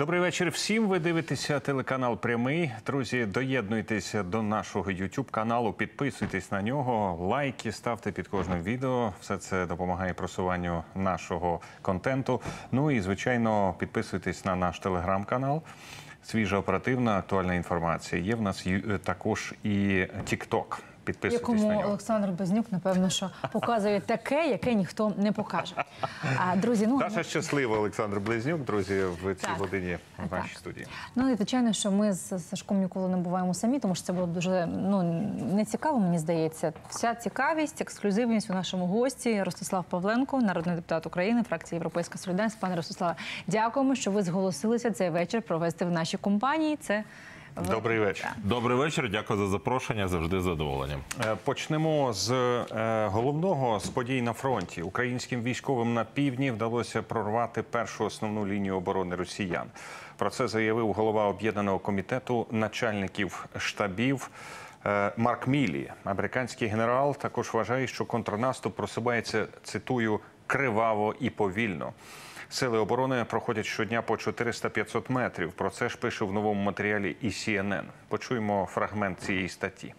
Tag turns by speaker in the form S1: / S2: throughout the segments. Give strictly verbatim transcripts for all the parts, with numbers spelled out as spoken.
S1: Добрий вечір всім. Ви дивитеся телеканал «Прямий». Друзі, доєднуйтеся до нашого ютуб-каналу, підписуйтесь на нього, лайки ставте під кожним відео. Все це допомагає просуванню нашого контенту. Ну і, звичайно, підписуйтесь на наш телеграм-канал. Свіжа, оперативна, актуальна інформація. Є в нас також і тік-ток. Підписуйтесь на нього.
S2: Якому Олександр Безнюк, напевно, що показує таке, яке ніхто не покаже. А, друзі, ну...
S1: Даша щаслива, Олександр Близнюк, друзі, в цій годині в нашій студії.
S2: Ну, і, звичайно, що ми з Сашком ніколи не буваємо самі, тому що це було дуже, ну, не цікаво, мені здається. Вся цікавість, ексклюзивність у нашому гості Ростислав Павленко, народний депутат України, фракції «Європейська солідарність». Пане Ростиславе, дякуємо, що ви зголосилися цей вечір провести в нашій компанії. Це
S1: Добрий вечір.
S3: Добрий вечір, дякую за запрошення, завжди з задоволенням.
S1: Почнемо з головного, з подій на фронті. Українським військовим на півдні вдалося прорвати першу основну лінію оборони росіян. Про це заявив голова Об'єднаного комітету начальників штабів Марк Міллі. Американський генерал також вважає, що контрнаступ просувається, цитую, «криваво і повільно». Сили оборони проходять щодня по чотириста-п'ятсот метрів. Про це ж пише в новому матеріалі і Сі Ен Ен. Почуємо фрагмент цієї статті.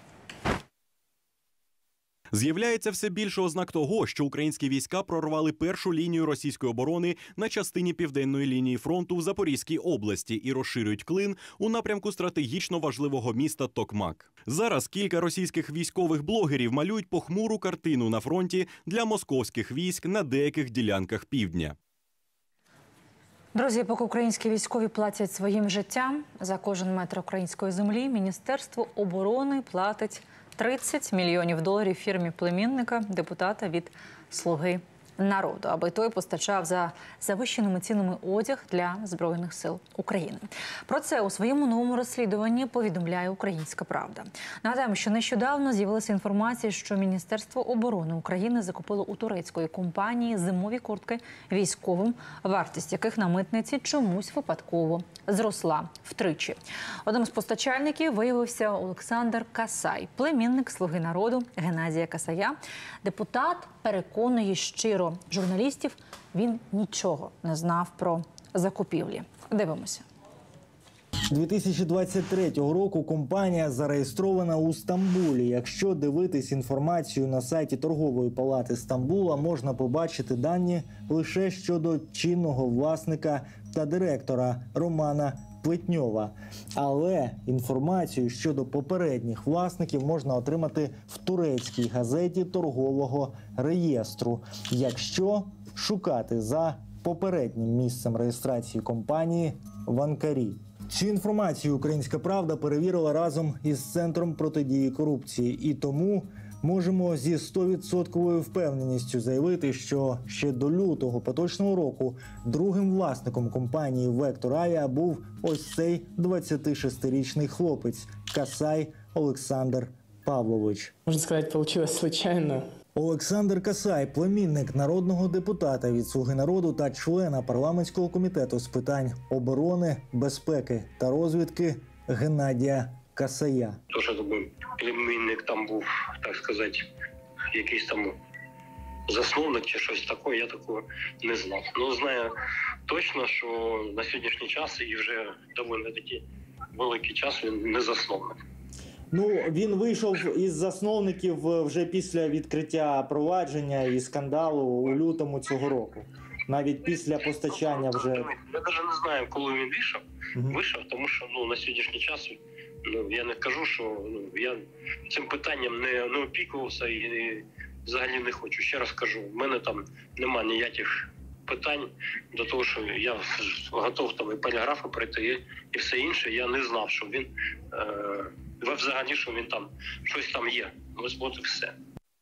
S4: З'являється все більше ознак того, що українські війська прорвали першу лінію російської оборони на частині південної лінії фронту в Запорізькій області і розширюють клин у напрямку стратегічно важливого міста Токмак. Зараз кілька російських військових блогерів малюють похмуру картину на фронті для московських військ на деяких ділянках півдня.
S2: Друзі, поки українські військові платять своїм життям за кожен метр української землі, Міністерство оборони платить тридцять мільйонів доларів фірмі племінника, депутата від «Слуги народу», аби той постачав за завищеними цінами одяг для Збройних сил України. Про це у своєму новому розслідуванні повідомляє «Українська правда». Нагадаємо, що нещодавно з'явилася інформація, що Міністерство оборони України закупило у турецької компанії зимові куртки військовим, вартість яких на митниці чомусь випадково зросла втричі. Одним з постачальників виявився Олександр Касай, племінник «Слуги народу» Геннадія Касая. Депутат переконує щиро журналістів, він нічого не знав про закупівлі. Дивимося.
S5: дві тисячі двадцять третього року компанія зареєстрована у Стамбулі. Якщо дивитись інформацію на сайті Торгової палати Стамбула, можна побачити дані лише щодо чинного власника та директора Романа Плетньова. Але інформацію щодо попередніх власників можна отримати в турецькій газеті торгового реєстру, якщо шукати за попереднім місцем реєстрації компанії в Анкарі. Цю інформацію «Українська правда» перевірила разом із Центром протидії корупції. І тому можемо зі стовідсотковою впевненістю заявити, що ще до лютого поточного року другим власником компанії «Вектор Авіа» був ось цей двадцятишестирічний хлопець Касай Олександр Павлович.
S6: Можна сказати, получилось случайно.
S5: Олександр Касай – племінник народного депутата від «Слуги народу» та члена парламентського комітету з питань оборони, безпеки та розвідки Геннадія Касая.
S7: То, що племінник там був, так сказати, якийсь там засновник чи щось таке, я такого не знав. Ну, знаю точно, що на сьогоднішній час і вже доволі такий великий час він не засновник.
S5: Ну, він вийшов із засновників вже після відкриття провадження і скандалу у лютому цього року. Навіть після постачання вже... Я
S7: навіть не знаю, коли він вийшов, угу. вийшов, тому що ну, на сьогоднішній час ну, я не кажу, що ну, я цим питанням не, не опікувався і, і взагалі не хочу. Ще раз кажу, в мене там немає ніяких питань до того, що я готов там і поліграфи пройти, і, і все інше. Я не знав, що він... Е взагалі, що він там, щось там є. Ось от і все.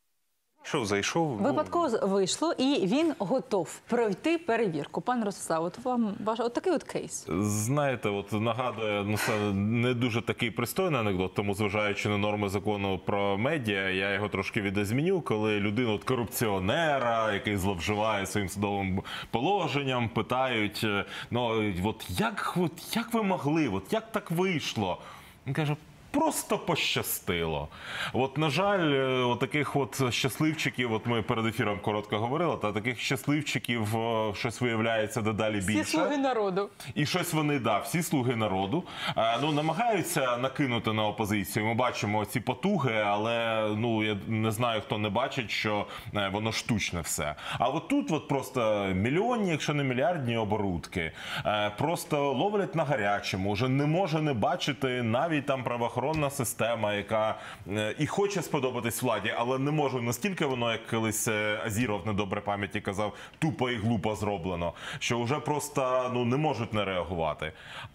S1: Що, зайшов?
S2: Випадково вийшло, і він готов пройти перевірку. Пане Ростислав, от вам ваш от такий от кейс.
S3: Знаєте, от нагадує, ну, це не дуже такий пристойний анекдот, тому зважаючи на норми закону про медіа, я його трошки відозміню, коли людину от корупціонера, який зловживає своїм судовим положенням, питають, ну, от як, от як ви могли, от як так вийшло? Він каже, просто пощастило. От, на жаль, е, от таких от щасливчиків, от ми перед ефіром коротко говорили, та таких щасливчиків е, щось виявляється дедалі більше.
S2: Всі слуги народу.
S3: І щось вони, да, всі слуги народу, е, ну, намагаються накинути на опозицію. Ми бачимо ці потуги, але, ну, я не знаю, хто не бачить, що е, воно штучне все. А от тут от просто мільйонні, якщо не мільярдні оборудки, е, просто ловлять на гарячому, вже не може не бачити навіть там правоохоронна система, яка е, і хоче сподобатись владі, але не може настільки воно, як колись е, Азіров, недобре пам'яті, казав, тупо і глупо зроблено, що вже просто, ну, не можуть не реагувати.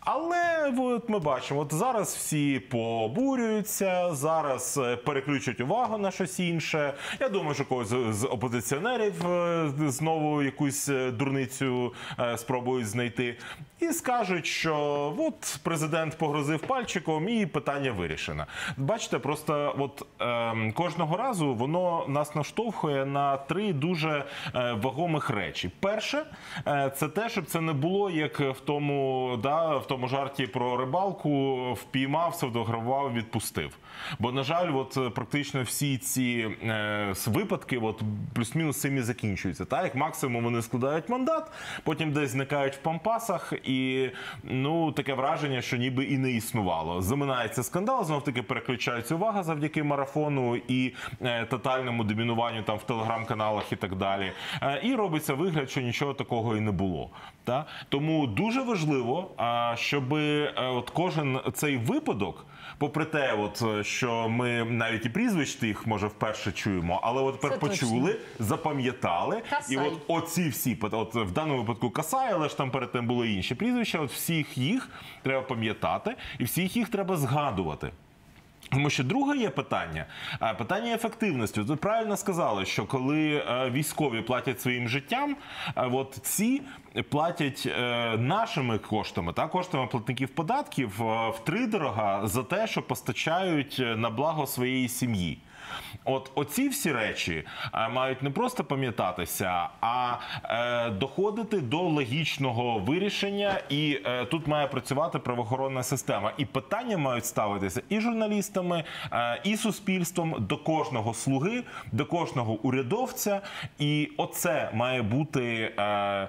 S3: Але от ми бачимо, от зараз всі побурюються, зараз е, переключать увагу на щось інше. Я думаю, що когось з, з опозиціонерів е, знову якусь е, дурницю е, спробують знайти. І скажуть, що от президент погрозив пальчиком і питання вирішено. Бачите, просто от е, кожного разу воно нас наштовхує на три дуже е, вагомих речі. Перше, е, це те, щоб це не було як в тому, да, в тому жарті про рибалку: впіймав, сфотографував, відпустив. Бо, на жаль, от практично всі ці е, випадки от плюс-мінус цим і закінчуються. Так, як максимум вони складають мандат, потім десь зникають в пампасах, і, ну, таке враження, що ніби і не існувало. Заминається скандал, знов-таки переключається увага завдяки марафону і е, тотальному домінуванню там в телеграм-каналах і так далі. Е, і робиться вигляд, що нічого такого і не було. Так? Тому дуже важливо, е, щоб е, от кожен цей випадок, попри те, от, що ми навіть і прізвищ тих, може, вперше чуємо, але от тепер почули, запам'ятали.
S2: Касай.
S3: І от оці всі, от в даному випадку Касай, але ж там перед тим були інші прізвища, от всіх їх треба пам'ятати і всіх їх треба згадувати. Тому що друге є питання, питання ефективності. Ви правильно сказали, що коли військові платять своїм життям, от ці платять нашими коштами, та, коштами платників податків втридорога за те, що постачають на благо своєї сім'ї. От оці всі речі а, мають не просто пам'ятатися, а е, доходити до логічного вирішення, і е, тут має працювати правоохоронна система. І питання мають ставитися і журналістами, е, і суспільством до кожного слуги, до кожного урядовця. І оце має бути Е,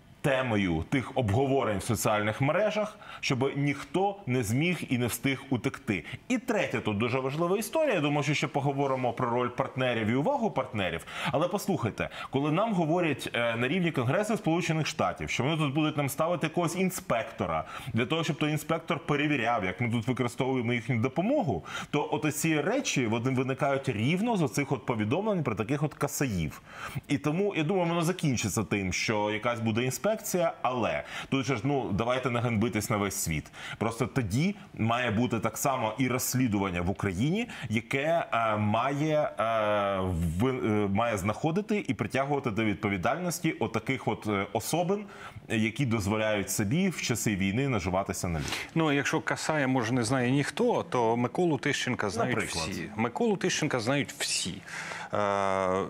S3: темою тих обговорень в соціальних мережах, щоб ніхто не зміг і не встиг утекти. І третя тут дуже важлива історія. Я думаю, що ще поговоримо про роль партнерів і увагу партнерів. Але послухайте, коли нам говорять на рівні Конгресу Сполучених Штатів, що вони тут будуть нам ставити якогось інспектора, для того, щоб той інспектор перевіряв, як ми тут використовуємо їхню допомогу, то от ці речі вони виникають рівно з оцих от повідомлень про таких от касаїв. І тому, я думаю, воно закінчиться тим, що якась буде інспекція, але тут же ж, ну, давайте не ганьбитись на весь світ. Просто тоді має бути так само і розслідування в Україні, яке е, має, е, в, е, має знаходити і притягувати до відповідальності отаких от особин, які дозволяють собі в часи війни наживатися на людях.
S1: Ну, якщо Касая, може, не знає ніхто, то Миколу Тищенка знають
S3: Наприклад.
S1: всі. Миколу Тищенка знають всі. Е, е,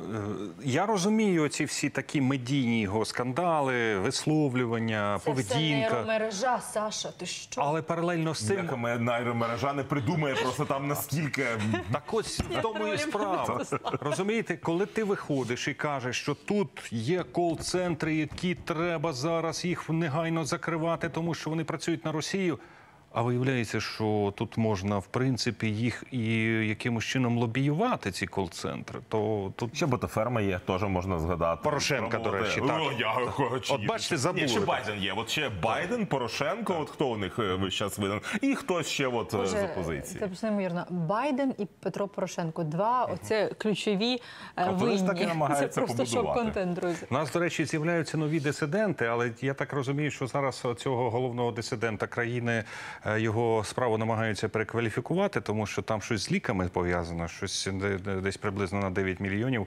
S1: я розумію ці всі такі медійні його скандали, висловлювання,
S2: Це
S1: поведінка.
S2: все нейромережа, Саша, ти що?
S1: Але паралельно з цим...
S3: Яка нейромережа не придумає просто там настільки...
S1: Так ось в тому і справа. Розумієте, коли ти виходиш і кажеш, що тут є кол-центри, які треба зараз їх негайно закривати, тому що вони працюють на Росію, а виявляється, що тут можна, в принципі, їх і якимось чином лобіювати, ці кол-центри, то тут...
S3: Ще ботаферма є, теж можна згадати.
S1: Порошенка, до речі, так.
S3: О, я хочу.
S1: От бачите, забули.
S3: Ні, ще Байден є. От ще Байден, Порошенко, от хто у них весь час виден. І хтось ще от з опозиції.
S2: Це просто неймовірно. Байден і Петро Порошенко. Два оце ключові е,
S3: А вони ж так і
S2: винні. Це
S3: намагаються
S2: просто
S3: побудувати.
S2: шок-контент, друзі.
S1: У нас, до речі, з'являються нові дисиденти, але я так розумію, що зараз цього головного дисидента країни, його справу намагаються перекваліфікувати, тому що там щось з ліками пов'язано, щось десь приблизно на дев'ять мільйонів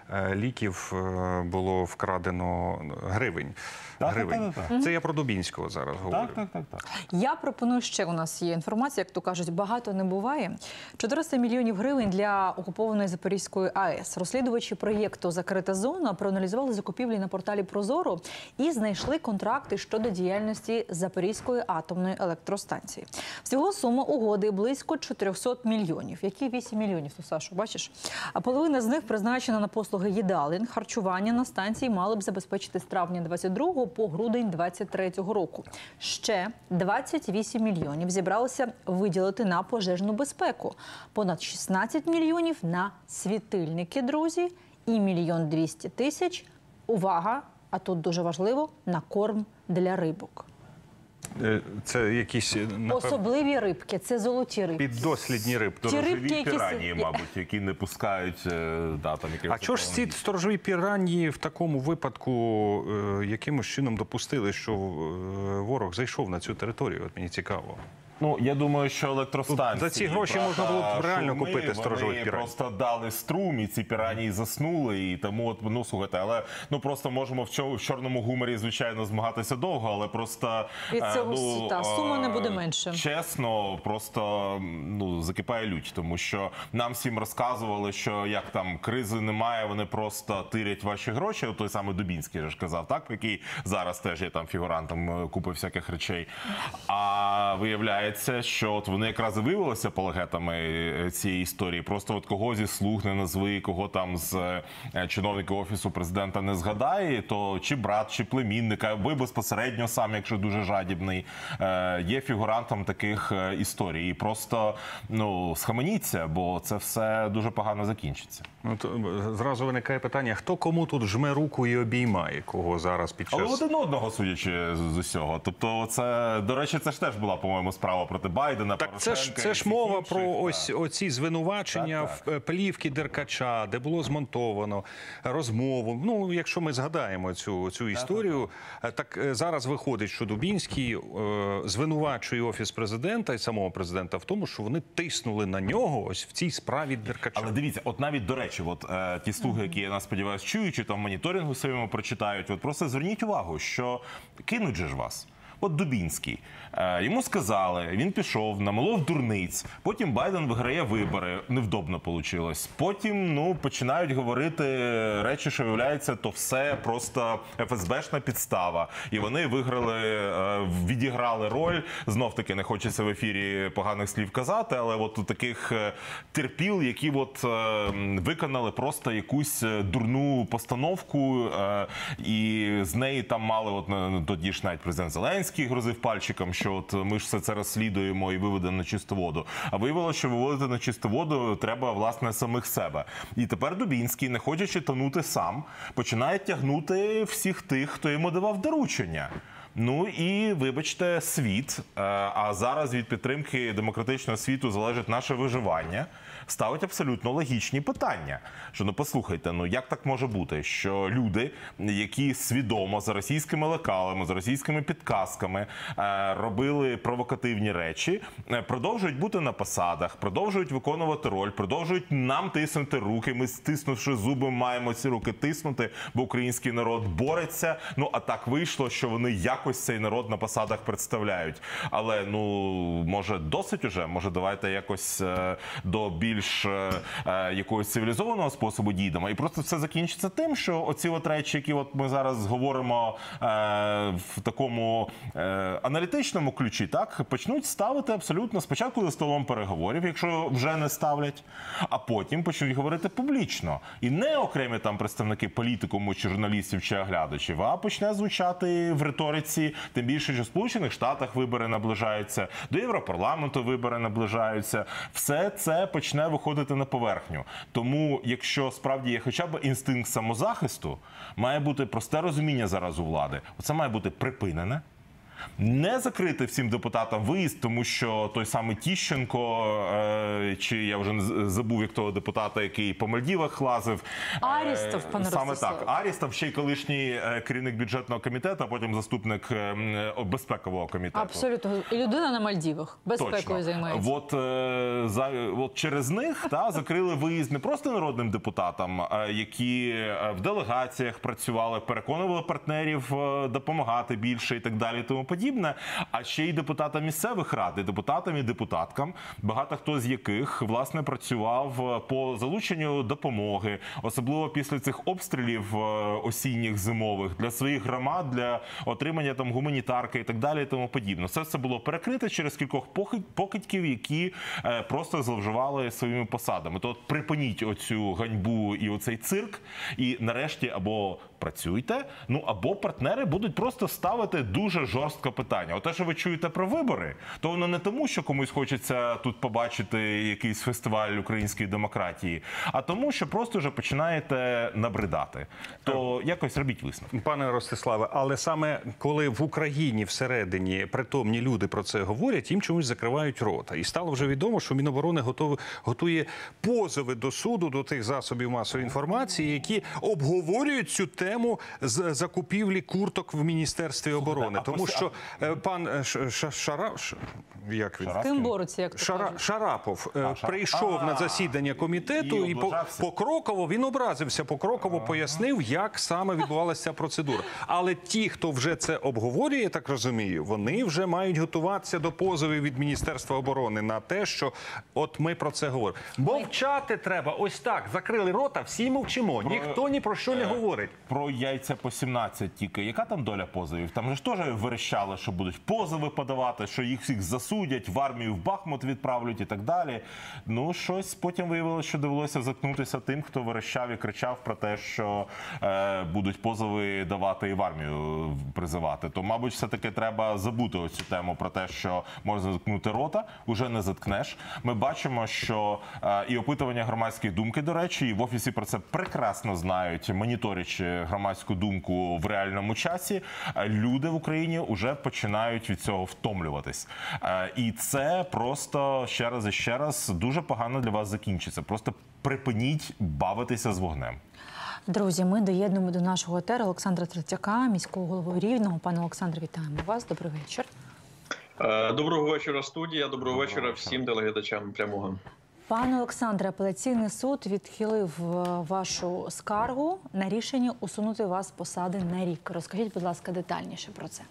S1: ліків було вкрадено гривень.
S3: Так,
S1: гривень.
S3: так, так.
S1: Це я про Дубінського зараз говорю.
S3: Так, так, так, так.
S2: Я пропоную, ще у нас є інформація, як то кажуть, багато не буває. чотириста мільйонів гривень для окупованої Запорізької АЕС. Розслідувачі проєкту «Закрита зона» проаналізували закупівлі на порталі «Прозоро» і знайшли контракти щодо діяльності Запорізької атомної електростанції. Франції. Всього сума угоди близько чотириста мільйонів. Які вісім мільйонів, то, Сашу, бачиш? А половина з них призначена на послуги їдалень. Харчування на станції мали б забезпечити з травня двадцять другого по грудень двадцять третього року. Ще двадцять вісім мільйонів зібралося виділити на пожежну безпеку. Понад шістнадцять мільйонів на світильники, друзі, і мільйон двісті тисяч, увага, а тут дуже важливо, на корм для рибок.
S1: Е, Це якісь, напевно,
S2: Особливі рибки, це золоті рибки.
S1: піддослідні рибки.
S2: Ті рибки,
S3: Сторожові
S2: які
S3: піранії,
S2: с-
S3: мабуть, які не пускають, е, да, там якихось...
S1: А чого ж ці сторожові піранії в такому випадку е, якимось чином допустили, що е, ворог зайшов на цю територію? От мені цікаво.
S3: Ну, я думаю, що електростанції...
S1: За ці гроші
S3: правда,
S1: можна було б реально
S3: шурми,
S1: купити сторожових
S3: вони
S1: піраній.
S3: просто дали струм, і ці піранії заснули, і тому, от, ну, слухайте, але, ну, просто можемо в, чо- в чорному гуморі, звичайно, змагатися довго, але просто...
S2: Від
S3: е,
S2: цього
S3: ну,
S2: с- та, сума не буде
S3: е,
S2: менше.
S3: Чесно, просто, ну, закипає лють, тому що нам всім розказували, що як там кризи немає, вони просто тирять ваші гроші. От той самий Дубінський же ж казав, так, який зараз теж є там фігурантом купи всяких речей. А виявляється, що от вони якраз і виявилися апологетами цієї історії. Просто от кого зі слуг не назви, кого там з е, чиновників Офісу Президента не згадає, то чи брат, чи племінник, або безпосередньо сам, якщо дуже жадібний, е, є фігурантом таких е, історій. І просто, ну, схаменіться, бо це все дуже погано закінчиться.
S1: Ну, то, е, зразу виникає питання, хто кому тут жме руку і обіймає, кого зараз під
S3: Але
S1: час...
S3: один одного, судячи з, з усього. Тобто, це, до речі, це ж теж була, по-моєму, справа проти Байдена,
S1: Так це ж,
S3: Порошенка
S1: це
S3: і
S1: ж
S3: всіх
S1: мова
S3: інших,
S1: про
S3: так.
S1: ось оці звинувачення
S3: Так,
S1: в е, плівки Деркача, де було змонтовано розмову. Ну, якщо ми згадаємо цю, цю історію, е, так е, зараз виходить, що Дубінський е, звинувачує Офіс Президента і самого Президента в тому, що вони тиснули на нього ось в цій справі Деркача.
S3: Але дивіться, от навіть, до речі, от е, ті слуги, які, я нас сподіваюся, чують, чи там моніторингу своєму прочитають, от просто зверніть увагу, що кинуть же ж вас. От Дубінський. Е, йому сказали, він пішов, намолов дурниць, потім Байден виграє вибори, невдобно вийшло. Потім, ну, починають говорити речі, що, виявляється, то все просто еф ес бешна підстава. І вони виграли, е, відіграли роль, знов-таки не хочеться в ефірі поганих слів казати, але от у таких е, терпіл, які от е, виконали просто якусь е, дурну постановку, е, і з неї там мали, от е, тоді ж навіть президент Зеленський грозив пальчиком, що от ми ж все це розслідуємо і виведемо на чисту воду. А виявилося, що виводити на чисту воду треба, власне, самих себе. І тепер Дубінський, не хочучи тонути сам, починає тягнути всіх тих, хто йому давав доручення. Ну і, вибачте, світ, а зараз від підтримки демократичного світу залежить наше виживання, ставить абсолютно логічні питання. Що, ну послухайте, ну як так може бути, що люди, які свідомо за російськими лекалами, за російськими підказками е, робили провокативні речі, е, продовжують бути на посадах, продовжують виконувати роль, продовжують нам тиснути руки, ми, стиснувши зуби, маємо ці руки тиснути, бо український народ бореться. Ну, а так вийшло, що вони якось цей народ на посадах представляють. Але, ну, може, досить уже? Може, давайте якось е, до більш е, е, якогось цивілізованого способу дійдемо. І просто все закінчиться тим, що оці от речі, які от ми зараз говоримо е, в такому е, аналітичному ключі, так, почнуть ставити абсолютно спочатку за столом переговорів, якщо вже не ставлять, а потім почнуть говорити публічно. І не окремі там представники політикуму, чи журналістів, чи оглядачів, а почне звучати в риториці, тим більше, що в Сполучених Штатах вибори наближаються, до Європарламенту вибори наближаються. Все це почне виходити на поверхню. Тому, якщо справді є хоча б інстинкт самозахисту, має бути просте розуміння зараз у влади. Оце має бути припинене. Не закрити всім депутатам виїзд, тому що той самий Тіщенко, е, чи я вже не забув, як того депутата, який по Мальдівах лазив.
S2: Арістов, пане
S3: Саме
S2: Ростиславе.
S3: так. Арістов, ще й колишній е, керівник бюджетного комітету, а потім заступник е, безпекового комітету.
S2: Абсолютно. І людина на Мальдівах. Безпекою
S3: Точно.
S2: займається.
S3: От, е, за, от через них та, закрили виїзд не просто народним депутатам, а які е, в делегаціях працювали, переконували партнерів е, допомагати більше і так далі. І тому подібне, а ще й депутатам місцевих рад, і депутатам і депутаткам, багато хто з яких, власне, працював по залученню допомоги, особливо після цих обстрілів осінніх, зимових, для своїх громад, для отримання там гуманітарки і так далі і тому подібне. Все це було перекрите через кількох покидьків, які е, просто зловживали своїми посадами. То от припиніть оцю ганьбу і оцей цирк, і нарешті або працюйте, ну або партнери будуть просто ставити дуже жорстке питання. Оте, що ви чуєте про вибори, то воно не тому, що комусь хочеться тут побачити якийсь фестиваль української демократії, а тому, що просто вже починаєте набридати. То якось робіть висновки.
S1: Пане Ростиславе, але саме коли в Україні всередині притомні люди про це говорять, їм чомусь закривають рота. І стало вже відомо, що Міноборони готові, готує позови до суду, до тих засобів масової інформації, які обговорюють цю тему з закупівлі курток в Міністерстві оборони.
S3: а
S1: Тому
S3: пос-
S1: що е, пан Ш- Ш- Шара... Ш- як він?
S3: Шарап?
S2: Тим бороться, як то
S1: Шара...
S2: кажуть.
S1: Шарапов е,
S3: Шар-
S1: прийшов
S3: А,
S1: на засідання комітету
S3: і
S1: і, по,
S3: облажався.
S1: покроково, він образився, покроково пояснив, як саме відбувалася ця процедура. Але ті, хто вже це обговорює, я так розумію, вони вже мають готуватися до позовів від Міністерства оборони на те, що от ми про це говоримо. Мовчати треба, ось так, закрили рота, всі мовчимо, ніхто ні про що не говорить.
S3: Про яйця по сімнадцять тільки. Яка там доля позовів? Там же ж теж верещали, що будуть позови подавати, що їх всіх засудять, в армію в Бахмут відправлять і так далі. Ну, щось потім виявилося, що довелося заткнутися тим, хто верещав і кричав про те, що е, будуть позови давати і в армію призивати. То, мабуть, все-таки треба забути оцю тему про те, що можна заткнути рота, уже не заткнеш. Ми бачимо, що е, і опитування громадської думки, до речі, і в Офісі про це прекрасно знають, моніторячи громадську думку в реальному часі, е, люди в Україні вже починають від цього втомлюватись. Е, і це просто ще раз і ще раз дуже погано для вас закінчиться. Просто припиніть бавитися з вогнем.
S2: Друзі, ми доєднуємо до нашого етеру Олександра Третьяка, міського голови Рівного. Пане Олександре, вітаємо вас. Добрий вечір.
S8: Доброго вечора, студія. Доброго вечора всім телеглядачам прямого.
S2: Пане Олександре, апеляційний суд відхилив вашу скаргу на рішення усунути вас з посади на рік. Розкажіть, будь ласка, детальніше про це.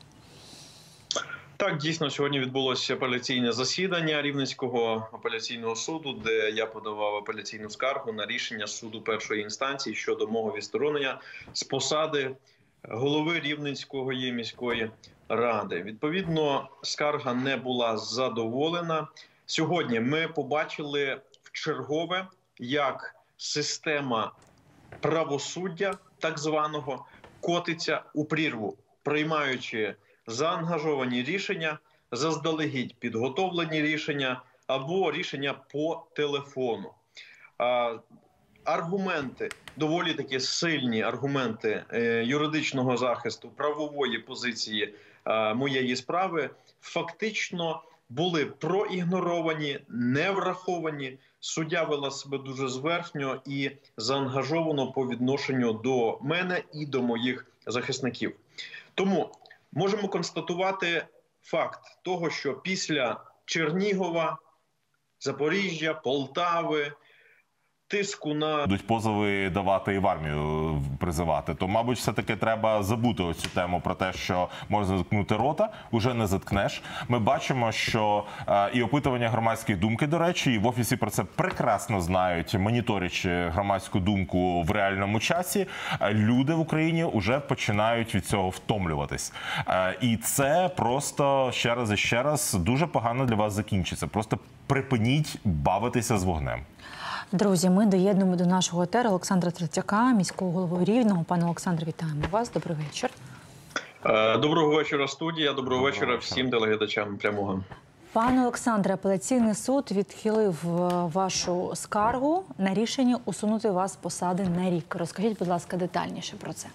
S8: Так, дійсно, сьогодні відбулося апеляційне засідання Рівненського апеляційного суду, де я подавав апеляційну скаргу на рішення суду першої інстанції щодо мого відсторонення з посади голови Рівненської міської ради. Відповідно, скарга не була задоволена. Сьогодні ми побачили вчергове, як система правосуддя, так званого, котиться у прірву, приймаючи заангажовані рішення, заздалегідь підготовлені рішення або рішення по телефону. А, аргументи, доволі таки сильні аргументи е, юридичного захисту, правової позиції е, моєї справи фактично були проігноровані, не враховані. Суддя вела себе дуже зверхньо і заангажовано по відношенню до мене і до моїх захисників. Тому можемо констатувати факт того, що після Чернігова, Запоріжжя, Полтави, тиску на...
S3: Будуть позови давати і в армію призивати. То, мабуть, все-таки треба забути оцю тему про те, що можна заткнути рота, уже не заткнеш. Ми бачимо, що е, і опитування громадської думки, до речі, і в Офісі про це прекрасно знають, моніторячи громадську думку в реальному часі, е, люди в Україні вже починають від цього втомлюватись. Е, і це просто ще раз і ще раз дуже погано для вас закінчиться. Просто припиніть бавитися з вогнем.
S2: Друзі, ми доєднуємо до нашого етеру Олександра Третьяка, міського голови Рівного. Пане Олександре, вітаємо вас. Добрий вечір.
S8: Доброго вечора, студія. Доброго вечора всім телеглядачам прямого.
S2: Пане Олександре, апеляційний суд відхилив вашу скаргу на рішення усунути вас з посади на рік. Розкажіть, будь ласка, детальніше про це.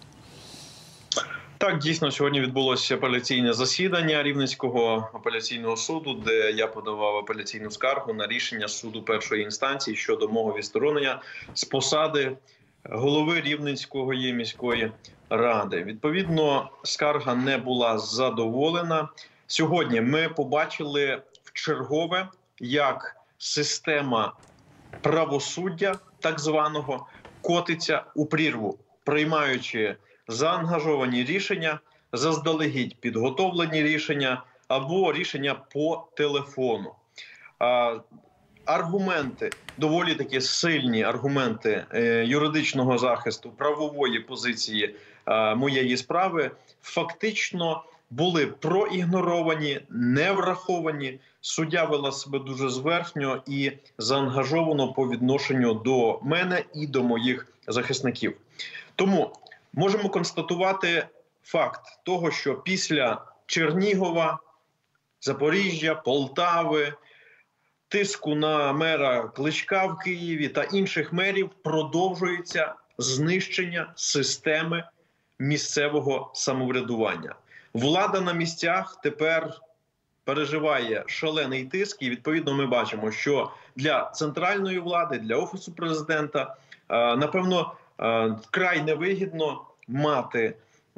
S8: Так, дійсно, сьогодні відбулося апеляційне засідання Рівненського апеляційного суду, де я подавав апеляційну скаргу на рішення суду першої інстанції щодо мого відсторонення з посади голови Рівненської міської ради. Відповідно, скарга не була задоволена. Сьогодні ми побачили вчергове, як система правосуддя, так званого, котиться у прірву, приймаючи заангажовані рішення, заздалегідь підготовлені рішення або рішення по телефону. А, аргументи, доволі такі сильні аргументи е, юридичного захисту, правової позиції е, моєї справи фактично були проігноровані, не враховані. Суддя вела себе дуже зверхньо і заангажовано по відношенню до мене і до моїх захисників. Тому можемо констатувати факт того, що після Чернігова, Запоріжжя, Полтави, тиску на мера Кличка в Києві та інших мерів продовжується знищення системи місцевого самоврядування. Влада на місцях тепер переживає шалений тиск, і відповідно ми бачимо, що для центральної влади, для Офісу Президента, напевно, вкрай невигідно мати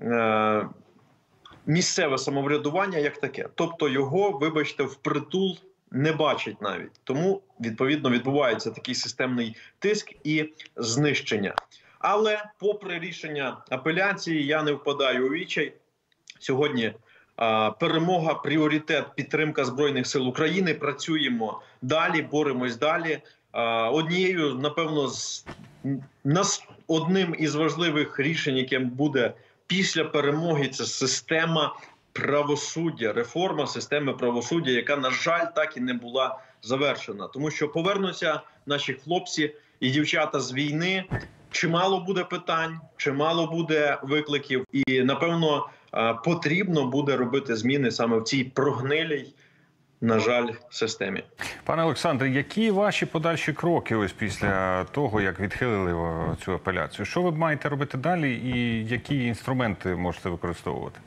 S8: місцеве самоврядування як таке. Тобто його, вибачте, впритул не бачить навіть. Тому, відповідно, відбувається такий системний тиск і знищення. Але, попри рішення апеляції, я не впадаю у відчай. Сьогодні а, перемога, пріоритет, підтримка Збройних сил України. Працюємо далі, боремось далі. А, однією, напевно, з, нас, одним із важливих рішень, яким буде після перемоги, це система правосуддя, реформа системи правосуддя, яка, на жаль, так і не була завершена. Тому що повернуться наші хлопці і дівчата з війни, чимало буде питань, чимало буде викликів, і, напевно, потрібно буде робити зміни саме в цій прогнилій, на жаль, системі.
S1: Пане Олександре, які ваші подальші кроки ось після того, як відхилили цю апеляцію? Що ви маєте робити далі і які інструменти можете використовувати?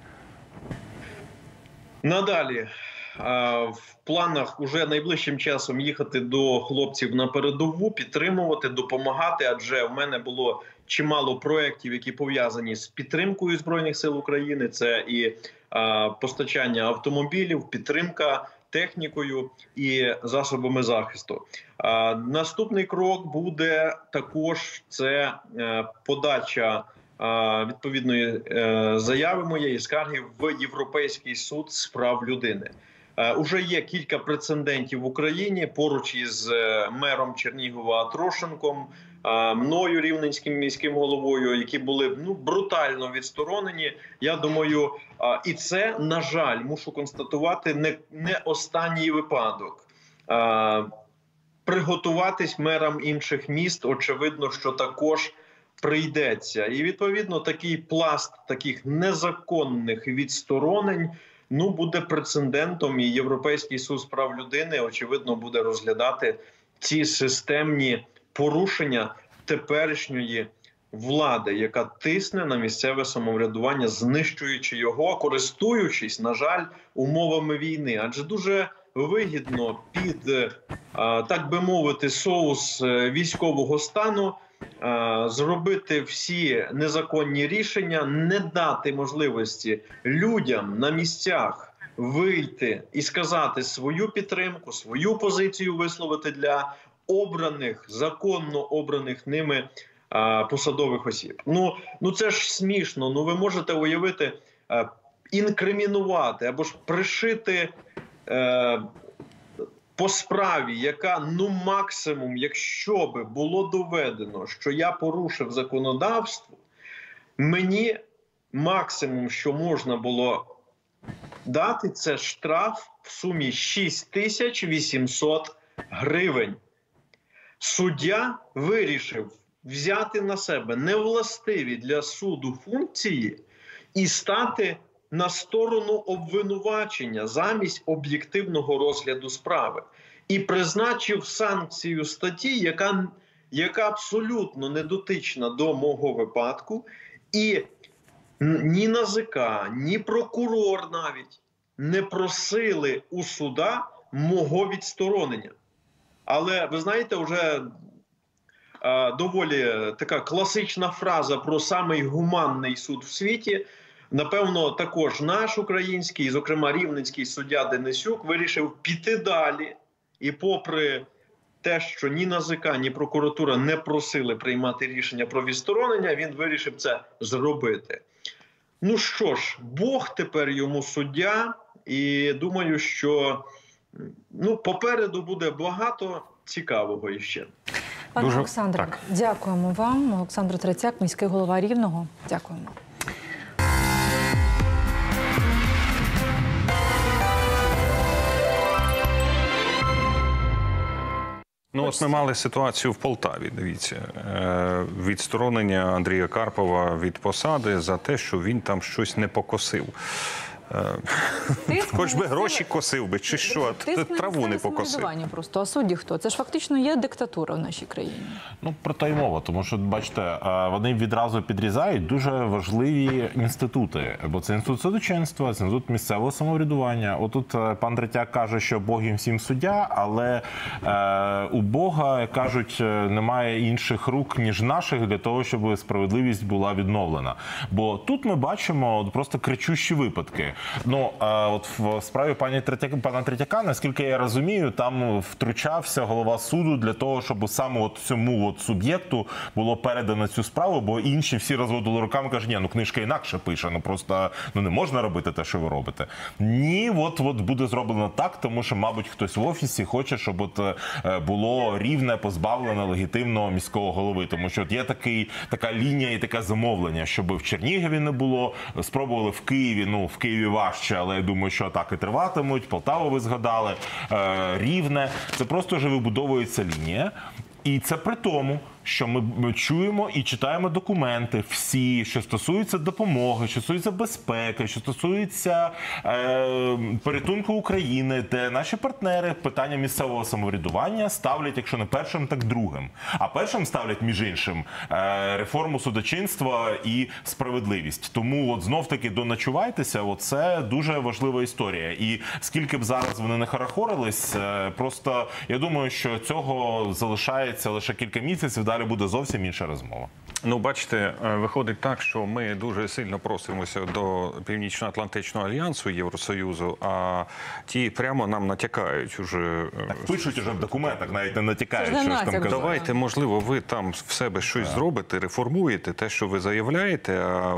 S8: Надалі в планах уже найближчим часом їхати до хлопців на передову, підтримувати, допомагати, адже в мене було чимало проєктів, які пов'язані з підтримкою Збройних сил України. Це і а, постачання автомобілів, підтримка технікою і засобами захисту. А, наступний крок буде також це е, подача е, відповідної е, заяви моєї скарги в Європейський суд з прав людини. Е, уже є кілька прецедентів в Україні поруч із е, мером Чернігова Трошенком, мною, рівненським міським головою, які були ну брутально відсторонені. Я думаю, і це, на жаль, мушу констатувати, не, не останній випадок. Приготуватись мерам інших міст, очевидно, що також прийдеться. І, відповідно, такий пласт таких незаконних відсторонень ну, буде прецедентом, і Європейський суд з прав людини, очевидно, буде розглядати ці системні порушення теперішньої влади, яка тисне на місцеве самоврядування, знищуючи його, користуючись, на жаль, умовами війни. Адже дуже вигідно під, так би мовити, соус військового стану зробити всі незаконні рішення, не дати можливості людям на місцях вийти і сказати свою підтримку, свою позицію висловити для обраних, законно обраних ними а, посадових осіб. Ну, ну це ж смішно. Ну ви можете уявити, а, інкримінувати або ж пришити а, по справі, яка, ну максимум, якщо би було доведено, що я порушив законодавство, мені максимум, що можна було дати, це штраф в сумі шість тисяч вісімсот гривень. Суддя вирішив взяти на себе невластиві для суду функції і стати на сторону обвинувачення замість об'єктивного розгляду справи. І призначив санкцію статті, яка, яка абсолютно не дотична до мого випадку. І ні НАЗК, ні прокурор навіть не просили у суда мого відсторонення. Але, ви знаєте, вже е, доволі така класична фраза про самий гуманний суд в світі. Напевно, також наш український, зокрема рівненський суддя Денисюк, вирішив піти далі. І попри те, що ні НАЗК, ні прокуратура не просили приймати рішення про відсторонення, він вирішив це зробити. Ну що ж, Бог тепер йому суддя, і думаю, що ну, попереду буде багато цікавого іще.
S2: Пане
S1: Дуже-
S2: Олександре,
S1: так.
S2: дякуємо вам. Олександр Третяк, міський голова Рівного. Дякуємо.
S1: Ну, от ми мали ситуацію в Полтаві, дивіться. Е, Відсторонення Андрія Карпова від посади за те, що він там щось не покосив. Е, Хоч би гроші косив би, чи що,
S2: Тиск на
S1: траву не
S2: місцеве
S1: покосив.
S2: самоврядування просто. А судді хто? Це ж фактично є диктатура в нашій країні.
S3: Ну, про те й мова, тому що, бачите, е, вони відразу підрізають дуже важливі інститути. Бо це інститут судочинства, це інститут місцевого самоврядування. Отут е, пан Третяк каже, що Бог їм всім суддя, але е, у Бога, як кажуть, е, немає інших рук, ніж наших, для того, щоб справедливість була відновлена. Бо тут ми бачимо от просто кричущі випадки. Ну, е, от в справі пані Третяка, пана Третяка, наскільки я розумію, там втручався голова суду для того, щоб саме от цьому от суб'єкту було передано цю справу, бо інші всі розводили руками, кажуть, ні, ну книжка інакше пише, ну просто ну не можна робити те, що ви робите. Ні, от, от буде зроблено так, тому що, мабуть, хтось в офісі хоче, щоб от е, було рівне позбавлено легітимного міського голови, тому що от є такий, така лінія і таке замовлення, щоб в Чернігові не було, спробували в Києві, ну в Києві важче, але я думаю, що атаки триватимуть, Полтаву ви згадали, е, Рівне, це просто вже вибудовується лінія. І це при тому, що ми чуємо і читаємо документи всі, що стосуються допомоги, що стосуються безпеки, що стосуються е, порятунку України, де наші партнери питання місцевого самоврядування ставлять, якщо не першим, так другим. А першим ставлять, між іншим, е, реформу судочинства і справедливість. Тому от знов-таки доночувайтеся, оце дуже важлива історія. І скільки б зараз вони не харахорились, е, просто я думаю, що цього залишається лише кілька місяців, далі буде зовсім інша розмова.
S1: Ну, бачите, виходить так, що ми дуже сильно просимося до Північно-Атлантичного альянсу, Євросоюзу, а ті прямо нам натякають уже.
S3: Так пишуть уже в документах, навіть не натякають,
S2: Це ж
S3: що
S2: не
S3: ж там
S2: натяк.
S3: казати.
S1: Давайте, можливо, ви там в себе щось зробите, реформуєте те, що ви заявляєте, а,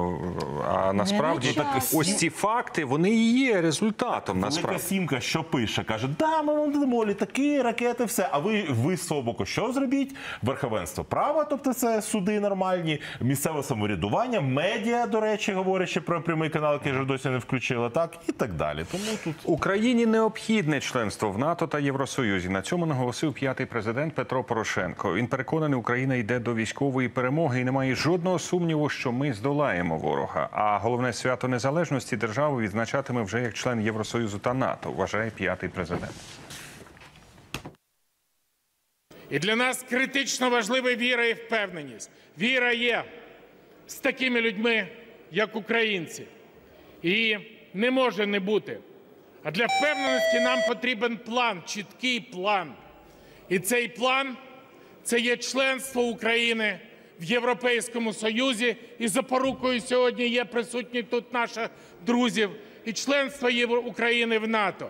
S1: а насправді
S2: на часі.
S1: ось ці факти, вони і є результатом,
S3: Велика
S1: насправді.
S3: сімка що пише? Каже, да, ми вам дамо літаки, ракети, все. А ви, ви з свого боку що зробіть? Верховенство права, тобто це суди нормальні, місцеве самоврядування, медіа, до речі, говорячи про прямий канал, який вже досі не включили, так, і так далі. Тому тут...
S1: Україні необхідне членство в НАТО та Євросоюзі. На цьому наголосив п'ятий президент Петро Порошенко. Він переконаний, Україна йде до військової перемоги і немає жодного сумніву, що ми здолаємо ворога. А головне свято незалежності держави відзначатиме вже як член Євросоюзу та НАТО, вважає п'ятий президент.
S9: І для нас критично важлива віра і впевненість. Віра є з такими людьми, як українці. І не може не бути. А для впевненості нам потрібен план, чіткий план. І цей план – це є членство України в Європейському Союзі. І запорукою сьогодні є присутні тут наших друзів. І членство України в НАТО.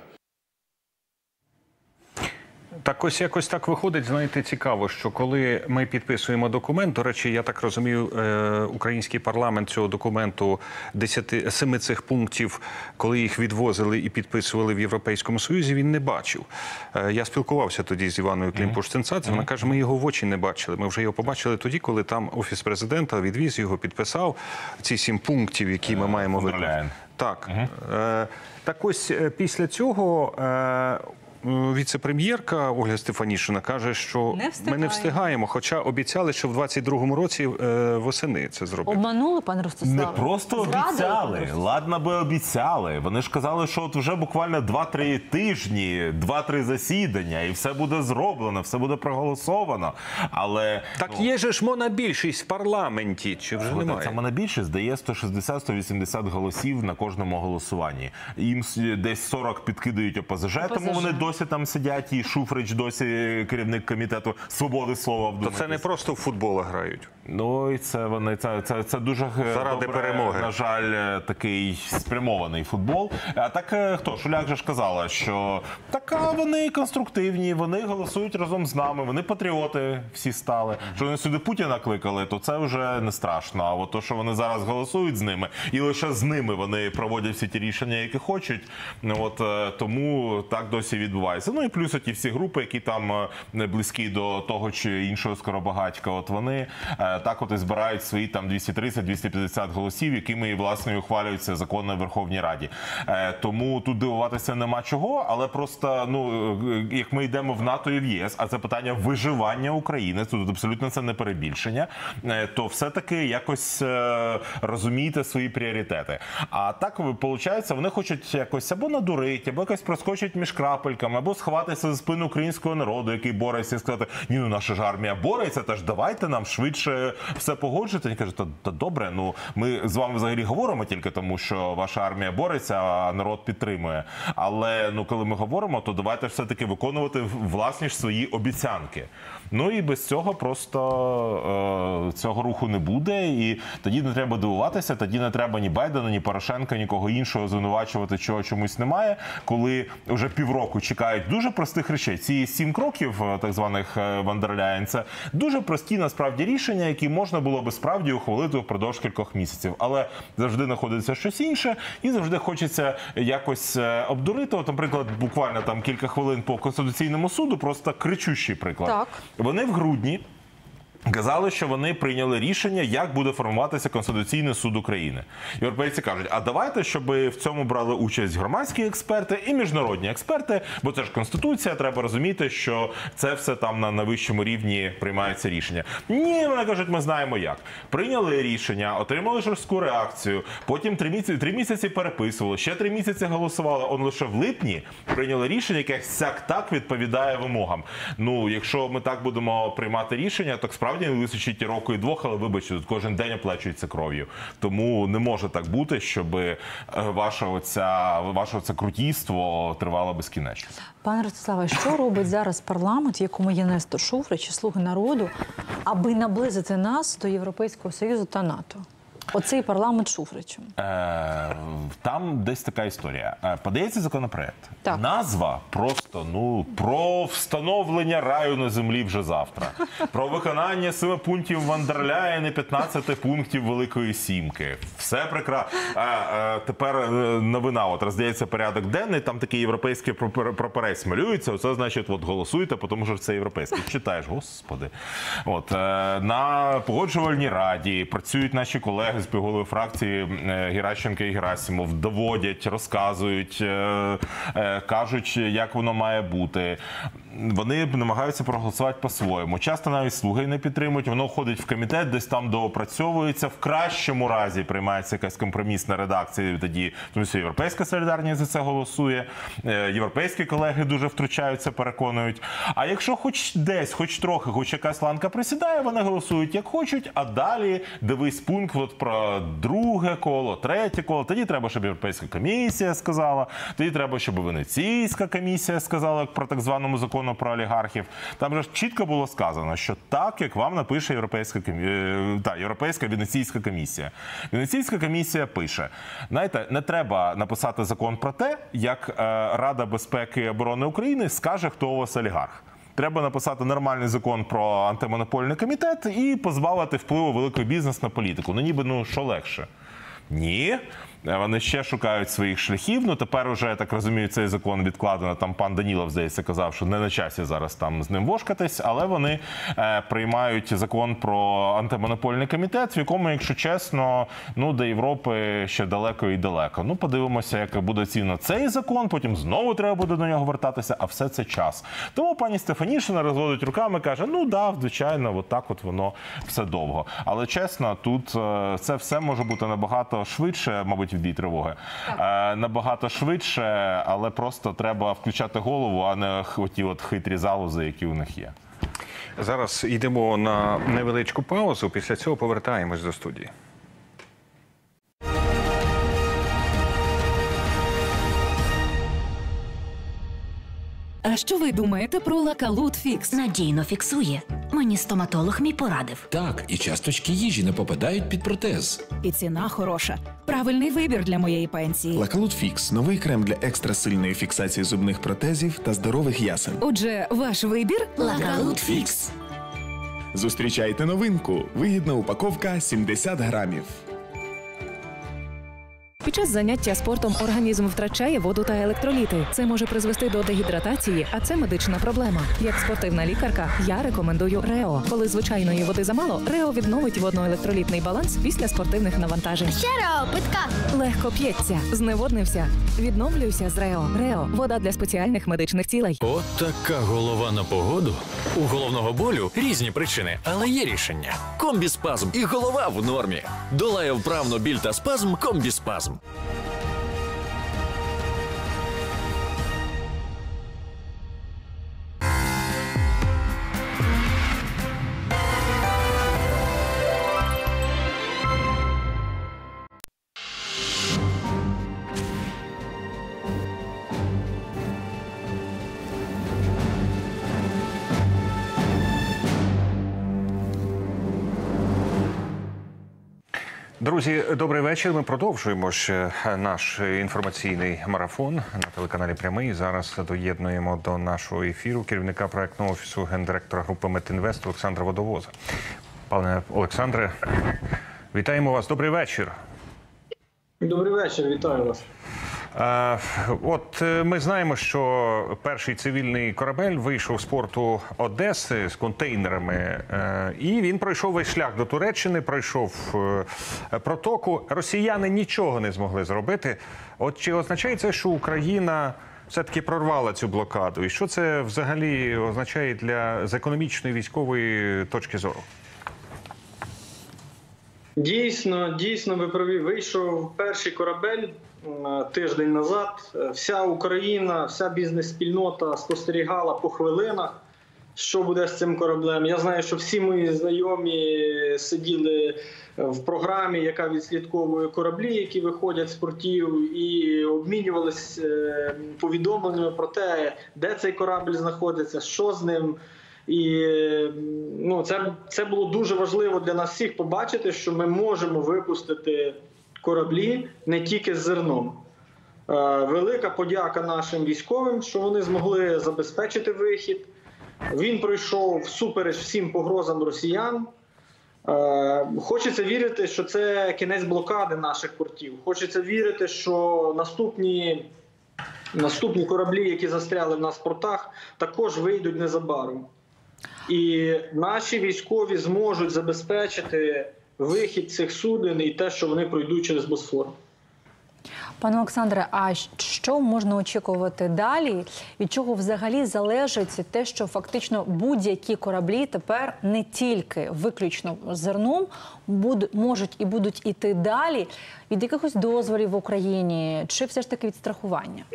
S1: Так ось якось так виходить, знаєте, цікаво, що коли ми підписуємо документ, до речі, я так розумію, е, український парламент цього документу, десяти, семи цих пунктів, коли їх відвозили і підписували в Європейському Союзі, він не бачив. Е, я спілкувався тоді з Іваною Климпуш-Цинцадзе, вона каже, ми його в очі не бачили. Ми вже його побачили тоді, коли там Офіс президента відвіз його, підписав ці сім пунктів, які ми маємо виконати. Так. Е, так ось е, після цього... Е, Віце-прем'єрка Ольга Стефанішина каже, що
S2: не
S1: ми не встигаємо, хоча обіцяли, що в двадцять другому році е, восени це зробити.
S2: Обманули, пане Ростиславе?
S3: Не просто
S2: Зрадили,
S3: обіцяли,
S2: пане
S3: ладно би обіцяли. Вони ж казали, що от вже буквально два-три тижні, два-три засідання, і все буде зроблено, все буде проголосовано. Але
S1: Так є же ж монобільшість в парламенті, чи вже
S3: Слухайте,
S1: немає?
S3: Це монобільшість дає сто шістдесят - сто вісімдесят голосів на кожному голосуванні. Їм с- десь сорок підкидають ОПЗЖ, тому
S2: ОПЗЖ.
S3: вони досі там сидять, і Шуфрич досі керівник комітету свободи слова.
S1: То
S3: вдумайтесь.
S1: це не просто в футбол грають.
S3: Ну і це вони це, це, це дуже
S1: Заради
S3: добре,
S1: перемоги.
S3: на жаль, такий спрямований футбол. А так е, хто? Шуляк же ж казала, що така вони конструктивні, вони голосують разом з нами, вони патріоти всі стали. Що вони сюди Путіна кликали, то це вже не страшно. А от то, що вони зараз голосують з ними, і лише з ними вони проводять всі ті рішення, які хочуть. Ну, от е, тому так досі відбувається. Ну і плюс ті всі групи, які там е, близькі до того чи іншого скоробагатька, от вони е, так от і збирають свої там двісті тридцять - двісті п'ятдесят голосів, якими і власне ухвалюються закон на Верховній Раді. Е, тому тут дивуватися нема чого, але просто, ну, як ми йдемо в НАТО і в ЄС, а це питання виживання України, тут абсолютно це не перебільшення, е, то все-таки якось е, розумієте свої пріоритети. А так, виходить, вони хочуть якось або надурити, або якось проскочить між крапельками, або сховатися за спину українського народу, який бореться, і сказати, ні, ну наша ж армія бореться, та ж давайте нам швидше все погоджуєте. Він каже, та, та добре, ну ми з вами взагалі говоримо тільки тому, що ваша армія бореться, а народ підтримує. Але ну коли ми говоримо, то давайте все-таки виконувати власні ж свої обіцянки. Ну і без цього просто е, цього руху не буде, і тоді не треба дивуватися, тоді не треба ні Байдена, ні Порошенка, нікого іншого звинувачувати, чого чомусь немає, коли вже півроку чекають дуже простих речей. Ці сім кроків, так званих Вандерляєн, це дуже прості насправді рішення, які можна було би справді ухвалити впродовж кількох місяців. Але завжди знаходиться щось інше, і завжди хочеться якось обдурити. От, наприклад, буквально там кілька хвилин по Конституційному суду, просто кричущий приклад.
S2: Так.
S3: Вони в грудні казали, що вони прийняли рішення, як буде формуватися Конституційний суд України. Європейці кажуть, а давайте, щоб в цьому брали участь громадські експерти і міжнародні експерти, бо це ж Конституція, треба розуміти, що це все там на найвищому рівні приймаються рішення. Ні, вони кажуть, ми знаємо як. Прийняли рішення, отримали жорстку реакцію, потім три місяці, три місяці переписували, ще три місяці голосували, он лише в липні прийняли рішення, яке сяк-так відповідає вимогам. Ну, якщо ми так будемо приймати рішення, то справді не вистачить і року, і двох, але вибачте, тут кожен день оплачується кров'ю. Тому не може так бути, щоб ваше оця, ваше оце крутійство тривало безкінечно.
S2: Пане Ростиславе, що робить зараз парламент, в якому є Нестор Шуфрич і «Слуги народу», аби наблизити нас до Європейського Союзу та НАТО? Оцей парламент Шуфрича.
S3: Е, там десь така історія. Е, подається законопроект.
S2: Так.
S3: Назва просто, ну, про встановлення раю на землі вже завтра. Про виконання семи пунктів Вандерляєн і п'ятнадцяти пунктів Великої Сімки. Все прекрасно. Е, е, тепер е, новина, от роздається порядок денний, там такий європейський прапорець малюється, оце значить, от голосуйте, тому що це європейський. Читаєш, господи. От, е, на Погоджувальній раді працюють наші колеги з співголови фракції Геращенко і Герасимов, доводять, розказують, кажуть, як воно має бути. Вони намагаються проголосувати по-своєму. Часто навіть слуги не підтримують, воно входить в комітет, десь там доопрацьовується, в кращому разі приймається якась компромісна редакція, тоді, тому що Європейська солідарність за це голосує, європейські колеги дуже втручаються, переконують. А якщо хоч десь, хоч трохи, хоч якась ланка присідає, вони голосують як хочуть, а далі дивись пункт от про друге коло, третє коло, тоді треба, щоб Європейська комісія сказала, тоді треба, щоб Венеційська комісія сказала про так званому закону про олігархів. Там же чітко було сказано, що так, як вам напише Європейська, комі... та, Європейська Венеційська комісія. Венеційська комісія пише, знаєте, не треба написати закон про те, як е, Рада безпеки і оборони України скаже, хто у вас олігарх. Треба написати нормальний закон про антимонопольний комітет і позбавити впливу великий бізнес на політику. Ну ніби, ну, що легше? Ні. Вони ще шукають своїх шляхів. Ну, тепер уже, я так розумію, цей закон відкладено. Там пан Данілов, здається, казав, що не на часі зараз там з ним вошкатись. Але вони е, приймають закон про антимонопольний комітет, в якому, якщо чесно, ну, до Європи ще далеко і далеко. Ну, подивимося, як буде цінно цей закон, потім знову треба буде до нього вертатися, а все це час. Тому пані Стефанішина розводить руками, каже, ну, да, звичайно, от так от воно все довго. Але, чесно, тут е, це все може бути набагато швидше, мабуть, вбій тривоги. Е, набагато швидше, але просто треба включати голову, а не оті от хитрі залози, які у них є.
S1: Зараз йдемо на невеличку паузу, після цього повертаємось до студії.
S10: А що ви думаєте про Лакалут Фікс?
S11: Надійно фіксує. Мені стоматолог мій порадив.
S12: Так, і часточки їжі не попадають під протез.
S10: І ціна хороша. Правильний вибір для моєї пенсії.
S13: Лакалут Фікс – новий крем для екстрасильної фіксації зубних протезів та здорових ясен.
S10: Отже, ваш вибір –
S11: Лакалут Фікс.
S13: Зустрічайте новинку. Вигідна упаковка сімдесят грамів.
S10: Під час заняття спортом організм втрачає воду та електроліти. Це може призвести до дегідратації, а це медична проблема. Як спортивна лікарка, я рекомендую Рео. Коли звичайної води замало, Рео відновить водно-електролітний баланс після спортивних навантажень.
S11: Ще Рео, питка!
S10: Легко п'ється, зневоднився. Відновлюйся з Рео. Рео – вода для спеціальних медичних цілей.
S14: От така голова на погоду. У головного болю різні причини, але є рішення. Комбіспазм і голова в нормі. Долає вправно біль та спазм Комбіспазм.
S1: Друзі, добрий вечір. Ми продовжуємо ще наш інформаційний марафон на телеканалі «Прямий». Зараз доєднуємо до нашого ефіру керівника проектного офісу гендиректора групи «Метінвест» Олександра Водовоза. Пане Олександре, вітаємо вас. Добрий вечір.
S15: Добрий вечір, вітаю вас.
S1: От ми знаємо, що перший цивільний корабель вийшов з порту Одеси з контейнерами, і він пройшов весь шлях до Туреччини, пройшов протоку. Росіяни нічого не змогли зробити. От чи означає це, що Україна все-таки прорвала цю блокаду? І що це взагалі означає для з економічної, військової точки зору?
S15: Дійсно, дійсно, ви праві. Вийшов перший корабель тиждень назад. Вся Україна, вся бізнес-спільнота спостерігала по хвилинах, що буде з цим кораблем. Я знаю, що всі мої знайомі сиділи в програмі, яка відслідковує кораблі, які виходять з портів, і обмінювалися повідомленнями про те, де цей корабль знаходиться, що з ним. І ну, це, це було дуже важливо для нас всіх побачити, що ми можемо випустити кораблі не тільки з зерном. Е, велика подяка нашим військовим, що вони змогли забезпечити вихід. Він пройшов всупереч всім погрозам росіян. Е, хочеться вірити, що це кінець блокади наших портів. Хочеться вірити, що наступні, наступні кораблі, які застряли в нас в портах, також вийдуть незабаром. І наші військові зможуть забезпечити вихід цих суден і те, що вони пройдуть через Босфор.
S2: Пане Олександре, а що можна очікувати далі? Від чого взагалі залежить те, що фактично будь-які кораблі тепер не тільки виключно зерном можуть і будуть іти далі? Від якихось дозволів в Україні чи все ж таки від страхування?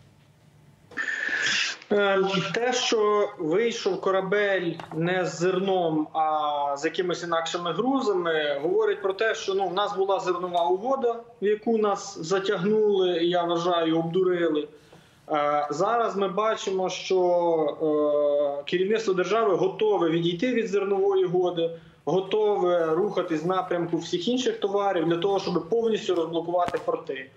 S15: Те, що вийшов корабель не з зерном, а з якимись інакшими грузами, говорить про те, що ну, в нас була зернова угода, в яку нас затягнули, я вважаю, обдурили. Зараз ми бачимо, що керівництво держави готове відійти від зернової угоди, готове рухатись в напрямку всіх інших товарів для того, щоб повністю розблокувати порти.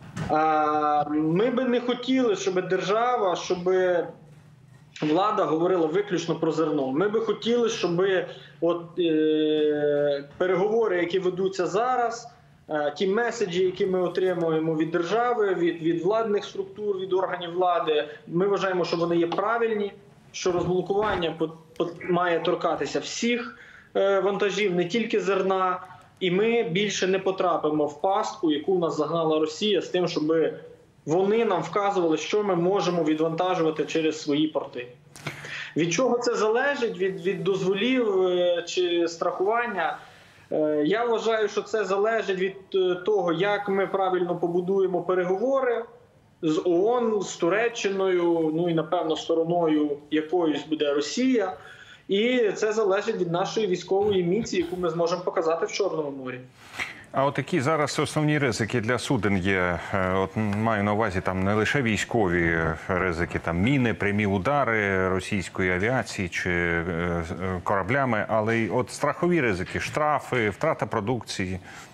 S15: Ми би не хотіли, щоб держава, щоб влада говорила виключно про зерно. Ми би хотіли, щоб от, е, переговори, які ведуться зараз, е, ті меседжі, які ми отримуємо від держави, від, від владних структур, від органів влади, ми вважаємо, що вони є правильні, що розблокування по, по, має торкатися всіх е, вантажів, не тільки зерна. І ми більше не потрапимо в пастку, яку в нас загнала Росія, з тим, щоб вони нам вказували, що ми можемо відвантажувати через свої порти. Від чого це залежить? Від, від дозволів чи страхування? Я вважаю, що це залежить від того, як ми правильно побудуємо переговори з ООН, з Туреччиною, ну і, напевно, стороною якоюсь буде Росія. І це залежить від нашої військової міції, яку ми зможемо показати в Чорному морі.
S1: А от які зараз основні ризики для суден є? От маю на увазі там не лише військові ризики, там міни, прямі удари російської авіації чи кораблями, але й от страхові ризики, штрафи, втрата продукції.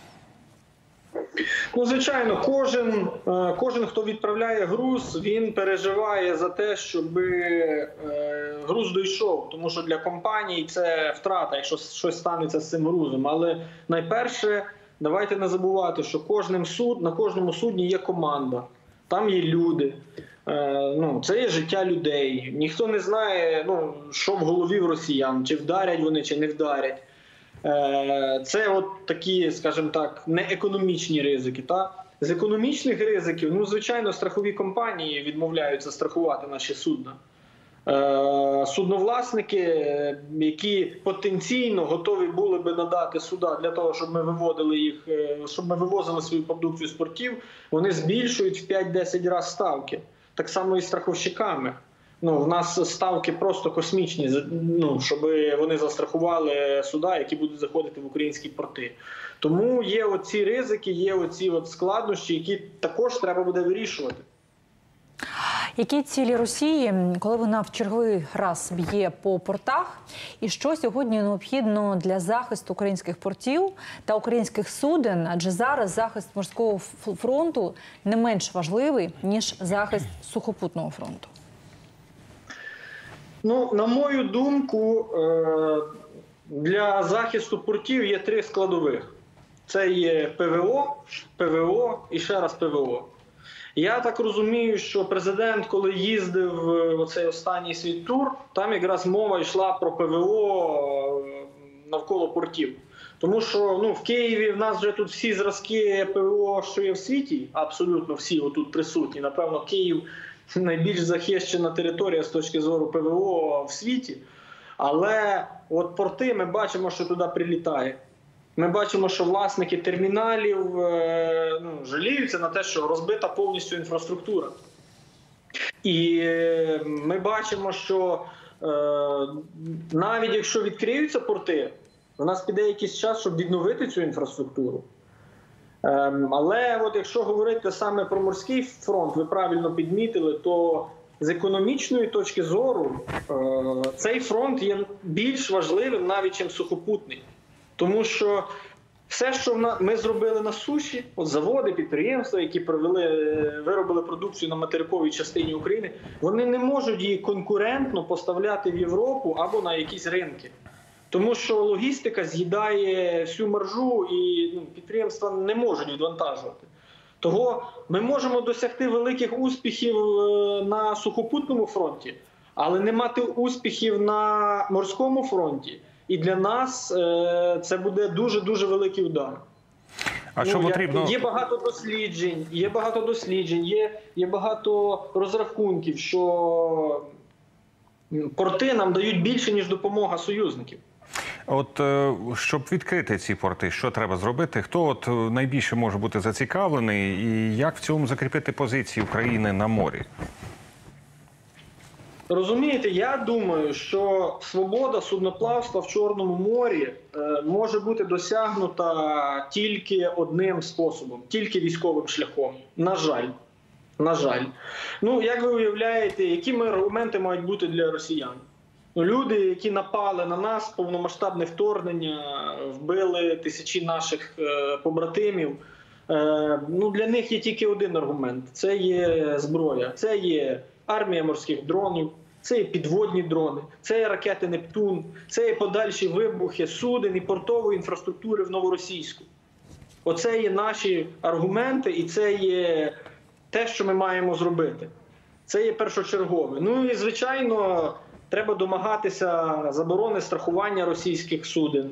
S15: Ну, звичайно, кожен, кожен, хто відправляє груз, він переживає за те, щоб груз дійшов. Тому що для компаній це втрата, якщо щось станеться з цим грузом. Але найперше, давайте не забувати, що кожним суд, на кожному судні є команда, там є люди. Ну, це є життя людей. Ніхто не знає, ну, що в голові в росіян, чи вдарять вони, чи не вдарять. Це от такі, скажімо так, неекономічні ризики. Та? З економічних ризиків, ну, звичайно, страхові компанії відмовляються страхувати наші судна. Судновласники, які потенційно готові були би надати суда для того, щоб ми виводили їх, щоб ми вивозили свою продукцію з портів, вони збільшують в п'ять-десять разів ставки. Так само і з страховщиками. Ну, в нас ставки просто космічні, ну, щоб вони застрахували суда, які будуть заходити в українські порти. Тому є оці ризики, є оці от складнощі, які також треба буде вирішувати.
S2: Які цілі Росії, коли вона в черговий раз б'є по портах? І що сьогодні необхідно для захисту українських портів та українських суден? Адже зараз захист морського фронту не менш важливий, ніж захист сухопутного фронту.
S15: Ну, на мою думку, для захисту портів є три складових. Це є ПВО, ПВО і ще раз ПВО. Я так розумію, що президент, коли їздив в оцей останній свій тур, там якраз мова йшла про ПВО навколо портів. Тому що, ну, в Києві в нас вже тут всі зразки ПВО, що є в світі, абсолютно всі отут присутні. Напевно, Київ найбільш захищена територія з точки зору ПВО в світі. Але от порти ми бачимо, що туди прилітає. Ми бачимо, що власники терміналів ну, жаліються на те, що розбита повністю інфраструктура. І ми бачимо, що е, навіть якщо відкриються порти, у нас піде якийсь час, щоб відновити цю інфраструктуру. Е, але от якщо говорити саме про морський фронт, ви правильно підмітили, то з економічної точки зору е, цей фронт є більш важливим навіть, ніж сухопутний. Тому що все, що ми зробили на суші, от заводи, підприємства, які провели, виробили продукцію на материковій частині України, вони не можуть її конкурентно поставляти в Європу або на якісь ринки. Тому що логістика з'їдає всю маржу і ну, підприємства не можуть відвантажувати. Того ми можемо досягти великих успіхів на сухопутному фронті, але не мати успіхів на морському фронті. І для нас е, це буде дуже-дуже великий удар.
S1: А що
S15: ну,
S1: потрібно?
S15: Є багато досліджень, є багато досліджень, є, є багато розрахунків, що порти нам дають більше, ніж допомога союзників.
S1: От, щоб відкрити ці порти, що треба зробити? Хто от найбільше може бути зацікавлений і як в цьому закріпити позиції України на морі?
S15: Розумієте, я думаю, що свобода судноплавства в Чорному морі е, може бути досягнута тільки одним способом, тільки військовим шляхом. На жаль. На жаль. Ну, як ви уявляєте, які ми аргументи мають бути для росіян? Ну, люди, які напали на нас, повномасштабне вторгнення, вбили тисячі наших е, побратимів, е, ну, для них є тільки один аргумент – це є зброя, це є армія морських дронів, це є підводні дрони, це є ракети «Нептун», це є подальші вибухи суден і портової інфраструктури в Новоросійську. Оце є наші аргументи і це є те, що ми маємо зробити. Це є першочергове. Ну і, звичайно, треба домагатися заборони страхування російських суден,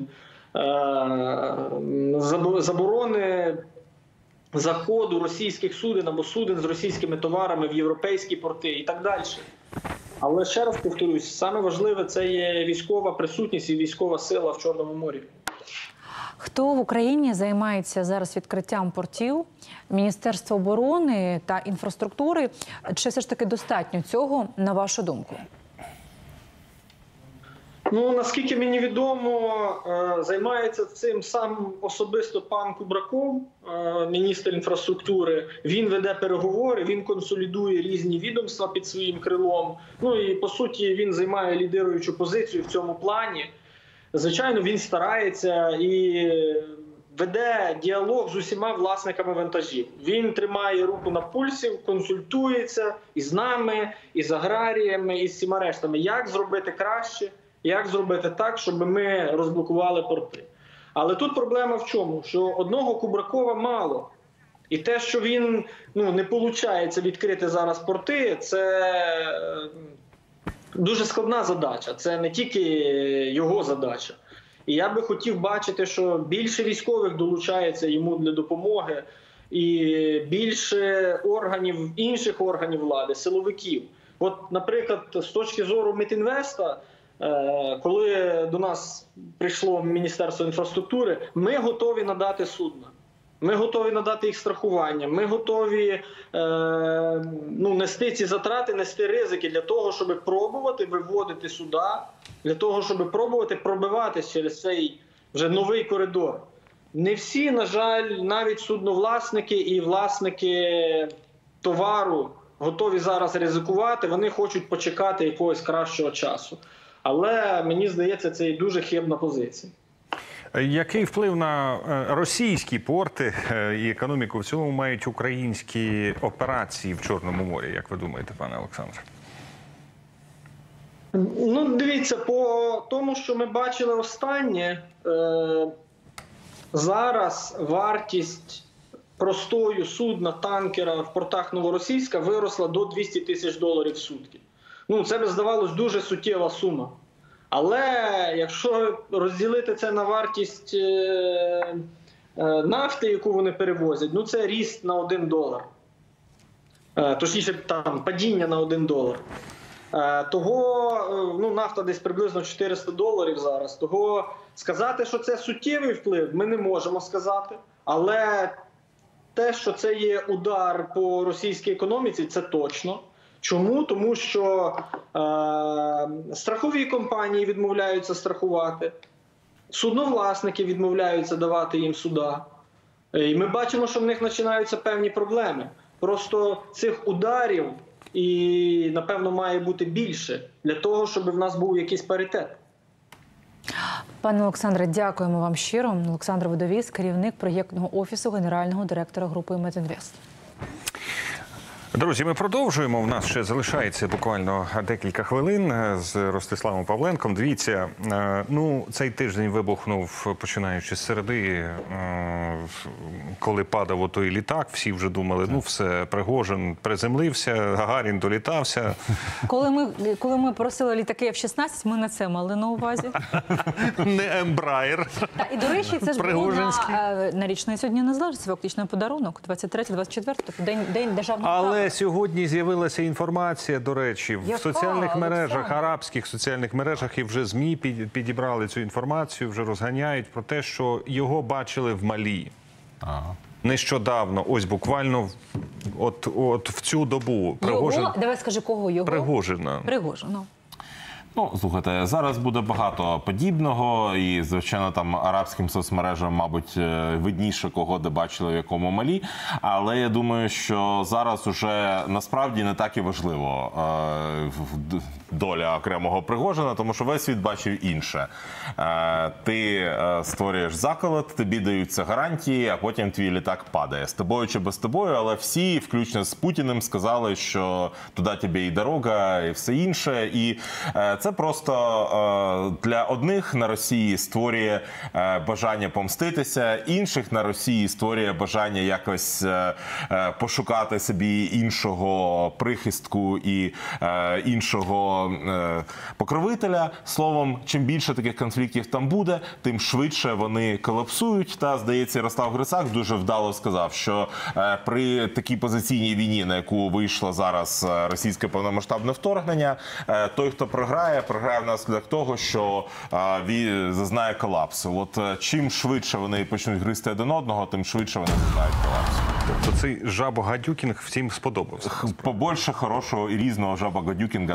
S15: заборони заходу російських суден або суден з російськими товарами в європейські порти і так далі. Але ще раз повторюсь, саме важливе – це є військова присутність і військова сила в Чорному морі.
S2: Хто в Україні займається зараз відкриттям портів? Міністерство оборони та інфраструктури. Чи все ж таки достатньо цього, на вашу думку?
S15: Ну, наскільки мені відомо, займається цим сам особисто пан Кубраков, міністр інфраструктури. Він веде переговори, він консолідує різні відомства під своїм крилом. Ну і, по суті, він займає лідируючу позицію в цьому плані. Звичайно, він старається і веде діалог з усіма власниками вантажів. Він тримає руку на пульсі, консультується із нами, із аграріями, із всіма рештами. Як зробити краще? Як зробити так, щоб ми розблокували порти. Але тут проблема в чому? Що одного Кубракова мало. І те, що він ну, не виходить відкрити зараз порти, це дуже складна задача. Це не тільки його задача. І я би хотів бачити, що більше військових долучається йому для допомоги, і більше органів, інших органів влади, силовиків. От, наприклад, з точки зору Мітінвеста, коли до нас прийшло Міністерство інфраструктури, ми готові надати судна. Ми готові надати їх страхування, ми готові е, ну, нести ці затрати, нести ризики для того, щоб пробувати виводити суда, для того, щоб пробувати пробиватися через цей вже новий коридор. Не всі, на жаль, навіть судновласники і власники товару готові зараз ризикувати, вони хочуть почекати якогось кращого часу. Але, мені здається, це і дуже хибна позиція.
S1: Який вплив на російські порти і економіку в цілому мають українські операції в Чорному морі, як ви думаєте, пане Олександре?
S15: Ну, дивіться, по тому, що ми бачили останнє, е, зараз вартість простою судна, танкера в портах Новоросійська виросла до двісті тисяч доларів в сутки. Ну, це б здавалось дуже суттєва сума. Але якщо розділити це на вартість е, е, нафти, яку вони перевозять, ну це ріст на один долар. Е, точніше, там, падіння на один долар. Е, того, е, ну, нафта десь приблизно чотириста доларів зараз. Того сказати, що це суттєвий вплив, ми не можемо сказати. Але те, що це є удар по російській економіці, це точно. Чому? Тому що е, страхові компанії відмовляються страхувати, судновласники відмовляються давати їм суда. І ми бачимо, що в них починаються певні проблеми. Просто цих ударів і, напевно, має бути більше для того, щоб в нас був якийсь паритет.
S2: Пане Олександре, дякуємо вам щиро. Олександр Водовіс, керівник проєктного офісу генерального директора групи Метінвест.
S1: Друзі, ми продовжуємо. У нас ще залишається буквально декілька хвилин з Ростиславом Павленком. Дивіться, ну, цей тиждень вибухнув, починаючи з середи, коли падав отой літак. Всі вже думали, ну все, Пригожин приземлився, Гагарін долітався.
S2: Коли ми, коли ми просили літаки еф шістнадцять, ми на це мали на увазі.
S1: Не Ембраєр.
S2: І, до речі, це ж було на, на річницю Дня Незалежності, фактично подарунок, двадцять третє двадцять четверте, тобто день, день державного права.
S1: Але сьогодні з'явилася інформація, до речі, в
S2: Яка,
S1: соціальних мережах,
S2: Олександр?
S1: арабських соціальних мережах, і вже ЗМІ підібрали цю інформацію, вже розганяють про те, що його бачили в Малі. Ага. Нещодавно, ось буквально от, от в цю добу. Пригожин...
S2: Його? Давай скажи, кого його?
S1: Пригожина.
S2: Пригожина.
S3: Ну, слухайте, зараз буде багато подібного, і, звичайно, там арабським соцмережам, мабуть, видніше, кого де бачили, в якому Малі. Але я думаю, що зараз уже насправді не так і важливо е, доля окремого Пригожина, тому що весь світ бачив інше. Е, ти е, створюєш заколот, тобі даються гарантії, а потім твій літак падає. З тобою чи без тобою, але всі, включно з Путіним, сказали, що туди тобі і дорога, і все інше. І е, це просто е, для одних на Росії створює е, бажання помститися, інших на Росії створює бажання якось е, е, пошукати собі іншого прихистку і е, іншого е, покровителя. Словом, чим більше таких конфліктів там буде, тим швидше вони колапсують. Та, здається, Ярослав Грицак дуже вдало сказав, що е, при такій позиційній війні, на яку вийшло зараз російське повномасштабне вторгнення, е, той, хто програє, програє внаслідок того, що а, він зазнає колапсу. От а, чим швидше вони почнуть гризти один одного, тим швидше вони зазнають колапсу.
S1: Тобто цей жабо-гадюкінг всім сподобався?
S3: Побольше хорошого і різного жаба-гадюкінга на Росії.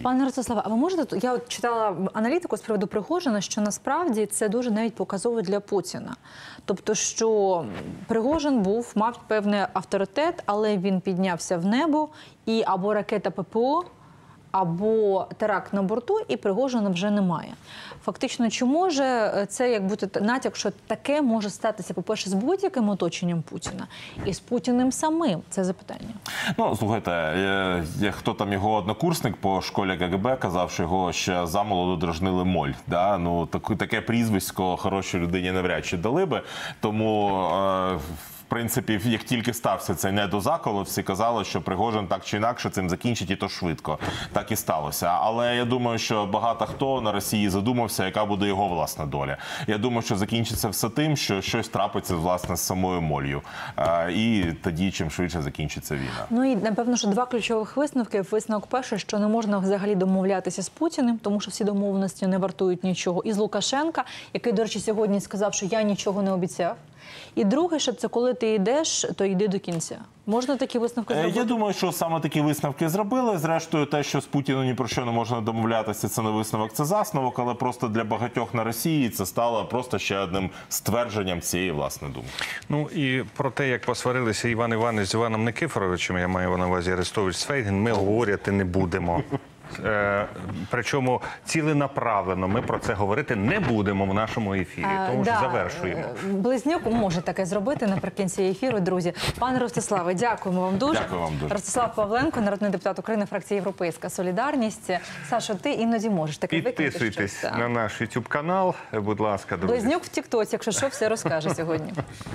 S2: Пане Ростиславе, а ви можете, я от читала аналітику з приводу Пригожина, що насправді це дуже навіть показово для Путіна. Тобто, що Пригожин був, мав певний авторитет, але він піднявся в небо, і або ракета ППО, або теракт на борту, і Пригожина вже немає. Фактично, чи може це як бути натяк, що таке може статися, по-перше, з будь-яким оточенням Путіна, і з Путіним самим? Це запитання.
S3: Ну, слухайте, е, е, хто там його однокурсник по школі КГБ казав, що його ще замолоду дражнили моль. Да? Ну, так, таке прізвисько хорошій людині навряд чи дали би. Тому... Е, В принципі, як тільки стався цей недозаколот, всі казали, що Пригожин так чи інакше цим закінчить, і то швидко. Так і сталося. Але я думаю, що багато хто на Росії задумався, яка буде його власна доля. Я думаю, що закінчиться все тим, що щось трапиться, власне, з самою молью. І тоді, чим швидше закінчиться війна.
S2: Ну і, напевно, що два ключових висновки. Висновок перший, що не можна взагалі домовлятися з Путіним, тому що всі домовленості не вартують нічого. І з Лукашенка, який, до речі, сьогодні сказав, що я нічого не обіцяв. І друге, що це коли ти йдеш, то йди до кінця. Можна такі висновки зробити?
S3: Я думаю, що саме такі висновки зробили. Зрештою, те, що з Путіним ні про що не можна домовлятися, це не висновок, це засновок, але просто для багатьох на Росії це стало просто ще одним ствердженням цієї власної думки.
S1: Ну і про те, як посварилися Іван Іванович з Іваном Никифоровичем, я маю на увазі Арестович з Фейгін, ми говорити не будемо. Е, причому ціленаправлено ми про це говорити не будемо в нашому ефірі, тому
S2: а,
S1: що
S2: да,
S1: завершуємо.
S2: Близнюк може таке зробити наприкінці ефіру, друзі. Пане Ростиславе, дякуємо вам дуже.
S3: Дякую вам дуже.
S2: Ростислав Павленко, народний депутат України, фракція «Європейська солідарність». Сашо, ти іноді можеш таке викинути щось.
S1: Підписуйтесь на наш ютуб канал, будь ласка, друзі.
S2: Близнюк в тіктоці, якщо що, все розкаже сьогодні.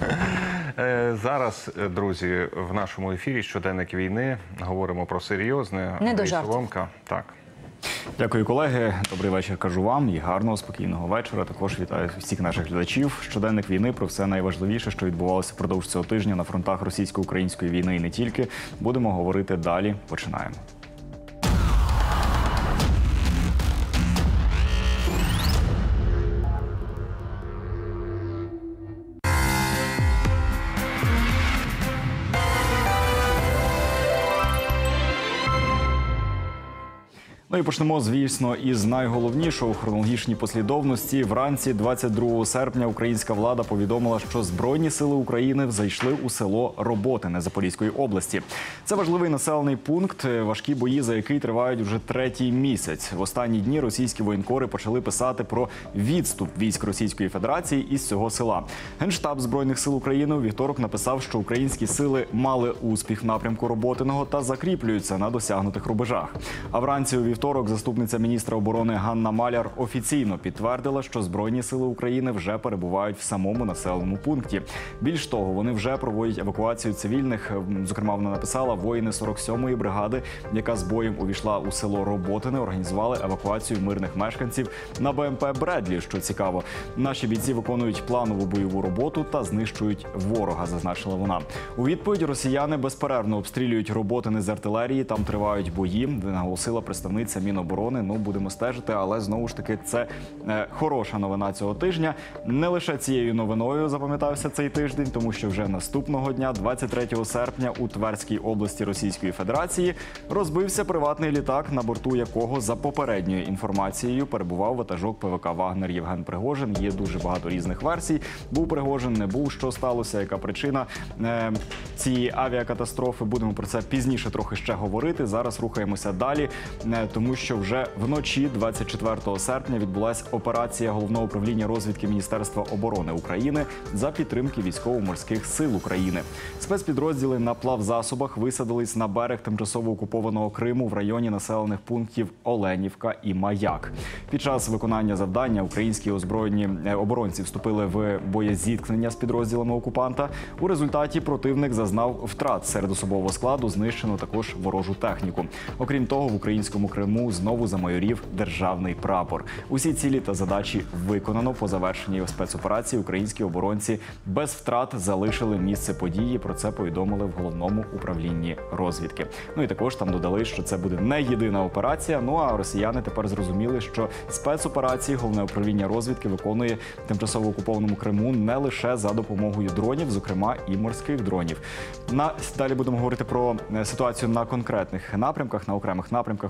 S1: Зараз, друзі, в нашому ефірі «Щоденник війни» говоримо про серйозне.
S2: Не до жартів.
S1: Соломка. Так.
S16: Дякую, колеги. Добрий вечір кажу вам і гарного, спокійного вечора. Також вітаю всіх наших глядачів. Щоденник війни про все найважливіше, що відбувалося впродовж цього тижня на фронтах російсько-української війни і не тільки. Будемо говорити далі. Починаємо. Ну і почнемо, звісно, із найголовнішого у хронологічній послідовності. Вранці двадцять другого серпня українська влада повідомила, що Збройні сили України зайшли у село Роботине Запорізької області. Це важливий населений пункт, важкі бої за який тривають вже третій місяць. В останні дні російські воєнкори почали писати про відступ військ Російської Федерації із цього села. Генштаб Збройних сил України у вівторок написав, що українські сили мали успіх в напрямку Роботиного та закріплюються на досягнутих рубежах. А вранці у вівторок Вівторок заступниця міністра оборони Ганна Маляр офіційно підтвердила, що Збройні сили України вже перебувають в самому населеному пункті. Більш того, вони вже проводять евакуацію цивільних. Зокрема, вона написала, воїни сорок сьомої бригади, яка з боєм увійшла у село Роботине, організували евакуацію мирних мешканців на БМП «Бредлі», що цікаво. Наші бійці виконують планову бойову роботу та знищують ворога, зазначила вона. У відповідь росіяни безперервно обстрілюють Роботине з артилерії, там тривають бої, наголосила представниця Міноборони. Ну, будемо стежити, але знову ж таки це е, хороша новина цього тижня. Не лише цією новиною запам'ятався цей тиждень, тому що вже наступного дня, двадцять третього серпня, у Тверській області Російської Федерації розбився приватний літак, на борту якого, за попередньою інформацією, перебував ватажок ПВК «Вагнер» Євген Пригожин. Є дуже багато різних версій. Був Пригожин, не був, що сталося, яка причина е, цієї авіакатастрофи. Будемо про це пізніше трохи ще говорити. Зараз рухаємося далі, е, тому що вже вночі двадцять четвертого серпня відбулася операція Головного управління розвідки Міністерства оборони України за підтримки військово-морських сил України. Спецпідрозділи на плавзасобах висадились на берег тимчасово окупованого Криму в районі населених пунктів Оленівка і Маяк. Під час виконання завдання українські озброєні оборонці вступили в боєзіткнення з підрозділами окупанта. У результаті противник зазнав втрат серед особового складу, знищено також ворожу техніку. Окрім того, в українському Криму знову замайорів державний прапор. Усі цілі та задачі виконано. По завершенні спецоперації українські оборонці без втрат залишили місце події. Про це повідомили в Головному управлінні розвідки. Ну і також там додали, що це буде не єдина операція. Ну а росіяни тепер зрозуміли, що спецоперації Головне управління розвідки виконує в тимчасово окупованому Криму не лише за допомогою дронів, зокрема і морських дронів. На далі будемо говорити про ситуацію на конкретних напрямках, на окремих напрямках російсько-української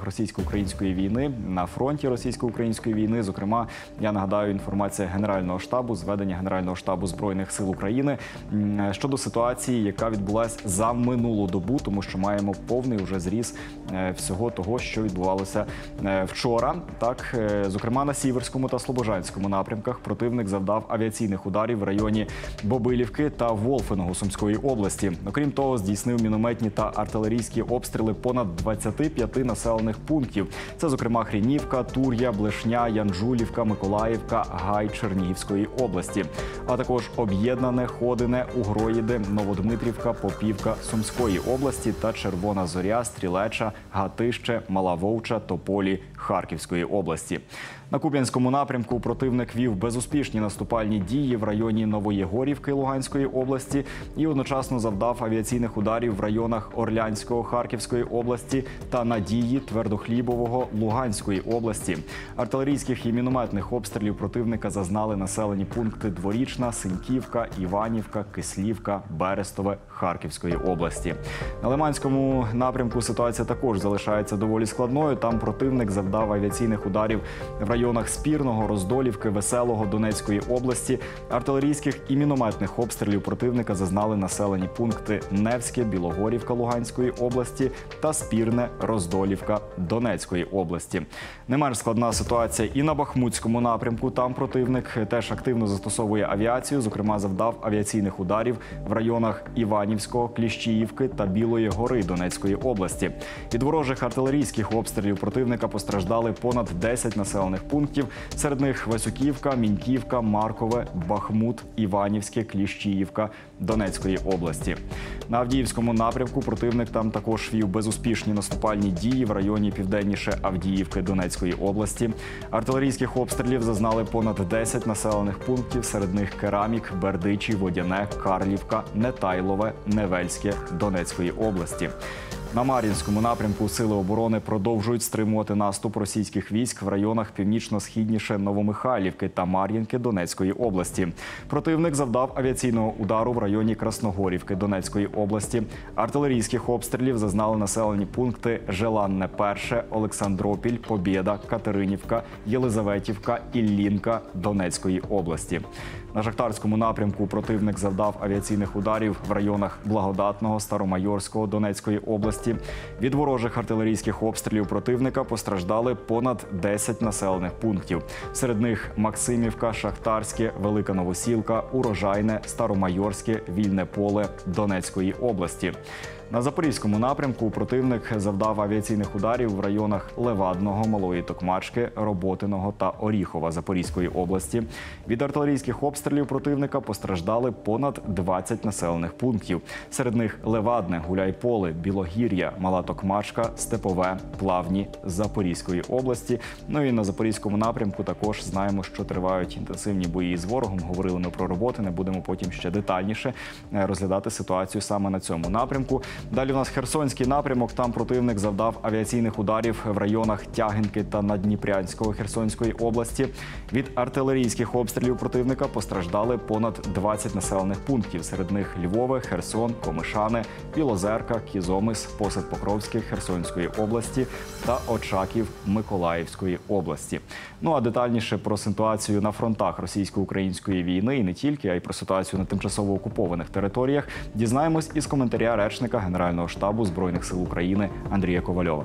S16: російсько-української війни на фронті російсько-української війни. Зокрема, я нагадаю, інформація Генерального штабу, зведення Генерального штабу Збройних сил України щодо ситуації, яка відбулася за минулу добу, тому що маємо повний уже зріз всього того, що відбувалося вчора. Так, зокрема, на Сіверському та Слобожанському напрямках противник завдав авіаційних ударів в районі Бобилівки та Волфеного Сумської області. Окрім того, здійснив мінометні та артилерійські обстріли понад двадцяти п'яти населених пунктів. Це, зокрема, Хрінівка, Тур'я, Блешня, Янджулівка, Миколаївка, Гай Чернігівської області, а також Об'єднане, Ходине, Угроїди, Новодмитрівка, Попівка Сумської області та Червона Зоря, Стрілеча, Гатище, Мала Вовча, Тополі Харківської області. На Куп'янському напрямку противник вів безуспішні наступальні дії в районі Новоєгорівки Луганської області і одночасно завдав авіаційних ударів в районах Орлянського Харківської області та Надії Твердохлібового Луганської області. Артилерійських і мінометних обстрілів противника зазнали населені пункти Дворічна, Синьківка, Іванівка, Кислівка, Берестове Харківської області. На Лиманському напрямку ситуація також залишається доволі складною. Там противник завдав авіаційних ударів в районах Спірного, Роздолівки, Веселого Донецької області. Артилерійських і мінометних обстрілів противника зазнали населені пункти Невське, Білогорівка Луганської області та Спірне, Роздолівка Донецької області. Не менш складна ситуація і на Бахмутському напрямку. Там противник теж активно застосовує авіацію, зокрема завдав авіаційних ударів в районах Іванівського, Кліщіївки та Білої гори Донецької області. Від ворожих артилерійських обстрілів противника постраждали понад десять населених пунктів. Серед них Васюківка, Міньківка, Маркове, Бахмут, Іванівське, Кліщіївка Донецької області. На Авдіївському напрямку противник там також вів безуспішні наступальні дії в районі південніше Авдіївки Донецької області. Артилерійських обстрілів зазнали понад десять населених пунктів, серед них Керамік, Бердичі, Водяне, Карлівка, Нетайлове, Невельське Донецької області. На Мар'їнському напрямку сили оборони продовжують стримувати наступ російських військ в районах північно-східніше Новомихайлівки та Мар'їнки Донецької області. Противник завдав авіаційного удару в районі Красногорівки Донецької області. Артилерійських обстрілів зазнали населені пункти Желанне Перше, Олександропіль, Побєда, Катеринівка, Єлизаветівка, Іллінка Донецької області. На Шахтарському напрямку противник завдав авіаційних ударів в районах Благодатного, Старомайорського Донецької області. Від ворожих артилерійських обстрілів противника постраждали понад десять населених пунктів. Серед них Максимівка, Шахтарське, Велика Новосілка, Урожайне, Старомайорське, Вільне Поле Донецької області. На Запорізькому напрямку противник завдав авіаційних ударів в районах Левадного, Малої Токмачки, Роботиного та Оріхова Запорізької області. Від артилерійських обстрілів противника постраждали понад двадцять населених пунктів. Серед них Левадне, Гуляйполе, Білогір'я, Мала Токмачка, Степове, Плавні Запорізької області. Ну і на Запорізькому напрямку також знаємо, що тривають інтенсивні бої з ворогом. Говорили ми про Роботине, будемо потім ще детальніше розглядати ситуацію саме на цьому напрямку. Далі у нас Херсонський напрямок. Там противник завдав авіаційних ударів в районах Тягинки та Надніпрянського Херсонської області. Від артилерійських обстрілів противника постраждали понад двадцять населених пунктів. Серед них Львове, Херсон, Комишане, Білозерка, Кізомис, Посад Покровський Херсонської області та Очаків Миколаївської області. Ну а детальніше про ситуацію на фронтах російсько-української війни і не тільки, а й про ситуацію на тимчасово окупованих територіях дізнаємось із коментаря речника Генерального штабу Збройних сил України Андрія Ковальова.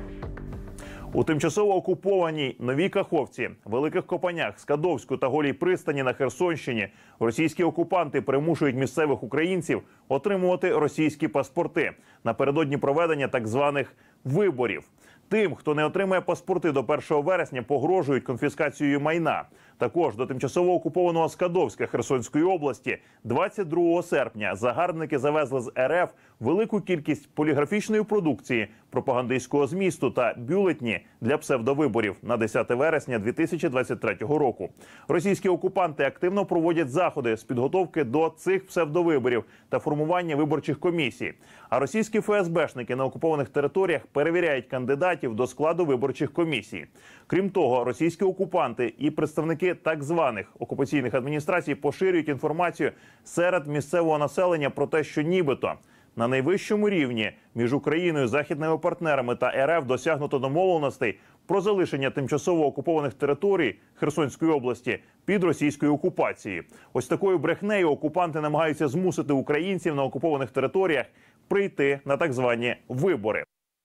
S17: У тимчасово окупованій Новій Каховці, Великих Копанях, Скадовську та Голій пристані на Херсонщині російські окупанти примушують місцевих українців отримувати російські паспорти напередодні проведення так званих виборів. Тим, хто не отримає паспорти до першого вересня, погрожують конфіскацією майна. Також до тимчасово окупованого Скадовська Херсонської області двадцять другого серпня загарбники завезли з РФ велику кількість поліграфічної продукції, пропагандистського змісту та бюлетні для псевдовиборів на десяте вересня дві тисячі двадцять третього року. Російські окупанти активно проводять заходи з підготовки до цих псевдовиборів та формування виборчих комісій. А російські ФСБшники на окупованих територіях перевіряють кандидатів до складу виборчих комісій. Крім того, російські окупанти і представники так званих окупаційних адміністрацій поширюють інформацію серед місцевого населення про те, що нібито На найвищому рівні між Україною, західними партнерами та РФ досягнуто домовленостей про залишення тимчасово окупованих територій Херсонської області під російською окупацією. Ось такою брехнею окупанти намагаються змусити українців на окупованих територіях прийти на так звані вибори.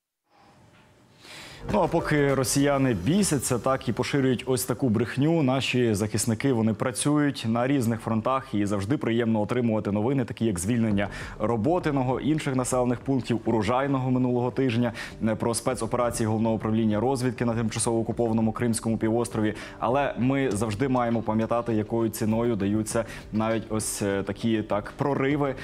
S16: Ну, а поки росіяни бісяться, так і поширюють ось таку брехню, наші захисники, вони працюють на різних фронтах, і завжди приємно отримувати новини, такі як звільнення Роботиного, інших населених пунктів, Урожайного минулого тижня, про спецоперації Головного управління розвідки на тимчасово окупованому Кримському півострові. Але ми завжди маємо пам'ятати, якою ціною даються навіть ось такі так прориви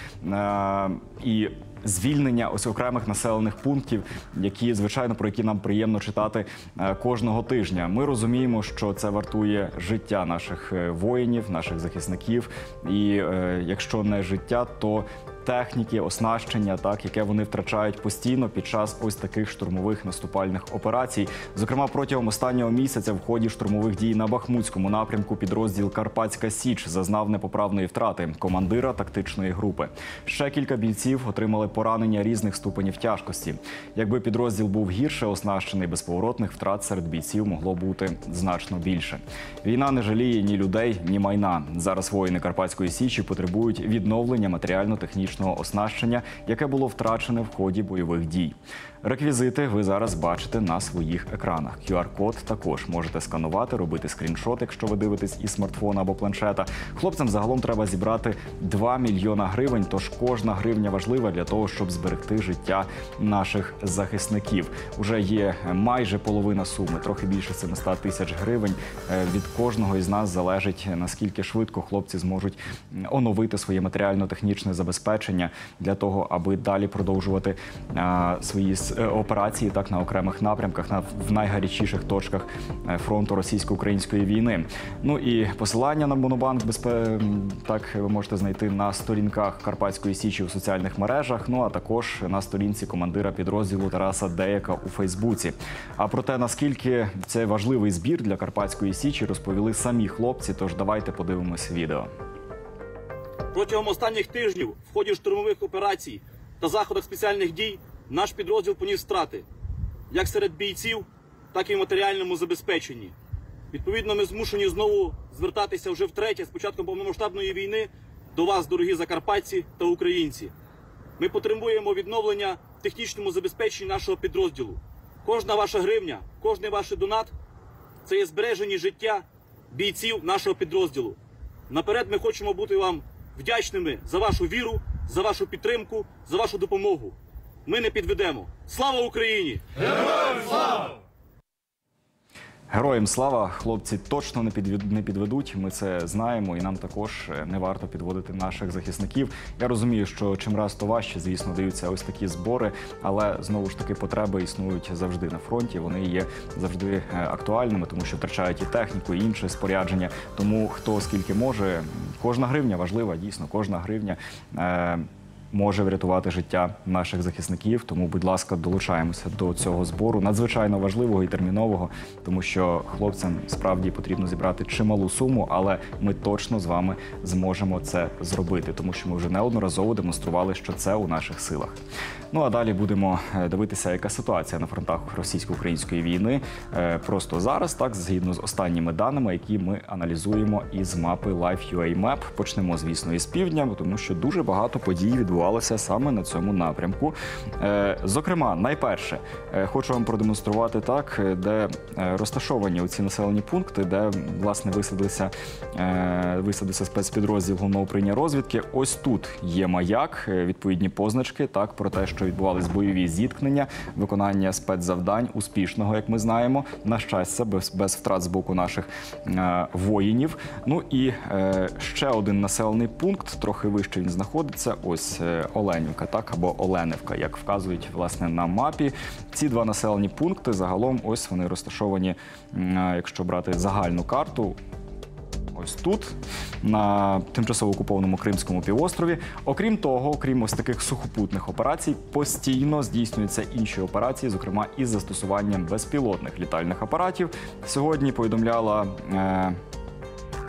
S16: е і звільнення ось окремих населених пунктів, які, звичайно, про які нам приємно читати кожного тижня. Ми розуміємо, що це вартує життя наших воїнів, наших захисників. І е, якщо не життя, то техніки, оснащення, так, яке вони втрачають постійно під час ось таких штурмових наступальних операцій. Зокрема, протягом останнього місяця в ході штурмових дій на Бахмутському напрямку підрозділ «Карпатська Січ» зазнав непоправної втрати командира тактичної групи. Ще кілька бійців отримали поранення різних ступенів тяжкості. Якби підрозділ був гірше оснащений, безповоротних втрат серед бійців могло бути значно більше. Війна не жаліє ні людей, ні майна. Зараз воїни Карпатської Січі потребують відновлення матеріально-технічного оснащення, яке було втрачене в ході бойових дій. Реквізити ви зараз бачите на своїх екранах. кю ар-код також можете сканувати, робити скріншот, якщо ви дивитесь із смартфона або планшета. Хлопцям загалом треба зібрати два мільйона гривень, тож кожна гривня важлива для того, щоб зберегти життя наших захисників. Уже є майже половина суми, трохи більше сімсот тисяч гривень. Від кожного із нас залежить, наскільки швидко хлопці зможуть оновити своє матеріально-технічне забезпечення для того, аби далі продовжувати а, свої операції так на окремих напрямках, на в найгарячіших точках фронту російсько-української війни. Ну і посилання на Монобанк безпе... так ви можете знайти на сторінках Карпатської Січі у соціальних мережах, ну а також на сторінці командира підрозділу Тараса Деяка у Фейсбуці. А про те, наскільки це важливий збір для Карпатської Січі, розповіли самі хлопці, тож давайте подивимось відео.
S18: Протягом останніх тижнів в ході штурмових операцій та заходах спеціальних дій наш підрозділ поніс втрати, як серед бійців, так і в матеріальному забезпеченні. Відповідно, ми змушені знову звертатися вже втретє з початком повномасштабної війни до вас, дорогі закарпатці та українці. Ми потребуємо відновлення в технічному забезпеченні нашого підрозділу. Кожна ваша гривня, кожний ваш донат – це є збережені життя бійців нашого підрозділу. Наперед ми хочемо бути вам вдячними за вашу віру, за вашу підтримку, за вашу допомогу. Ми не підведемо. Слава Україні!
S4: Героям слава! Героям слава! Хлопці точно не підведуть, ми це знаємо, і нам також не варто підводити наших захисників. Я розумію, що чим раз то важче, звісно, даються ось такі збори, але знову ж таки потреби існують завжди на фронті, вони є завжди актуальними, тому що втрачають і техніку, і інше спорядження. Тому хто скільки може, кожна гривня важлива, дійсно, кожна гривня е може врятувати життя наших захисників. Тому, будь ласка, долучаємося до цього збору, надзвичайно важливого і термінового, тому що хлопцям справді потрібно зібрати чималу суму, але ми точно з вами зможемо це зробити, тому що ми вже неодноразово демонстрували, що це у наших силах. Ну а далі будемо дивитися, яка ситуація на фронтах російсько-української війни просто зараз, так, згідно з останніми даними, які ми аналізуємо із мапи Live.ua Map. Почнемо, звісно, із півдня, тому що дуже багато подій відбувалося саме на цьому напрямку. Зокрема, найперше, хочу вам продемонструвати так, де розташовані ці населені пункти, де, власне, висадився, висадився спецпідрозділ Головного управління розвідки. Ось тут є маяк, відповідні позначки, так, про те, що відбувались бойові зіткнення, виконання спецзавдань успішного, як ми знаємо, на щастя, без, без втрат з боку наших е, воїнів. Ну і е, ще один населений пункт, трохи вище він знаходиться, ось е, Оленівка, так, або Оленівка, як вказують, власне, на мапі. Ці два населені пункти, загалом, ось вони розташовані, е, якщо брати загальну карту, ось тут, на тимчасово окупованому Кримському півострові. Окрім того, окрім ось таких сухопутних операцій, постійно здійснюються інші операції, зокрема із застосуванням безпілотних літальних апаратів. Сьогодні повідомляла е,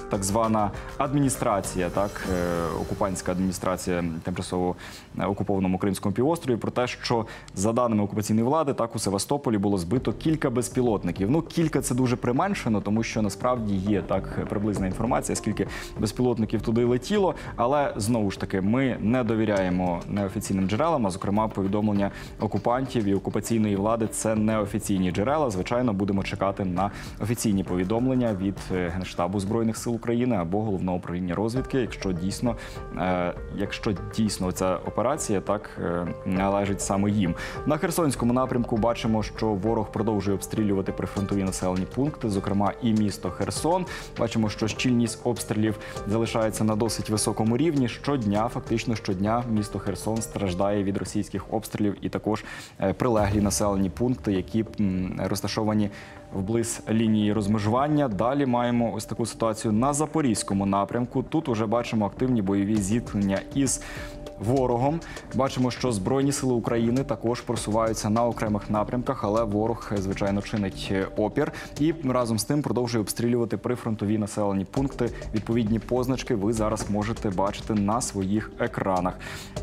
S16: так звана адміністрація, так, окупантська адміністрація тимчасово окупованому Кримському півострові, про те, що за даними окупаційної влади, так, у Севастополі було збито кілька безпілотників. Ну, кілька це дуже применшено, тому що насправді є так приблизна інформація, скільки безпілотників туди летіло, але знову ж таки ми не довіряємо неофіційним джерелам, а зокрема повідомлення окупантів і окупаційної влади – це неофіційні джерела. Звичайно, будемо чекати на офіційні повідомлення від Генштабу Збройних сил України або Головного управління розвідки, якщо дійсно, е, якщо дійсно ця операція так е, належить саме їм. На Херсонському напрямку бачимо, що ворог продовжує обстрілювати прифронтові населені пункти, зокрема і місто Херсон. Бачимо, що щільність обстрілів залишається на досить високому рівні. Щодня, фактично щодня, місто Херсон страждає від російських обстрілів і також е, прилеглі населені пункти, які м, розташовані вблизь лінії розмежування. Далі маємо ось таку ситуацію на Запорізькому напрямку. Тут уже бачимо активні бойові зіткнення із ворогом. Бачимо, що Збройні сили України також просуваються на окремих напрямках, але ворог, звичайно, чинить опір і разом з тим продовжує обстрілювати прифронтові населені пункти. Відповідні позначки ви зараз можете бачити на своїх екранах.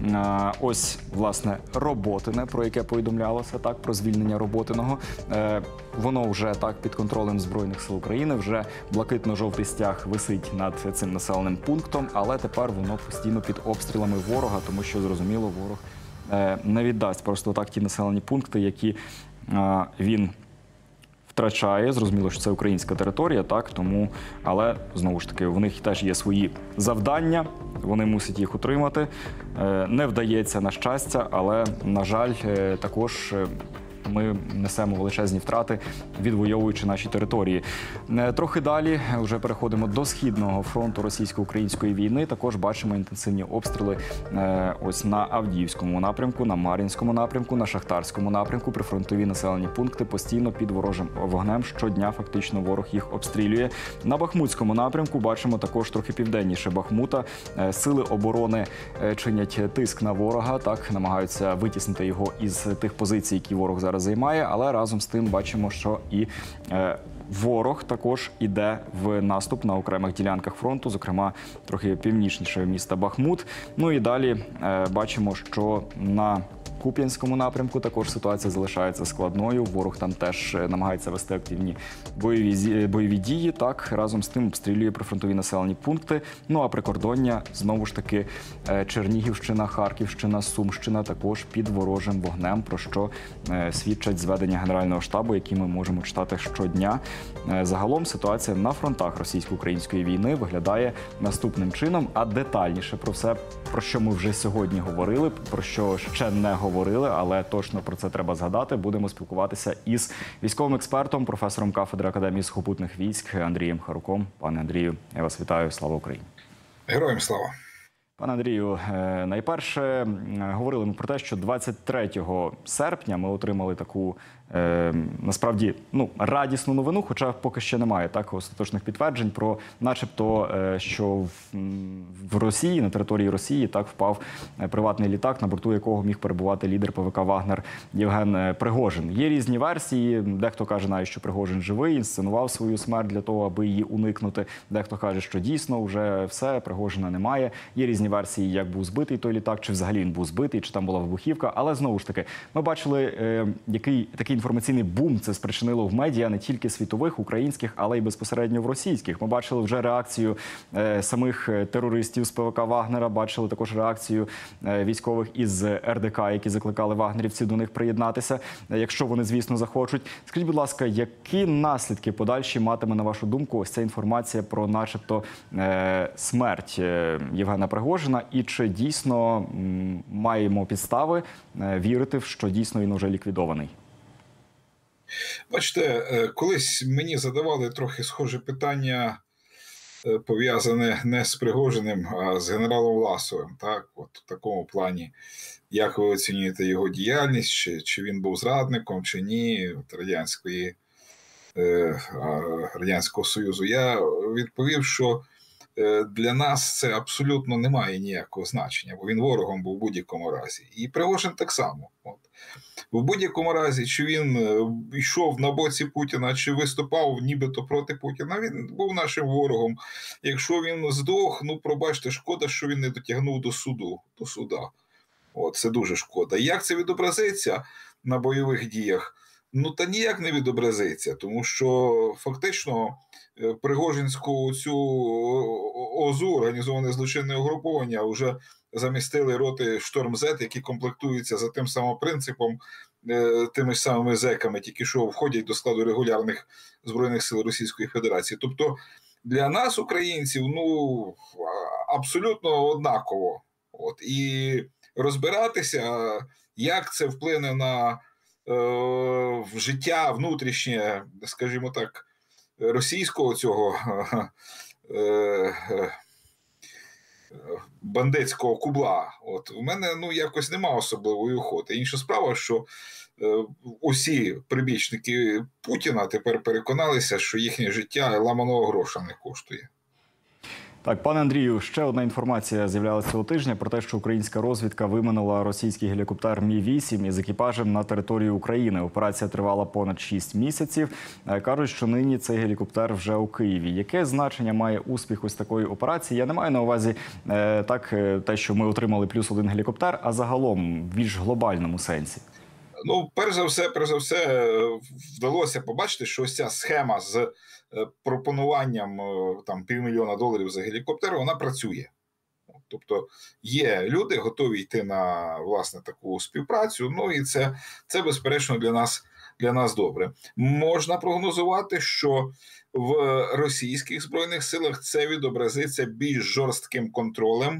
S16: Ось, власне, Роботине, про яке повідомлялося, так, про звільнення Роботиного. Воно вже так під контролем Збройних сил України, вже блакитно-жовтий стяг висить над цим населеним пунктом, але тепер воно постійно під обстрілами ворога, тому що, зрозуміло, ворог не віддасть просто так ті населені пункти, які він втрачає. Зрозуміло, що це українська територія, так, тому, але, знову ж таки, в них теж є свої завдання, вони мусять їх утримати. Не вдається, на щастя, але, на жаль, також ми несемо величезні втрати, відвоюючи наші території. Трохи далі вже переходимо до Східного фронту російсько-української війни. Також бачимо інтенсивні обстріли ось на Авдіївському напрямку, на Мар'їнському напрямку, на Шахтарському напрямку. Прифронтові населені пункти постійно під ворожим вогнем. Щодня фактично ворог їх обстрілює. На Бахмутському напрямку бачимо також трохи південніше Бахмута. Сили оборони чинять тиск на ворога, так, намагаються витіснити його із тих позицій, які ворог зараз займає, але разом з тим бачимо, що і е, ворог також іде в наступ на окремих ділянках фронту, зокрема трохи північніше міста Бахмут. Ну і далі е, бачимо, що на Куп'янському напрямку також ситуація залишається складною. Ворог там теж намагається вести активні бойові, бойові дії. Так, разом з тим обстрілює прифронтові населені пункти. Ну а прикордоння, знову ж таки, Чернігівщина, Харківщина, Сумщина також під ворожим вогнем, про що свідчать зведення Генерального штабу, які ми можемо читати щодня. Загалом ситуація на фронтах російсько-української війни виглядає наступним чином, а детальніше про все, про що ми вже сьогодні говорили, про що ще не говорили, говорили, але точно про це треба згадати. Будемо спілкуватися із військовим експертом, професором кафедри Академії сухопутних військ Андрієм Харуком. Пане Андрію, я вас вітаю. Слава Україні!
S19: Героям слава!
S16: Пане Андрію, найперше говорили ми про те, що двадцять третього серпня ми отримали таку, е, насправді, ну, радісну новину, хоча поки ще немає так остаточних підтверджень про, начебто, е, що в, в Росії, на території Росії, так впав приватний літак, на борту якого міг перебувати лідер ПВК «Вагнер» Євген Пригожин. Є різні версії, дехто каже навіть, що Пригожин живий, інсценував свою смерть для того, аби її уникнути. Дехто каже, що дійсно вже все, Пригожина немає. Є різні версії, як був збитий той літак, чи взагалі він був збитий, чи там була вибухівка. Але знову ж таки, ми бачили, е, який такий інформаційний бум це спричинило в медіа, не тільки світових, українських, але й безпосередньо в російських. Ми бачили вже реакцію е, самих терористів з ПВК «Вагнера», бачили також реакцію е, військових із ер де ка, які закликали вагнерівців до них приєднатися, е, якщо вони, звісно, захочуть. Скажіть, будь ласка, які наслідки подальші матиме, на вашу думку, ось ця інформація про начебто е, смерть е, Євгена Пригожина? І чи дійсно м, маємо підстави е, вірити, що дійсно він вже ліквідований?
S19: Бачите, колись мені задавали трохи схоже питання, пов'язане не з Пригожиним, а з генералом Власовим. Так? От, в такому плані, як ви оцінюєте його діяльність, чи, чи він був зрадником, чи ні, радянської, Радянського Союзу. Я відповів, що для нас це абсолютно не має ніякого значення, бо він ворогом був в будь-якому разі. І Пригожин так само. От. В будь-якому разі, чи він йшов на боці Путіна, чи виступав нібито проти Путіна, він був нашим ворогом. Якщо він здох, ну, пробачте, шкода, що він не дотягнув до суду, до суда. От, це дуже шкода. Як це відобразиться на бойових діях? Ну, та ніяк не відобразиться, тому що фактично Пригожинську цю ОЗУ, організоване злочинне угруповання, вже замістили роти Шторм-Зет, які комплектуються за тим самим принципом, тими ж самими зеками, тільки що входять до складу регулярних Збройних сил Російської Федерації. Тобто для нас, українців, ну, абсолютно однаково. От. І розбиратися, як це вплине на е, в життя внутрішнє, скажімо так, російського цього е, е, бандитського кубла. От у мене, ну, якось нема особливої охоти. Інша справа, що е, усі прибічники Путіна тепер переконалися, що їхнє життя ламаного гроша не коштує.
S16: Так, пане Андрію, ще одна інформація з'являлася цього тижня про те, що українська розвідка виманила російський гелікоптер Мі вісім із екіпажем на територію України. Операція тривала понад шість місяців. Кажуть, що нині цей гелікоптер вже у Києві. Яке значення має успіх ось такої операції? Я не маю на увазі е, так, те, що ми отримали плюс один гелікоптер, а загалом в більш глобальному сенсі.
S19: Ну, перш за все, перш за все, вдалося побачити, що ось ця схема з пропонуванням там півмільйона доларів за гелікоптер, вона працює. Тобто є люди, готові йти на, власне, таку співпрацю, ну і це, це безперечно, для нас, для нас добре. Можна прогнозувати, що в російських Збройних силах це відобразиться більш жорстким контролем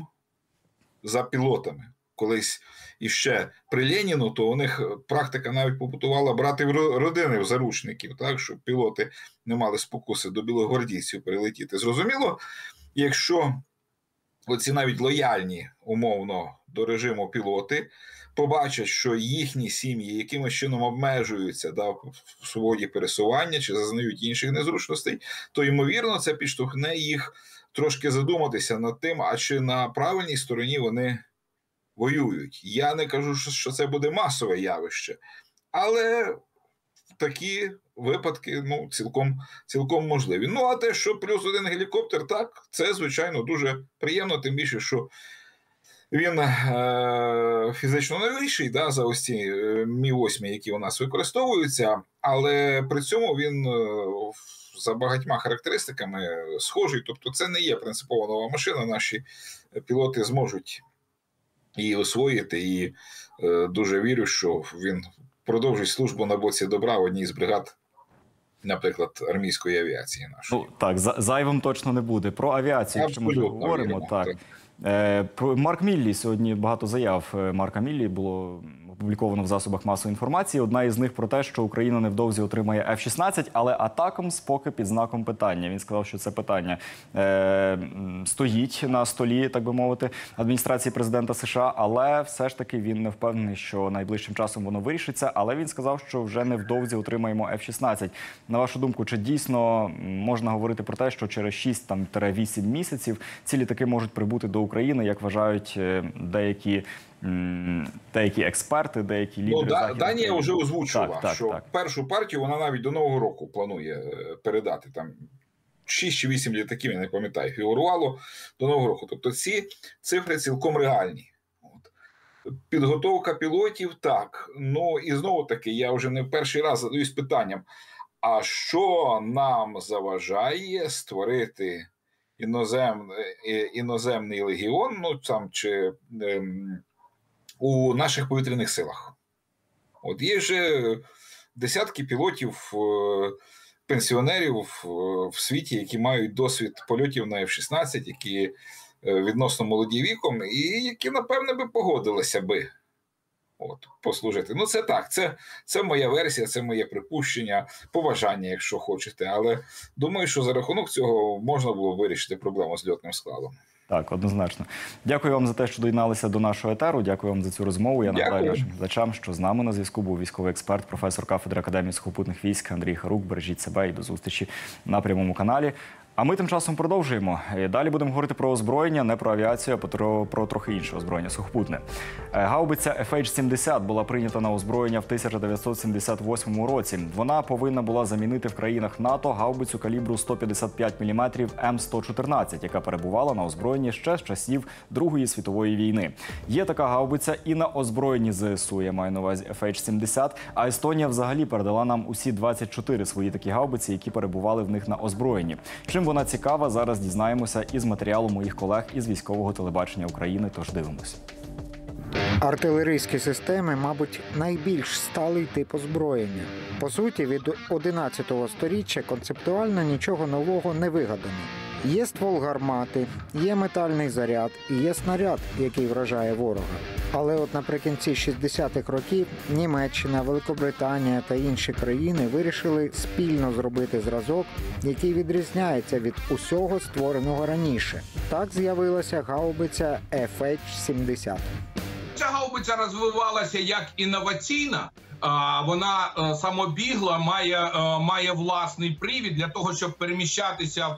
S19: за пілотами. Колись іще при Леніну, то у них практика навіть побутувала брати родини в заручників, так, щоб пілоти не мали спокуси до білогвардійців прилетіти. Зрозуміло, якщо оці навіть лояльні, умовно, до режиму пілоти побачать, що їхні сім'ї якимось чином обмежуються, да, в свободі пересування чи зазнають інших незручностей, то, ймовірно, це підштовхне їх трошки задуматися над тим, а чи на правильній стороні вони воюють. Я не кажу, що це буде масове явище, але такі випадки, ну, цілком, цілком можливі. Ну, а те, що плюс один гелікоптер, так, це, звичайно, дуже приємно, тим більше, що він е- фізично новіший, да, за ось ці Мі вісім, які у нас використовуються, але при цьому він е- за багатьма характеристиками схожий, тобто це не є принципово нова машина, наші пілоти зможуть її освоїти, і е, дуже вірю, що він продовжить службу на боці добра в одній з бригад, наприклад, армійської авіації нашої.
S16: Ну, так, зайвим точно не буде. Про авіацію, якщо ми говоримо,
S19: віримо,
S16: так.
S19: так.
S16: Е, про Марк Міллі, сьогодні багато заяв Марка Міллі було опубліковано в засобах масової інформації. Одна із них про те, що Україна невдовзі отримає еф шістнадцять, але атакамс поки під знаком питання. Він сказав, що це питання е, стоїть на столі, так би мовити, адміністрації президента США, але все ж таки він не впевнений, що найближчим часом воно вирішиться, але він сказав, що вже невдовзі отримаємо еф шістнадцять. На вашу думку, чи дійсно можна говорити про те, що через шість-вісім місяців ці літаки можуть прибути до України, як вважають деякі деякі експерти, деякі лідери?
S19: Ну, да, Данія вже озвучувала,
S16: так, так,
S19: що
S16: так.
S19: першу партію вона навіть до Нового року планує передати. Там шість чи вісім літаків, я не пам'ятаю, фігурувало до Нового року. Тобто ці цифри цілком реальні. От. Підготовка пілотів, так. Ну і знову таки, я вже не в перший раз задаюсь питанням, а що нам заважає створити іноземний, іноземний легіон, ну там, чи ем, у наших повітряних силах? От є вже десятки пілотів, пенсіонерів в світі, які мають досвід польотів на еф шістнадцять, які відносно молоді віком, і які, напевне, би погодилися би от, послужити. Ну, це так, це, це моя версія, це моє припущення, побажання, якщо хочете, але думаю, що за рахунок цього можна було вирішити проблему з льотним складом.
S16: Так, однозначно. Дякую вам за те, що доєдналися до нашого етеру. Дякую вам за цю розмову. Я нагадаю нашим глядачам, що з нами на зв'язку був військовий експерт, професор кафедри Академії сухопутних військ Андрій Харук. Бережіть себе і до зустрічі на прямому каналі. А ми тим часом продовжуємо. І далі будемо говорити про озброєння, не про авіацію, а про, про трохи інше озброєння, сухопутне. Гаубиця еф ейч сімдесят була прийнята на озброєння в тисяча дев'ятсот сімдесят восьмому році. Вона повинна була замінити в країнах НАТО гаубицю калібру сто п'ятдесят п'ять міліметрів ем сто чотирнадцять, яка перебувала на озброєнні ще з часів Другої світової війни. Є така гаубиця і на озброєнні зе ес у, я маю на увазі еф ейч сімдесят, а Естонія взагалі передала нам усі двадцять чотири свої такі гаубиці, які перебували в них на озброєнні. Чим вона цікава, зараз дізнаємося із матеріалу моїх колег із військового телебачення України, тож дивимось.
S20: Артилерійські системи, мабуть, найбільш сталий тип озброєння. По суті, від одинадцятого сторіччя концептуально нічого нового не вигадано. Є ствол гармати, є метальний заряд і є снаряд, який вражає ворога. Але от наприкінці шістдесятих років Німеччина, Великобританія та інші країни вирішили спільно зробити зразок, який відрізняється від усього створеного раніше. Так з'явилася гаубиця еф ейч сімдесят.
S21: Ця гаубиця розвивалася як інноваційна. Вона самобігла, має, має власний привід для того, щоб переміщатися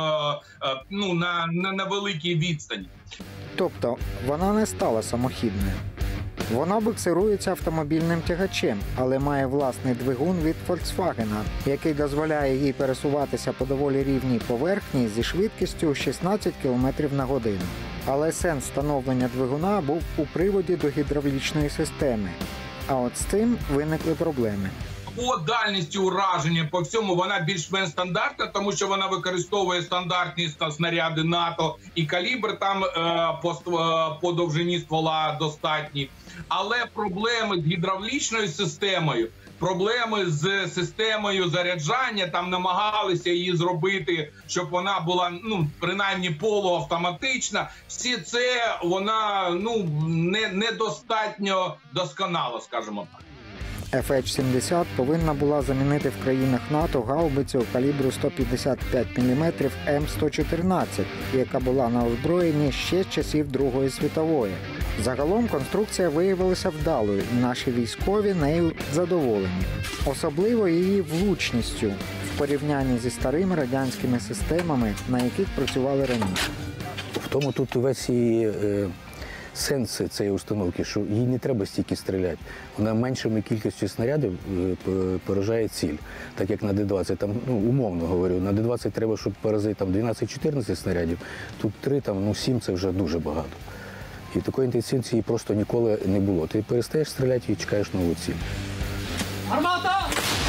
S21: ну, на, на, на великій відстані.
S20: Тобто вона не стала самохідною. Вона буксирується автомобільним тягачем, але має власний двигун від Volkswagen, який дозволяє їй пересуватися по доволі рівній поверхні зі швидкістю шістнадцять кілометрів на годину. Але сенс встановлення двигуна був у приводі до гідравлічної системи. А от з цим виникли проблеми.
S21: По дальності ураження, по всьому, вона більш-менш стандартна, тому що вона використовує стандартні снаряди НАТО і калібр там е, по, е, по довжині ствола достатні. Але проблеми з гідравлічною системою, проблеми з системою заряджання, там намагалися її зробити, щоб вона була, ну, принаймні полуавтоматична. Всі це вона, ну, не, недостатньо досконало, скажімо так.
S20: еф ейч сімдесят повинна була замінити в країнах НАТО гаубицю калібру сто п'ятдесят п'ять міліметрів ем сто чотирнадцять, яка була на озброєнні ще з часів Другої світової. Загалом конструкція виявилася вдалою, і наші військові нею задоволені. Особливо її влучністю в порівнянні зі старими радянськими системами, на яких працювали раніше.
S22: В тому тут весь її е, сенс цієї установки, що їй не треба стільки стріляти. Вона меншими кількістю снарядів е, поражає ціль, так як на Д двадцять. Там, ну, умовно говорю, на Д двадцять треба, щоб поразити там дванадцять-чотирнадцять снарядів, тут три, там, ну, сім – це вже дуже багато. І такої інтенсивності просто ніколи не було. Ти перестаєш стріляти і чекаєш нову ціль.
S21: Гармата!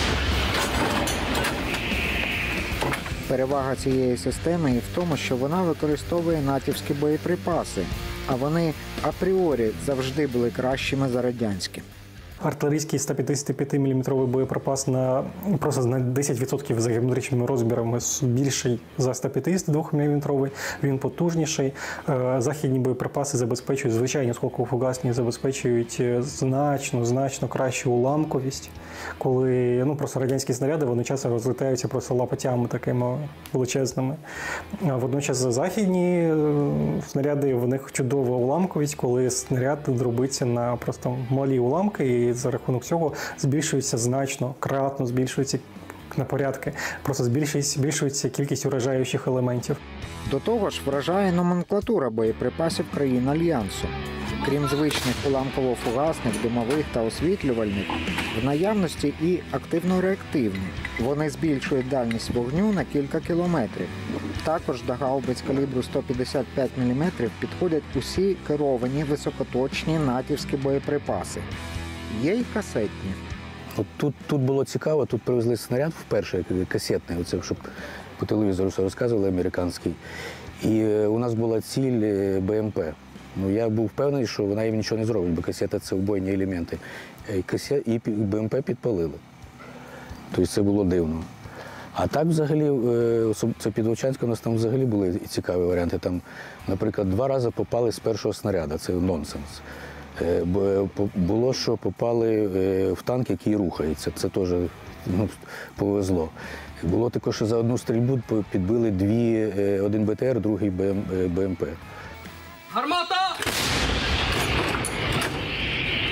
S20: Перевага цієї системи і в тому, що вона використовує натівські боєприпаси, а вони апріорі завжди були кращими за радянські.
S23: Артилерійський сто п'ятдесят п'ять міліметровий боєприпас на просто на десять відсотків за геометричними розмірами більший за сто п'ятдесят два міліметровий, він потужніший. Західні боєприпаси забезпечують, звичайні осколково-фугасні забезпечують значно, значно кращу уламковість, коли, ну, просто радянські снаряди, вони часто розлітаються просто лапотями такими величезними. А водночас західні снаряди, в них чудова уламковість, коли снаряд робиться на просто малі уламки, і за рахунок цього збільшується значно, кратно збільшується на порядки, просто збільшується, збільшується кількість уражаючих елементів.
S20: До того ж, вражає номенклатура боєприпасів країн Альянсу. Крім звичних уламково-фугасних, димових та освітлювальних, в наявності і активно-реактивні. Вони збільшують дальність вогню на кілька кілометрів. Також до гаубиць калібру сто п'ятдесят п'ять міліметрів підходять усі керовані високоточні натівські боєприпаси. Є й касетні.
S22: От тут, тут було цікаво, тут привезли снаряд вперше, касетний, оце, щоб по телевізору розказували, американський. І у нас була ціль Б М П. Ну, я був впевнений, що вона їм нічого не зробить, бо касета – це вбойні елементи. І, касет, і Б М П підпалили. Тобто це було дивно. А так взагалі, це під Вовчанськом у нас там взагалі були цікаві варіанти. Там, наприклад, два рази попали з першого снаряду, це нонсенс. Було, що попали в танк, який рухається, це теж, ну, повезло. Було також, що за одну стрільбу підбили дві, один Б Т Р, другий Б М П.
S21: Гармата!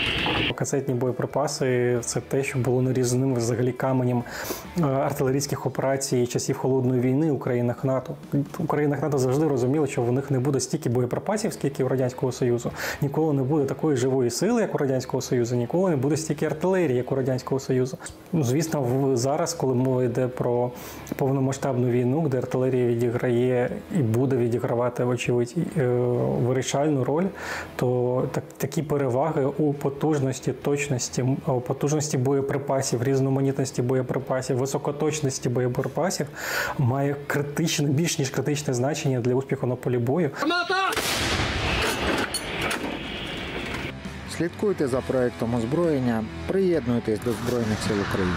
S23: Касетні боєприпаси – це те, що було нарізаним взагалі каменем артилерійських операцій часів Холодної війни у країнах НАТО. У країнах НАТО завжди розуміли, що в них не буде стільки боєприпасів, скільки у Радянського Союзу. Ніколи не буде такої живої сили, як у Радянського Союзу, ніколи не буде стільки артилерії, як у Радянського Союзу. Звісно, зараз, коли мова йде про повномасштабну війну, де артилерія відіграє і буде відігравати, вочевидь, вирішальну роль, то так, такі переваги у потужності, точності, у потужності боєприпасів, різноманітності боєприпасів, високоточності боєприпасів має критичне, більш ніж критичне значення для успіху на полі бою.
S20: Слідкуйте за проектом озброєння, приєднуйтесь до Збройних сил України.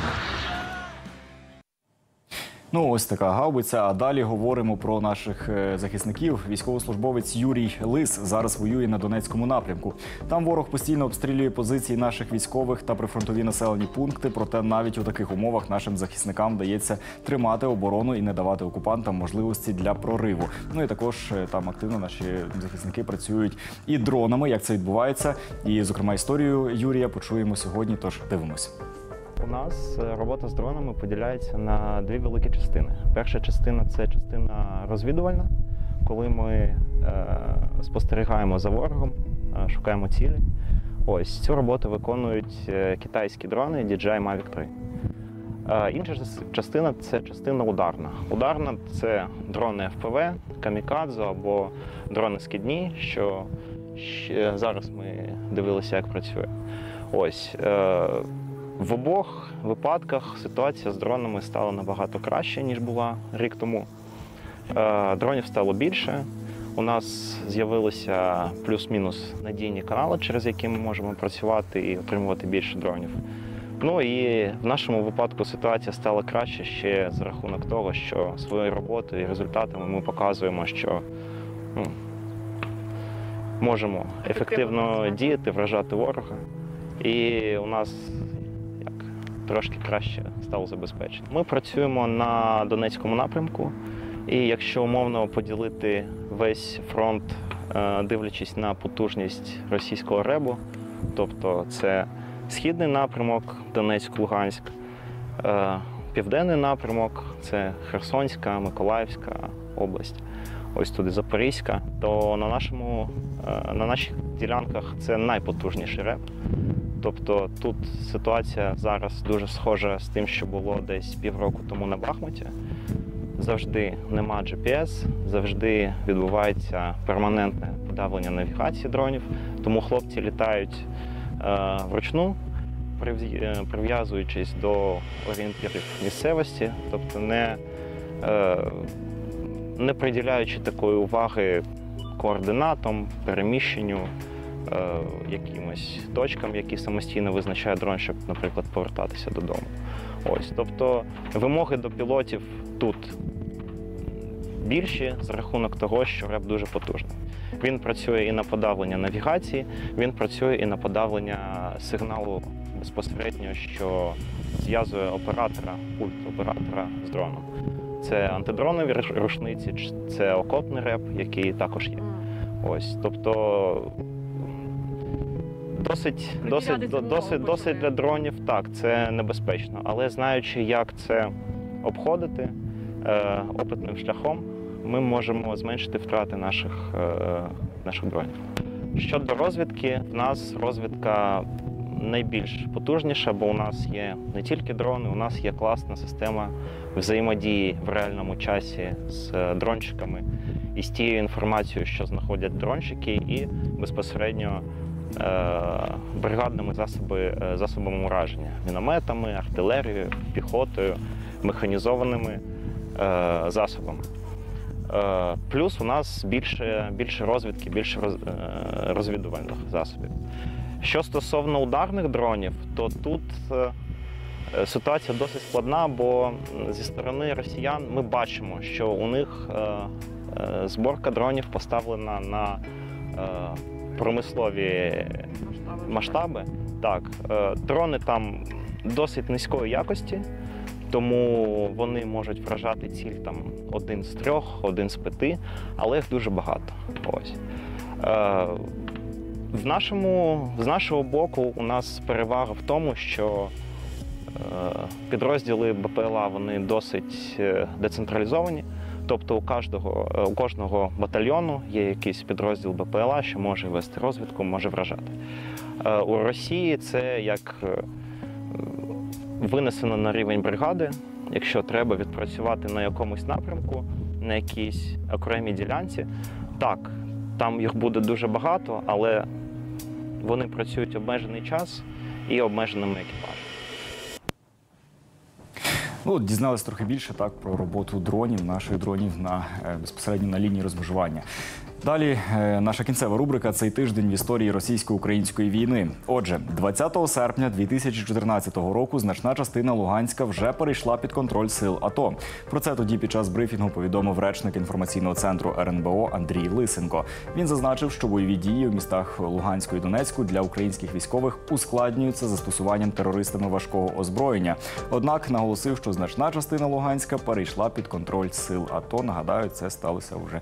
S16: Ну, ось така гаубиця. А далі говоримо про наших захисників. Військовослужбовець Юрій Лис зараз воює на Донецькому напрямку. Там ворог постійно обстрілює позиції наших військових та прифронтові населені пункти. Проте навіть у таких умовах нашим захисникам вдається тримати оборону і не давати окупантам можливості для прориву. Ну і також там активно наші захисники працюють і дронами, як це відбувається. І, зокрема, історію Юрія почуємо сьогодні, тож дивимося.
S5: У нас робота з дронами поділяється на дві великі частини. Перша частина – це частина розвідувальна, коли ми е, спостерігаємо за ворогом, е, шукаємо цілі. Ось цю роботу виконують е, китайські дрони ді джей ай Mavic три. Е, інша частина – це частина ударна. Ударна – це дрони еф пі ве, камікадзе або дрони скидні, що ще зараз ми дивилися, як працює. Ось. Е, В обох випадках ситуація з дронами стала набагато краще, ніж була рік тому. Дронів стало більше, у нас з'явилися плюс-мінус надійні канали, через які ми можемо працювати і отримувати більше дронів. Ну і в нашому випадку ситуація стала краще ще за рахунок того, що своєю роботою і результатами ми показуємо, що ну, можемо ефективно діяти, вражати ворога. І у нас трошки краще стало забезпечено. Ми працюємо на Донецькому напрямку, і якщо умовно поділити весь фронт, дивлячись на потужність російського ребу, тобто це східний напрямок, Донецьк-Луганськ, південний напрямок, це Херсонська, Миколаївська область, ось туди Запорізька, то на, нашому, на наших ділянках це найпотужніший реб. Тобто тут ситуація зараз дуже схожа з тим, що було десь півроку тому на Бахмуті. Завжди нема джі пі ес, завжди відбувається перманентне подавлення навігації дронів, тому хлопці літають е, вручну, прив'язуючись до орієнтирів місцевості, тобто не, е, не приділяючи такої уваги координатам, переміщенню, якимось точкам, які самостійно визначає дрон, щоб, наприклад, повертатися додому. Ось, тобто вимоги до пілотів тут більші за рахунок того, що реб дуже потужний. Він працює і на подавлення навігації, він працює і на подавлення сигналу безпосередньо, що зв'язує оператора, пульт оператора з дроном. Це антидронові рушниці, це окопний реб, який також є. Ось, тобто Досить, досить, досить, досить для дронів, так, це небезпечно. Але знаючи, як це обходити е, опитним шляхом, ми можемо зменшити втрати наших, е, наших дронів. Щодо розвідки, в нас розвідка найбільш потужніша, бо у нас є не тільки дрони, у нас є класна система взаємодії в реальному часі з дрончиками і з тією інформацією, що знаходять дрончики, і безпосередньо бригадними засоби, засобами ураження, мінометами, артилерією, піхотою, механізованими е, засобами. Е, плюс у нас більше, більше розвідки, більше роз, е, розвідувальних засобів. Що стосовно ударних дронів, то тут е, ситуація досить складна, бо зі сторони росіян ми бачимо, що у них е, е, зборка дронів поставлена на е, промислові масштаби. Так, дрони там досить низької якості, тому вони можуть вражати ціль там один з трьох, один з п'яти, але їх дуже багато. Ось. В нашому, з нашого боку у нас перевага в тому, що е, підрозділи БПЛА вони досить децентралізовані. Тобто у кожного, у кожного батальйону є якийсь підрозділ БПЛА, що може вести розвідку, може вражати. Е, у Росії це як е, винесено на рівень бригади. Якщо треба відпрацювати на якомусь напрямку, на якійсь окремій ділянці, так, там їх буде дуже багато, але вони працюють обмежений час і обмеженими екіпажами.
S16: Ну, дізналися трохи більше так про роботу дронів, наших дронів на безпосередньо на лінії розмежування. Далі наша кінцева рубрика «Цей тиждень в історії російсько-української війни». Отже, двадцятого серпня дві тисячі чотирнадцятого року значна частина Луганська вже перейшла під контроль сил АТО. Про це тоді під час брифінгу повідомив речник інформаційного центру ер ен бе о Андрій Лисенко. Він зазначив, що бойові дії у містах Луганську і Донецьку для українських військових ускладнюються застосуванням терористами важкого озброєння. Однак наголосив, що значна частина Луганська перейшла під контроль сил АТО. Нагадаю, це сталося вже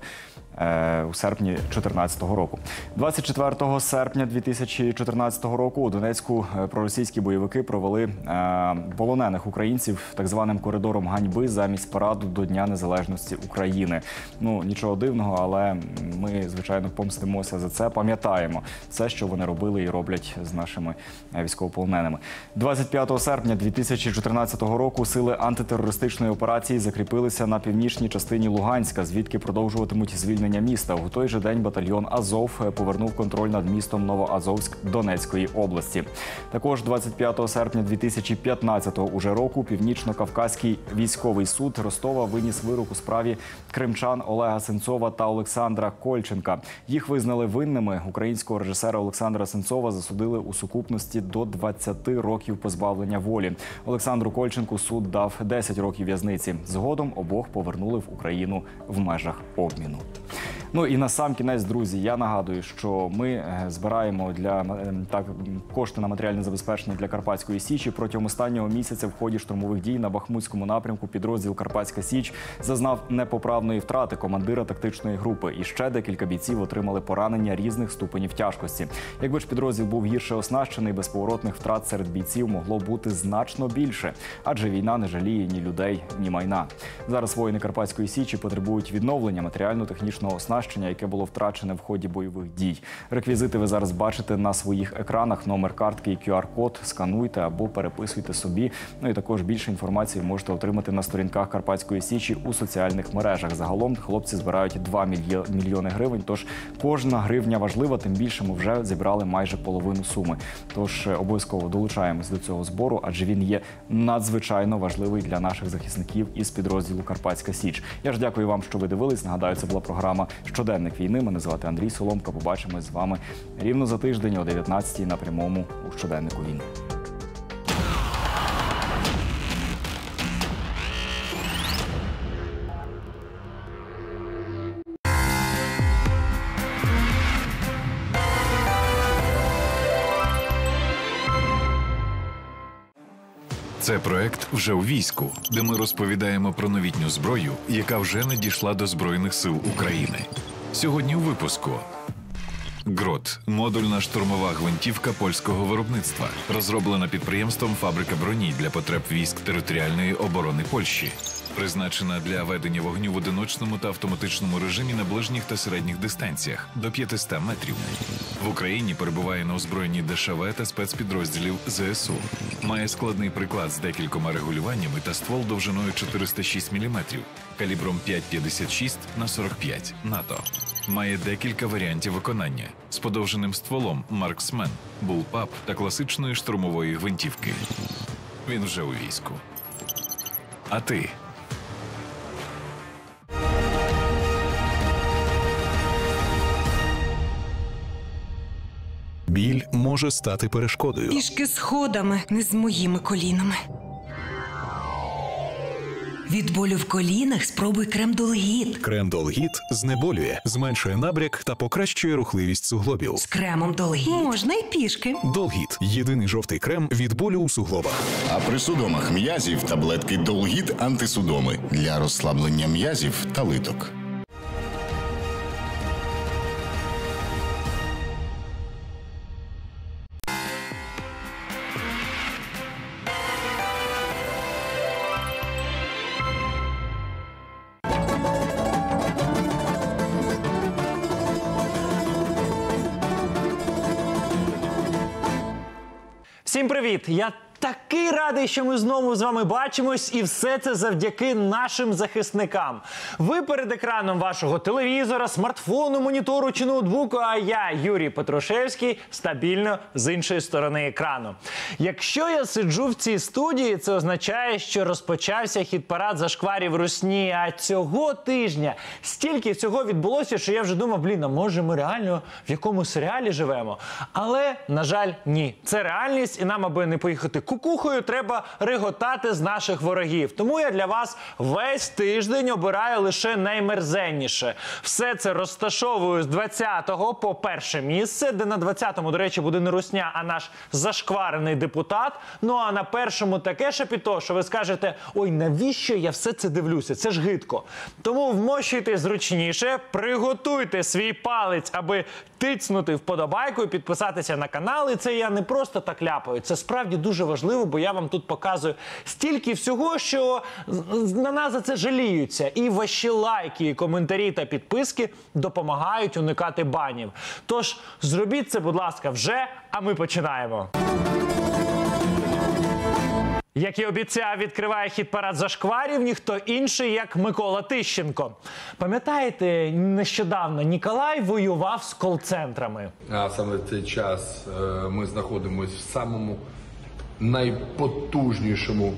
S16: у серпні дві тисячі чотирнадцятого року. двадцять четвертого серпня дві тисячі чотирнадцятого року у Донецьку проросійські бойовики провели полонених українців так званим коридором ганьби замість параду до Дня Незалежності України. Ну, нічого дивного, але ми, звичайно, помстимося за це, пам'ятаємо все, що вони робили і роблять з нашими військовополоненими. двадцять п'ятого серпня дві тисячі чотирнадцятого року сили антитерористичної операції закріпилися на північній частині Луганська, звідки продовжуватимуть звільнення міста. У той же день батальйон «Азов» повернув контроль над містом Новоазовськ Донецької області. Також двадцять п'ятого серпня дві тисячі п'ятнадцятого уже року Північно-Кавказький військовий суд Ростова виніс вирок у справі кримчан Олега Сенцова та Олександра Кольченка. Їх визнали винними. Українського режисера Олександра Сенцова засудили у сукупності до двадцяти років позбавлення волі. Олександру Кольченку суд дав десять років в'язниці. Згодом обох повернули в Україну в межах обміну. Ну і на сам кінець, друзі, я нагадую, що ми збираємо для так кошти на матеріальне забезпечення для Карпатської Січі. Протягом останнього місяця в ході штурмових дій на Бахмутському напрямку підрозділ Карпатська Січ зазнав непоправної втрати командира тактичної групи. І ще декілька бійців отримали поранення різних ступенів тяжкості. Якби ж підрозділ був гірше оснащений, безповоротних втрат серед бійців могло бути значно більше. Адже війна не жаліє ні людей, ні майна. Зараз воїни Карпатської Січі потребують відновлення матеріально-технічного оснащення, яке було втрачене в ході бойових дій. Реквізити ви зараз бачите на своїх екранах. Номер картки і кю ар-код скануйте або переписуйте собі. Ну і також більше інформації можете отримати на сторінках Карпатської Січі у соціальних мережах. Загалом хлопці збирають два мільйони гривень, тож кожна гривня важлива, тим більше ми вже зібрали майже половину суми. Тож обов'язково долучаємось до цього збору, адже він є надзвичайно важливий для наших захисників із підрозділу Карпатська Січ. Я ж дякую вам, що ви дивились. Нагадаю, це була програма «Щоденник війни». Мене звати Андрій Соломка. Побачимось з вами рівно за тиждень о дев'ятнадцятій на прямому у «Щоденнику війни».
S12: Це проект «Вже у війську», де ми розповідаємо про новітню зброю, яка вже надійшла до Збройних сил України. Сьогодні у випуску. «Грот» – модульна штурмова гвинтівка польського виробництва, розроблена підприємством «Фабрика броні» для потреб військ територіальної оборони Польщі. Призначена для ведення вогню в одиночному та автоматичному режимі на ближніх та середніх дистанціях – до п'ятисот метрів. В Україні перебуває на озброєнні де ше ве та спецпідрозділів зе ес у. Має складний приклад з декількома регулюваннями та ствол довжиною чотириста шість міліметрів, калібром п'ять п'ятдесят шість на сорок п'ять НАТО. Має декілька варіантів виконання з подовженим стволом «Марксмен», «Буллпап» та класичної штурмової гвинтівки. Він вже у війську. А ти?
S6: Біль може стати перешкодою.
S7: Пішки сходами, не з моїми колінами. Від болю в колінах спробуй крем-долгіт.
S6: Крем-долгіт знеболює, зменшує набряк та покращує рухливість суглобів.
S7: З кремом долгіт можна й пішки.
S6: Долгіт – єдиний жовтий крем від болю у суглобах.
S8: А при судомах м'язів таблетки Долгіт антисудоми для розслаблення м'язів та литок.
S9: Всім привіт! Я такий радий, що ми знову з вами бачимось, і все це завдяки нашим захисникам. Ви перед екраном вашого телевізора, смартфону, монітору чи ноутбуку, а я, Юрій Петрушевський, стабільно з іншої сторони екрану. Якщо я сиджу в цій студії, це означає, що розпочався хіт-парад зашкварів русні, а цього тижня стільки всього відбулося, що я вже думав, блін, а може ми реально в якому серіалі живемо? Але, на жаль, ні. Це реальність, і нам, аби не поїхати кукухою, треба реготати з наших ворогів. Тому я для вас весь тиждень обираю лише наймерзенніше. Все це розташовую з двадцятого по перше місце, де на двадцятому, до речі, буде не русня, а наш зашкварений депутат. Ну а на першому таке шапіто, що ви скажете, ой, навіщо я все це дивлюся? Це ж гидко. Тому вмощуйте зручніше, приготуйте свій палець, аби тицнути вподобайку і підписатися на канал. І це я не просто так ляпаю, це справді дуже важливо, бо я вам тут показую стільки всього, що на нас за це жаліються. І ваші лайки, і коментарі та підписки допомагають уникати банів. Тож зробіть це, будь ласка, вже, а ми починаємо. Як і обіцяв, відкриває хіт-парад зашкварів ніхто інший, як Микола Тищенко. Пам'ятаєте, нещодавно Ніколай воював з кол-центрами.
S11: А саме в цей час ми знаходимося в самому найпотужнішому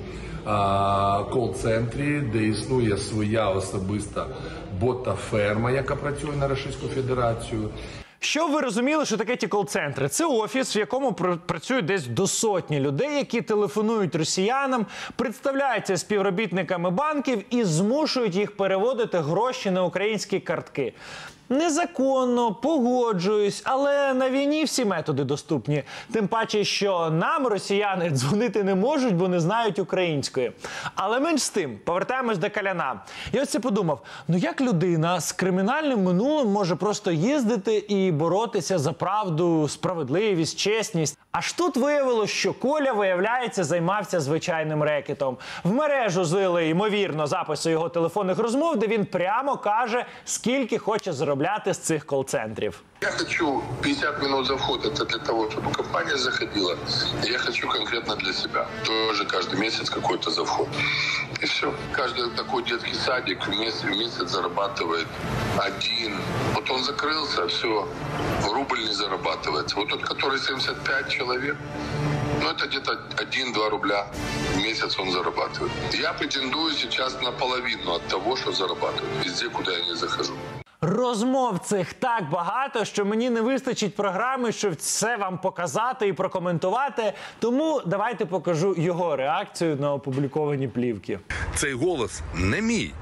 S11: кол-центрі, де існує своя особиста бота-ферма, яка працює на Російську Федерацію.
S9: Щоб ви розуміли, що таке ті кол-центри? Це офіс, в якому працює десь до сотні людей, які телефонують росіянам, представляються співробітниками банків і змушують їх переводити гроші на українські картки. Незаконно, погоджуюсь, але на війні всі методи доступні. Тим паче, що нам росіяни дзвонити не можуть, бо не знають української. Але менш з тим, повертаємось до Каляна. Я ось це подумав, ну як людина з кримінальним минулим може просто їздити і боротися за правду, справедливість, чесність? Аж тут виявилось, що Коля, виявляється, займався звичайним рекетом. В мережу злили, ймовірно, записи його телефонних розмов, де він прямо каже, скільки хоче заробляти з цих кол-центрів.
S13: Я хочу пятьдесят минут за вход, это для того, чтобы компания заходила. Я хочу конкретно для себя. Тоже каждый месяц какой-то за вход. И все. Каждый такой детский садик в месяц, в месяц зарабатывает один. Вот он закрылся, все, рубль не зарабатывается. Вот тот, который семьдесят пять человек, ну это где-то один-два рубля в месяц он зарабатывает. Я претендую сейчас на половину от того, что зарабатываю. Везде, куда я не захожу.
S9: Розмов цих так багато, що мені не вистачить програми, щоб все вам показати і прокоментувати. Тому давайте покажу його реакцію на опубліковані плівки.
S24: Цей голос не мій.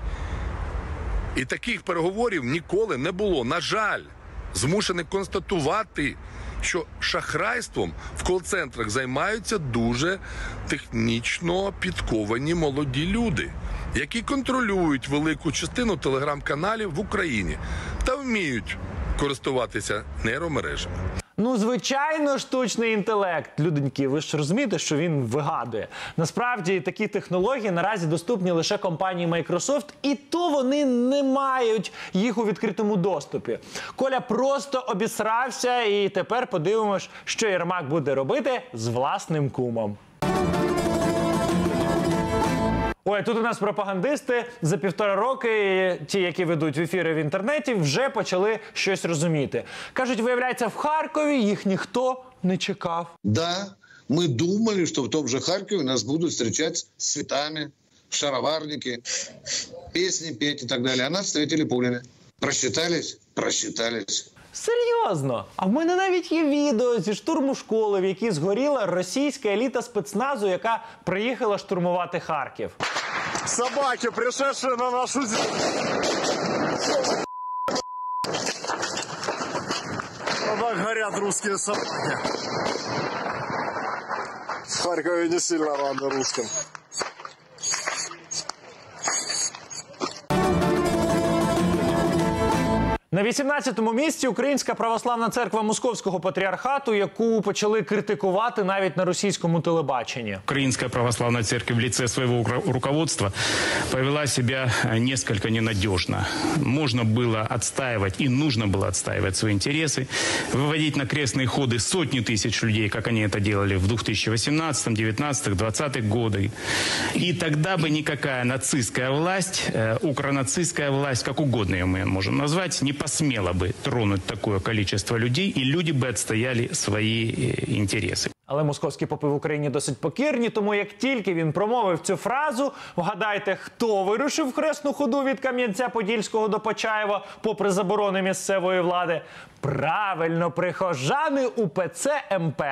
S24: І таких переговорів ніколи не було. На жаль, змушений констатувати, що шахрайством в кол-центрах займаються дуже технічно підковані молоді люди, які контролюють велику частину телеграм-каналів в Україні та вміють користуватися нейромережами.
S9: Ну, звичайно, штучний інтелект. Люденьки, ви ж розумієте, що він вигадує. Насправді, такі технології наразі доступні лише компанії Microsoft, і то вони не мають їх у відкритому доступі. Коля просто обісрався, і тепер подивимось, що Єрмак буде робити з власним кумом. Ой, тут у нас пропагандисти за півтора роки, ті, які ведуть ефіри в інтернеті, вже почали щось розуміти. Кажуть, виявляється, в Харкові їх ніхто не чекав.
S25: Да, ми думали, що в тому же Харкові нас будуть зустрічати з цвітами, шароварники, пісні петь і так далі. А нас зустріли пулями. Просчитались? Просчитались.
S9: Серйозно? А в мене навіть є відео зі штурму школи, в якій згоріла російська еліта спецназу, яка приїхала штурмувати Харків.
S26: Собаки, пришедшие на нашу землю. Так горят русские собаки. В Харькове не сильно рады русским.
S9: На вісімнадцятому місці Українська православна церква Московського патріархату, яку почали критикувати навіть на російському телебаченні.
S1: Украинская православная церковь в лице своего руководства повела себя несколько ненадежно. Можно было отстаивать и нужно было отстаивать свои интересы, выводить на крестные ходы сотни тысяч людей, как они это делали в две тысячи восемнадцатом, девятнадцатом, двадцатых годы. И тогда бы никакая нацистская власть, э, укронацистская власть, как угодно ее мы можем назвать, не посмела бы тронуть такое количество людей, и люди бы отстояли свои интересы.
S9: Але московські попи в Україні досить покірні, тому як тільки він промовив цю фразу, вгадайте, хто вирушив в хресну ходу від Кам'янця-Подільського до Почаєва, попри заборони місцевої влади? Правильно, прихожани УПЦ МП.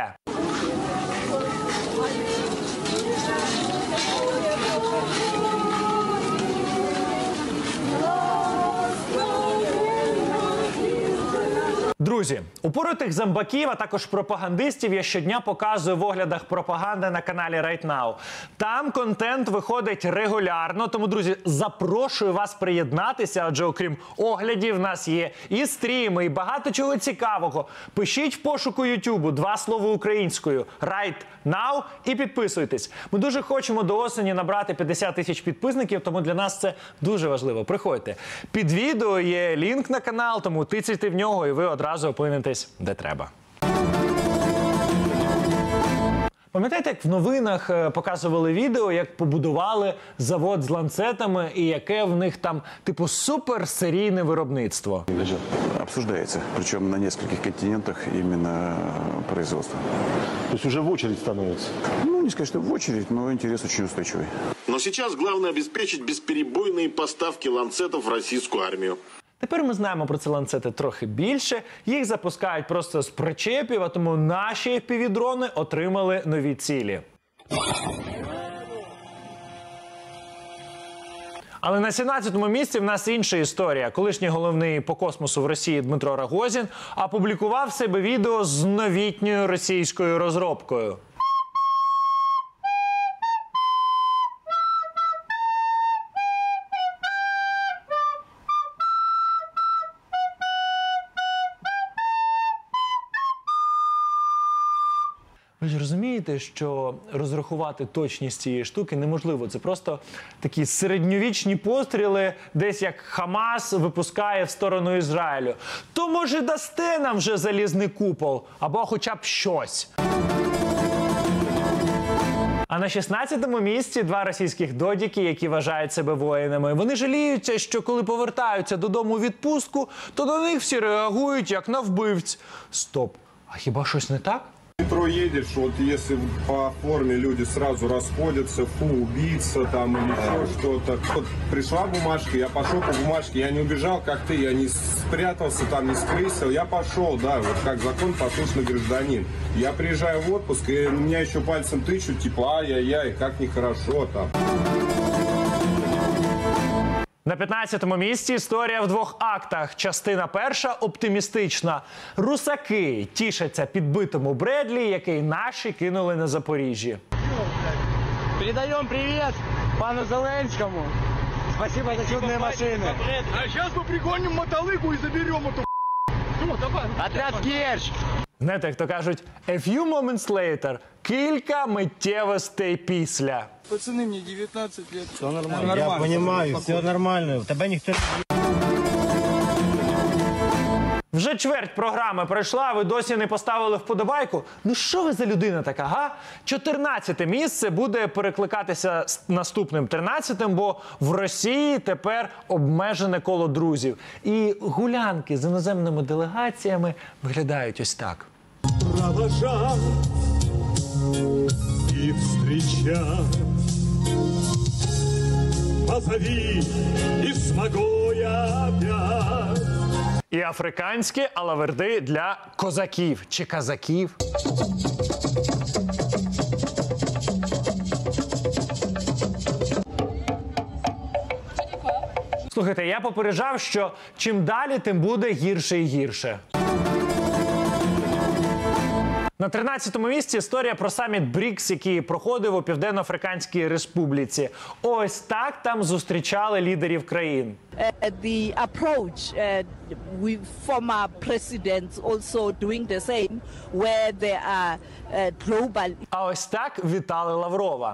S9: Друзі, упоротих зомбаків, а також пропагандистів я щодня показую в оглядах пропаганди на каналі Right Now. Там контент виходить регулярно, тому, друзі, запрошую вас приєднатися, адже окрім оглядів в нас є і стріми, і багато чого цікавого. Пишіть в пошуку Ютубу два слова українською Right Now і підписуйтесь. Ми дуже хочемо до осені набрати п'ятдесят тисяч підписників, тому для нас це дуже важливо. Приходьте. Під відео є лінк на канал, тому тицяйте в нього і ви одразу опинитесь де треба. Пам'ятаєте, як в новинах показували відео, як побудували завод з ланцетами і яке в них там, типу, суперсерійне виробництво?
S2: Обсуждается, причем на нескольких континентах именно производство.
S26: То есть уже в очередь становится?
S2: Ну, не сказать, что в очередь, но интерес очень устойчивый.
S26: Но сейчас главное обеспечить бесперебойные поставки ланцетов в российскую армию.
S9: Тепер ми знаємо про ці ланцети трохи більше. Їх запускають просто з причепів, а тому наші еф пі ві-дрони отримали нові цілі. Але на сімнадцятому місці в нас інша історія. Колишній головний по космосу в Росії Дмитро Рогозін опублікував в себе відео з новітньою російською розробкою. Ви ж розумієте, що розрахувати точність цієї штуки неможливо. Це просто такі середньовічні постріли, десь як Хамас випускає в сторону Ізраїлю. То, може, дасте нам вже залізний купол? Або хоча б щось. А на шістнадцятому місці два російських додіки, які вважають себе воїнами. Вони жаліються, що коли повертаються додому у відпустку, то до них всі реагують як на вбивць. Стоп, а хіба щось не так?
S3: В метро едешь, вот если по форме люди сразу расходятся, фу, убийца там или еще что-то. Вот пришла бумажка, я пошел по бумажке, я не убежал, как ты, я не спрятался там, не скрысил, я пошел, да, вот как закон послушный гражданин. Я приезжаю в отпуск, и меня еще пальцем тычут, типа, ай-яй-яй, как нехорошо там.
S9: На п'ятнадцятому місці історія в двох актах. Частина перша оптимістична. Русаки тішаться підбитому Бредлі, який наші кинули на Запоріжжі.
S10: Передаємо привіт пану Зеленському. Спасибо за чудні машини.
S26: А зараз ми пригонимо мотолигу і заберемо эту. Ну, давай.
S10: Отряд Керчь.
S9: Знаєте, як то кажуть, a few moments later. Кілька миттєвостей після.
S10: Пацаны, мне девятнадцать лет. Все
S26: нормально. Я понимаю, все нормально. Тебе ніхто не...
S9: Вже чверть програми пройшла, а ви досі не поставили вподобайку? Ну що ви за людина така, га? чотирнадцяте місце буде перекликатися з наступним тринадцятим, бо в Росії тепер обмежене коло друзів. І гулянки з іноземними делегаціями виглядають ось так.
S26: Провожать и встречать. Позови, и смогу я опять.
S9: І африканські алаверди для козаків чи казаків. Слухайте, я попереджав, що чим далі, тим буде гірше і гірше. На тринадцятому місці історія про саміт брікс, який проходив у Південно-Африканській Республіці. Ось так там зустрічали лідерів країн.
S4: Uh, the approach, uh, we former presidents also doing the same, where there are uh, global...
S9: А ось так вітали Лаврова.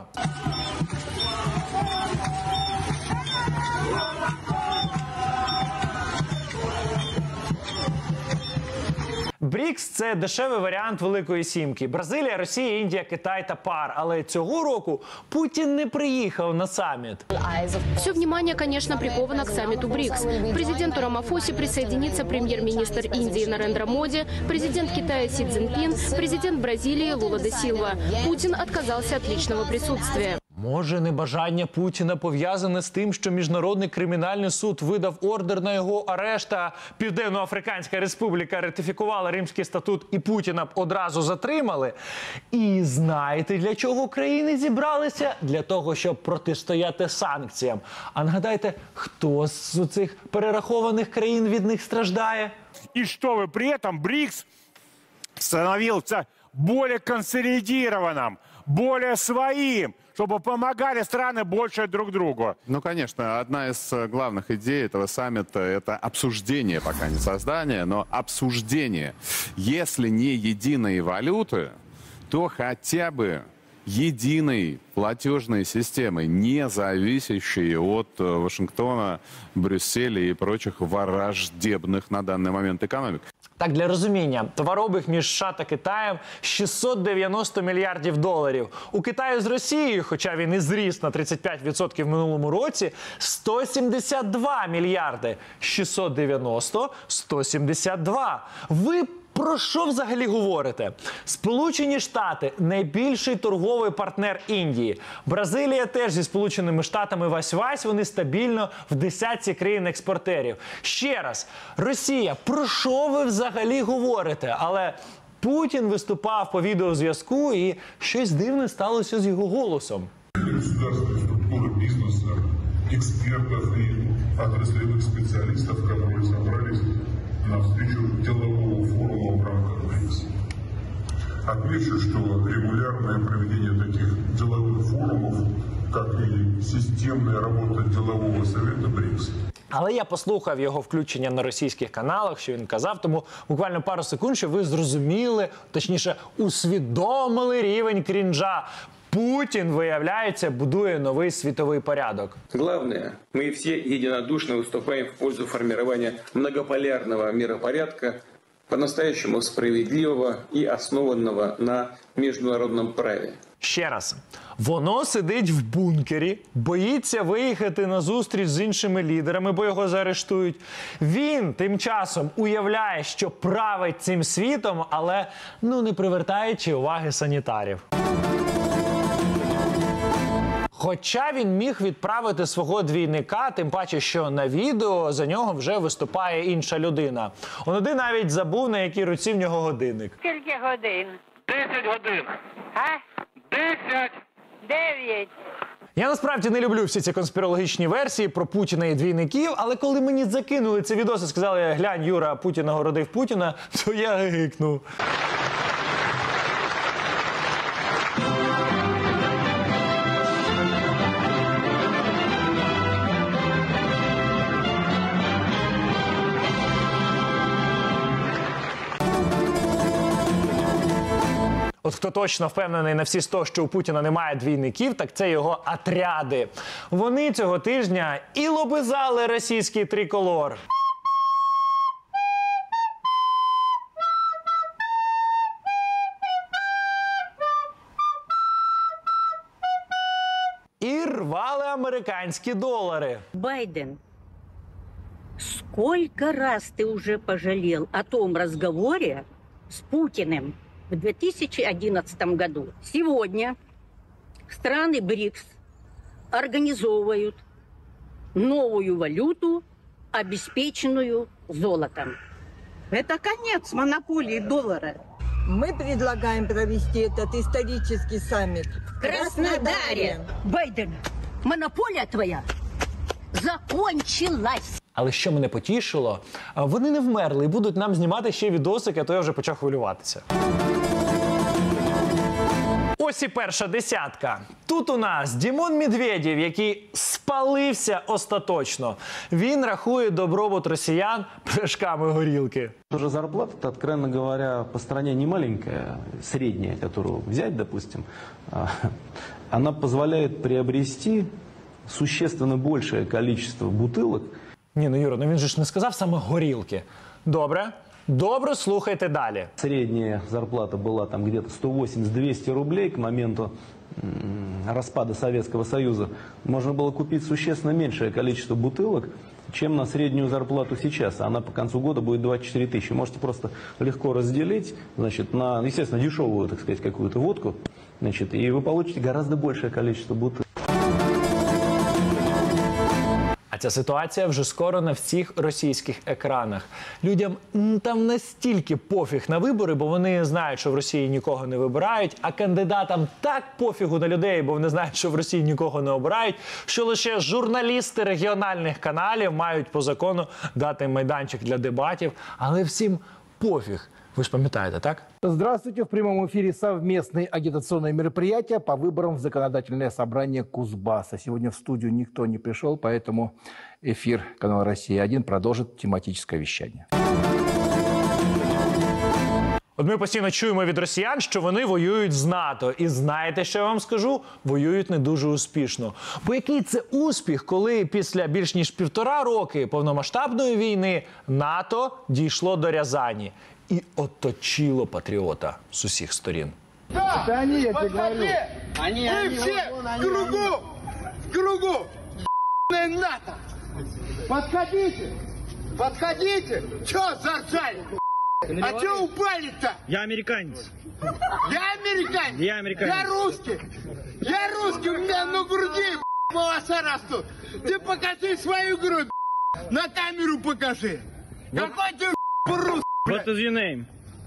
S9: брікс – це дешевий варіант Великої Сімки. Бразилія, Росія, Індія, Китай та ПАР. Але цього року Путін не приїхав на саміт.
S14: Все внимание, конечно, приковано к саммиту брикс. К президенту Рамафосе присоединится премьер-министр Индии Нарендра Моди, президент Китая Си Цзиньпин, президент Бразилии Лула де Силва. Путин отказался от личного присутствия.
S9: Може, небажання Путіна пов'язане з тим, що Міжнародний кримінальний суд видав ордер на його арешт, а Південно-Африканська Республіка ратифікувала Римський статут і Путіна б одразу затримали? І знаєте, для чого країни зібралися? Для того, щоб протистояти санкціям. А нагадайте, хто з цих перерахованих країн від них страждає?
S15: І чтобы при этом брикс становился более консолидированным, более своим, чтобы помогали страны больше друг другу.
S17: Ну, конечно, одна из главных идей этого саммита – это обсуждение, пока не создание, но обсуждение. Если не единой валюты, то хотя бы единой платежной системы, не зависящей от Вашингтона, Брюсселя и прочих враждебных на данный момент экономик.
S9: Так, для розуміння, товарообіг між США та Китаєм шістсот дев'яносто мільярдів доларів. У Китаю з Росією, хоча він і зріс на тридцять п'ять відсотків в минулому році, сто сімдесят два мільярди. шістсот дев'яносто – сто сімдесят два. Ви про що взагалі говорите? Сполучені Штати – найбільший торговий партнер Індії. Бразилія теж зі Сполученими Штатами вась-вась, вони стабільно в десятці країн-експортерів. Ще раз, Росія, про що ви взагалі говорите? Але Путін виступав по відеозв'язку і щось дивне сталося з його голосом.
S18: Государственные структуры бизнеса, экспертов и отраслевых специалистов, которые собрались на встречу делового форума в рамках брикс. Отмечу, что регулярное проведение таких деловых форумов, как и системная работа делового совета брикс.
S9: Але я послухав його включення на російських каналах, що він казав, тому буквально пару секунд, щоб ви зрозуміли, точніше, усвідомили рівень крінжа. Путін, виявляється, будує новий світовий порядок.
S19: Главное, мы все единодушно выступаем в пользу формирования многополярного миропорядка, по-настоящему справедливого и основанного на международном праве.
S9: Ще раз. Воно сидить в бункері, боїться виїхати на зустріч з іншими лідерами, бо його заарештують. Він тим часом уявляє, що править цим світом, але ну не привертаючи уваги санітарів. Хоча він міг відправити свого двійника, тим паче, що на відео за нього вже виступає інша людина. Оноди навіть забув, на якій руці в нього годинник.
S27: Скільки годин?
S15: Десять годин.
S27: А?
S15: Десять.
S27: Дев'ять.
S9: Я насправді не люблю всі ці конспірологічні версії про Путіна і двійників, але коли мені закинули ці відоси, сказали, глянь, Юра, Путін нагородив Путіна, то я гикнув. От хто точно впевнений на всі сто, що у Путіна немає двійників, так це його отряди. Вони цього тижня і лобизали російський триколор. І рвали американські долари.
S28: Байден, сколько раз ты уже пожалел о том разговоре с Путиным в две тысячи одиннадцатом году? Сегодня страны брикс организовывают новую валюту, обеспеченную золотом.
S4: Это конец монополии доллара. Мы предлагаем провести этот исторический саммит
S28: в Краснодаре. Байден, монополия твоя закончилась.
S9: Але що мене потішило, вони не вмерли і будуть нам знімати ще відосики, а то я вже почав хвилюватися. ось і перша десятка. Тут у нас Дімон Медведєв, який спалився остаточно. Він рахує добробут росіян пляшками горілки.
S5: Тоже зарплата, откровенно говоря, по стране не маленькая, средняя, которую взять, допустим, она позволяет приобрести существенно большее количество бутылок.
S9: Ні, ну Юра, ну він же ж не сказав саме горілки. Добре. Добре, слухайте далі.
S5: Средняя зарплата была там где-то сто восемьдесят - двести рублей к моменту распада Советского Союза. Можно было купить существенно меньшее количество бутылок, чем на среднюю зарплату сейчас. Она по концу года будет двадцать четыре тысячи. Можете просто легко разделить, значит, на, естественно, дешевую, так сказать, какую-то водку, значит, и вы получите гораздо большее количество бутылок.
S9: А ця ситуація вже скоро на всіх російських екранах. Людям там настільки пофіг на вибори, бо вони знають, що в Росії нікого не вибирають, а кандидатам так пофігу на людей, бо вони знають, що в Росії нікого не обирають, що лише журналісти регіональних каналів мають по закону дати майданчик для дебатів, але всім пофіг. Вы же памятаете, так?
S7: Здравствуйте. В прямом эфире совместные агитационные мероприятия по выборам в Законодательное собрание Кузбасса. Сегодня в студию никто не пришел, поэтому эфир канала «Россия один» продолжит тематическое вещание.
S9: От ми постійно чуємо від росіян, що вони воюють з НАТО. І знаєте, що я вам скажу? Воюють не дуже успішно. Бо який це успіх, коли після більш ніж півтора роки повномасштабної війни НАТО дійшло до Рязані і оточило патріота з усіх сторін.
S7: Да, это они, я тебе говорю.
S10: Они,
S7: Вы
S10: они,
S7: все
S10: вон, вон,
S7: в
S10: они,
S7: кругу, в кругу, ебаное НАТО. Подходите, подходите. Че заржали? А че упали-то?
S10: Я американец.
S7: Я американец.
S10: Я американец.
S7: Я русский. Я русский, у меня на груди волоса растут. Ты покажи свою грудь, на камеру покажи. Какой ты русский?
S10: What is your name?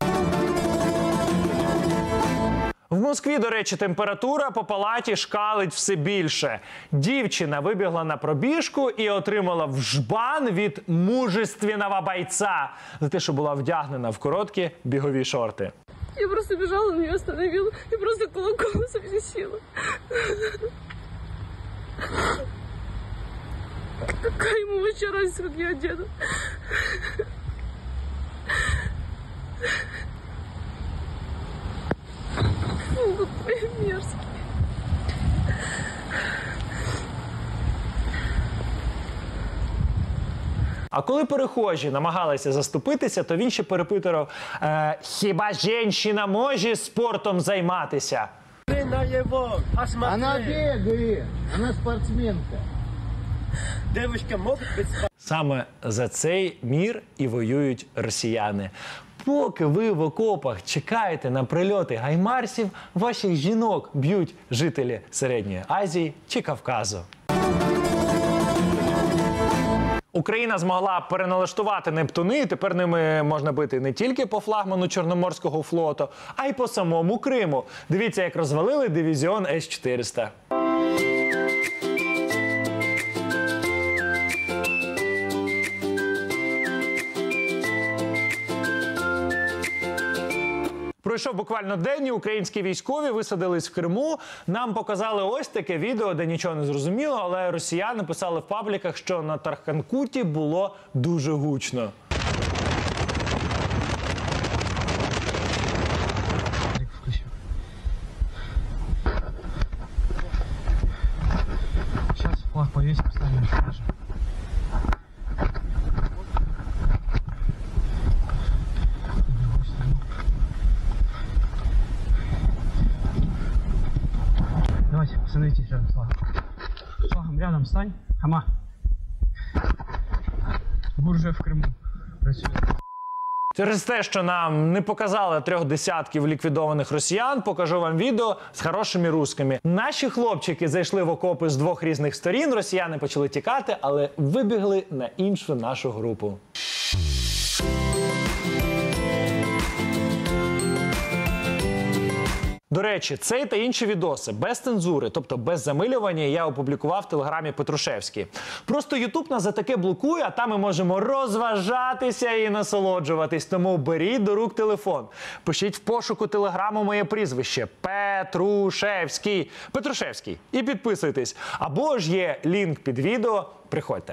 S9: В Москві, до речі, температура по палаті шкалить все більше. Дівчина вибігла на пробіжку і отримала вжбан від мужественного бойця за те, що була вдягнена в короткі бігові шорти.
S12: Я просто бежала, он меня остановил и просто кулаком запрещила. Какая ему вообще разница, как я одета? Фу, какой мерзкий.
S9: А коли перехожі намагалися заступитися, то він ще перепитував, е, хіба жінка може спортом займатися?
S10: На его, посмотри.
S7: Она бегает, она спортсменка.
S10: Девушка может быть спортсменкой.
S9: Саме за цей мір і воюють росіяни. Поки ви в окопах чекаєте на прильоти гаймарсів, ваших жінок б'ють жителі Середньої Азії чи Кавказу. Україна змогла переналаштувати Нептуни, і тепер ними можна бити не тільки по флагману Чорноморського флоту, а й по самому Криму. Дивіться, як розвалили дивізіон С чотириста. Пройшов буквально день, і українські військові висадились в Криму. Нам показали ось таке відео, де нічого не зрозуміло, але росіяни писали в пабліках, що на Тарханкуті було дуже гучно.
S10: Сейчас флаг повесим, поставим. Давайте, становитесь рядом с флагом. Флагом рядом стань. Хама. Гуржев в Криму. Працює.
S9: Через те, що нам не показали трьох десятків ліквідованих росіян, покажу вам відео з хорошими русскими. Наші хлопчики зайшли в окопи з двох різних сторін, росіяни почали тікати, але вибігли на іншу нашу групу. До речі, цей та інші відоси без цензури, тобто без замилювання, я опублікував в телеграмі Петрушевський. Просто Ютуб нас за таке блокує, а там ми можемо розважатися і насолоджуватись. Тому беріть до рук телефон. Пишіть в пошуку телеграму моє прізвище – Петрушевський. Петрушевський. І підписуйтесь. Або ж є лінк під відео. Приходьте.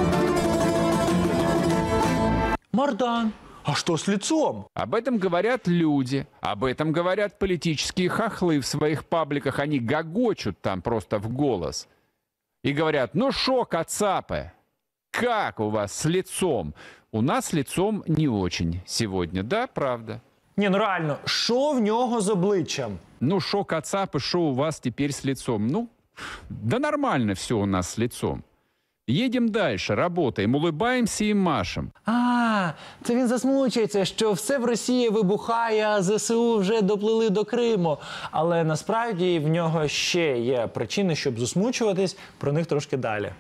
S9: Мардан. А что с лицом?
S6: Об этом говорят люди, об этом говорят политические хохлы в своих пабликах. Они гогочут там просто в голос. И говорят, ну шо, кацапы, как у вас с лицом? У нас с лицом не очень сегодня, да, правда?
S9: Не, ну реально, що в нього з обличчям?
S6: Ну шо, кацапы, шо у вас теперь с лицом? Ну, да нормально все у нас с лицом. Едем дальше, работаем, улыбаемся и машем.
S9: А, це він засмучується, що все в Росії вибухає, а ЗСУ вже доплили до Криму. Але насправді в нього ще є причини, щоб засмучуватись, про них трошки далі.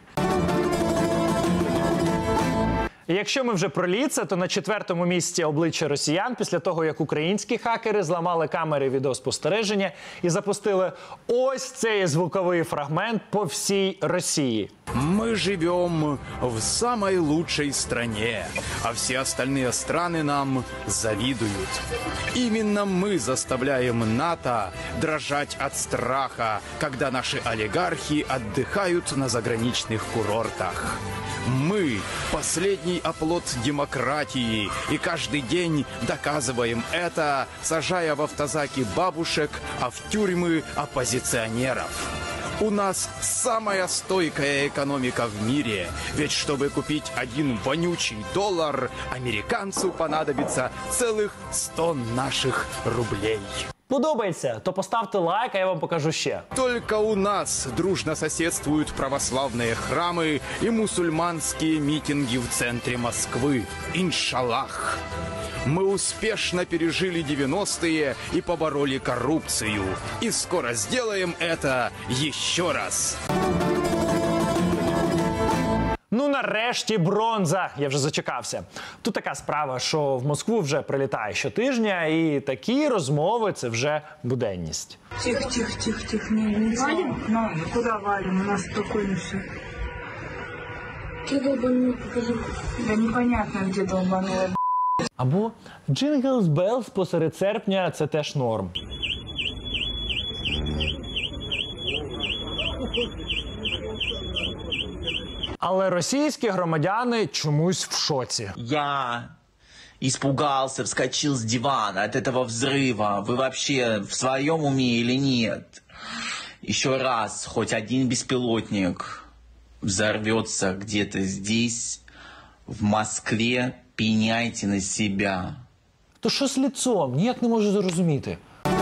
S9: І якщо ми вже про ліце, то на четвертому місці обличчя росіян після того, як українські хакери зламали камери відеоспостереження і запустили ось цей звуковий фрагмент по всій Росії.
S8: Мы живем в самой лучшей стране, а все остальные страны нам завидуют. Именно мы заставляем НАТО дрожать от страха, когда наши олигархи отдыхают на заграничных курортах. Мы – последний оплот демократии, и каждый день доказываем это, сажая в автозаки бабушек, а в тюрьмы оппозиционеров. У нас самая стойкая экономика в мире, ведь чтобы купить один вонючий доллар, американцу понадобится целых сто наших рублей.
S9: Подобається? То поставте лайк, а я вам покажу ще.
S8: Только у нас дружно соседствуют православные храмы и мусульманские митинги в центре Москвы. Иншаллах! Мы успешно пережили девяностые и побороли коррупцию. И скоро сделаем это еще раз.
S9: Ну, нарешті бронза. Я вже зачекався. Тут така справа, що в Москву вже прилітає щотижня, і такі розмови – це вже буденність.
S11: Тихо, тихо, тихо, тихо. Не, не валим? Ну, куда валим? У нас спокойно все. Где долбанула, покажи. Да непонятно, где долбанула.
S9: Або Джинглс Беллс посеред серпня – це теж норм. Але російські громадяни чомусь в шоці.
S16: Я испугался, вскочил с дивана от этого взрыва. Вы вообще в своем уме или нет? Еще раз, хоть один беспилотник взорвется где-то здесь, в Москве, пеняйте на себя.
S9: То що з лицом? Ніяк не можу зрозуміти.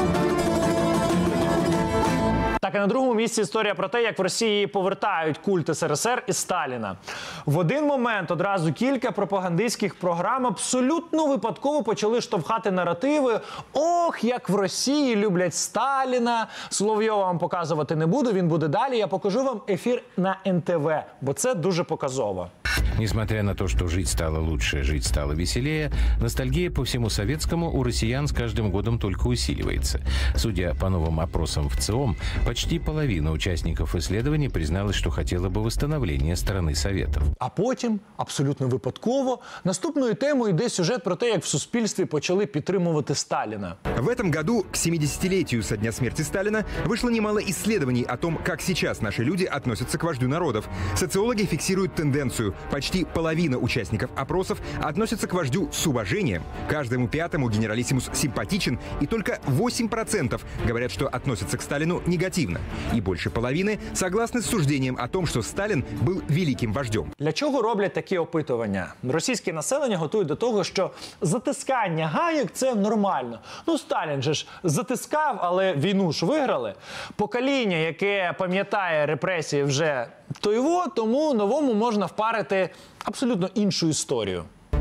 S9: Так, і на другому місці історія про те, як в Росії повертають культ ес ер ес ер і Сталіна. В один момент одразу кілька пропагандистських програм абсолютно випадково почали штовхати наративи. Ох, як в Росії люблять Сталіна. Соловйова вам показувати не буду, він буде далі. Я покажу вам ефір на ен те ве, бо це дуже показово.
S20: Несмотря на то, что жить стало лучше, жить стало веселее, ностальгия по всему советскому у россиян с каждым годом только усиливается. Судя по новым опросам в ЦИОМ, почти половина участников исследований призналась, что хотела бы восстановления страны Советов.
S9: А потім, абсолютно випадково, наступною темою йде сюжет про те, як в суспільстві почали підтримувати Сталіна.
S21: В этом году, к семидесятилетию со дня смерти Сталина, вышло немало исследований о том, как сейчас наши люди относятся к вождю народов. Социологи фиксируют тенденцию. Почти половина участников опросов относятся к вождю с уважением. Каждому пятому генералиссимус симпатичен, и только восемь процентов говорят, что относятся к Сталину негативно. И больше половины согласны с суждением о том, что Сталин был великим вождем.
S9: Для чого роблять такі опитування? Російське населення готують до того, що затискання гаєк – це нормально. Ну, Сталін же ж затискав, але війну ж виграли. Покоління, яке пам'ятає репресії вже то його, тому новому можна впарити абсолютно іншу історію.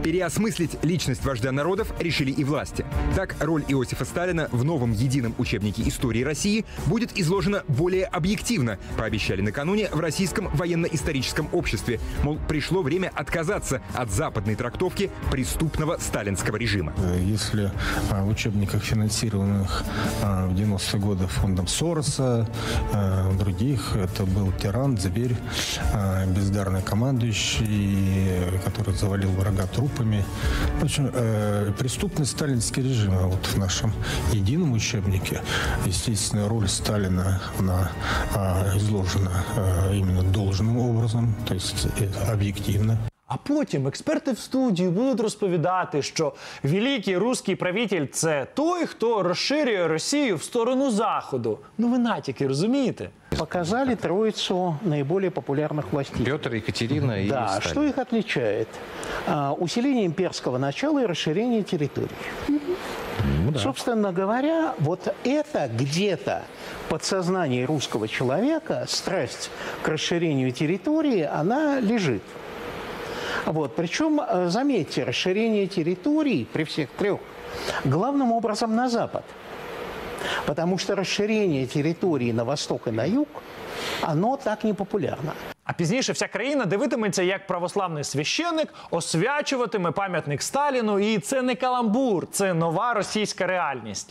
S21: Переосмыслить личность вождя народов решили и власти. Так, роль Иосифа Сталина в новом едином учебнике истории России будет изложена более объективно, пообещали накануне в Российском военно-историческом обществе. Мол, пришло время отказаться от западной трактовки преступного сталинского режима.
S1: Если в учебниках, финансированных в девяностые годы фондом Сороса, других, это был тиран, зверь, бездарный командующий, который завалил врага трупами. В общем, преступный сталинский режим. А вот в нашем едином учебнике, естественно, роль Сталина, она изложена именно должным образом, то есть об'єктивно.
S9: А потім експерти в студії будуть розповідати, що великий русський правитель – це той, хто розширює Росію в сторону Заходу. Ну ви натяки розумієте?
S2: Показали троицу наиболее популярных властей.
S20: Петр, Екатерина и
S2: Да,
S20: Сталин.
S2: что их отличает? А, усиление имперского начала и расширение территорий.
S20: Ну, да.
S2: Собственно говоря, вот это где-то в подсознании русского человека, страсть к расширению территории, она лежит. Вот. Причем, заметьте, расширение территорий при всех трех главным образом на запад. Потому что расширение территории на восток и на юг, оно так не популярно.
S9: А пізніше вся країна дивитиметься, як православний священник освячуватиме пам'ятник Сталіну. І це не каламбур, це нова російська реальність.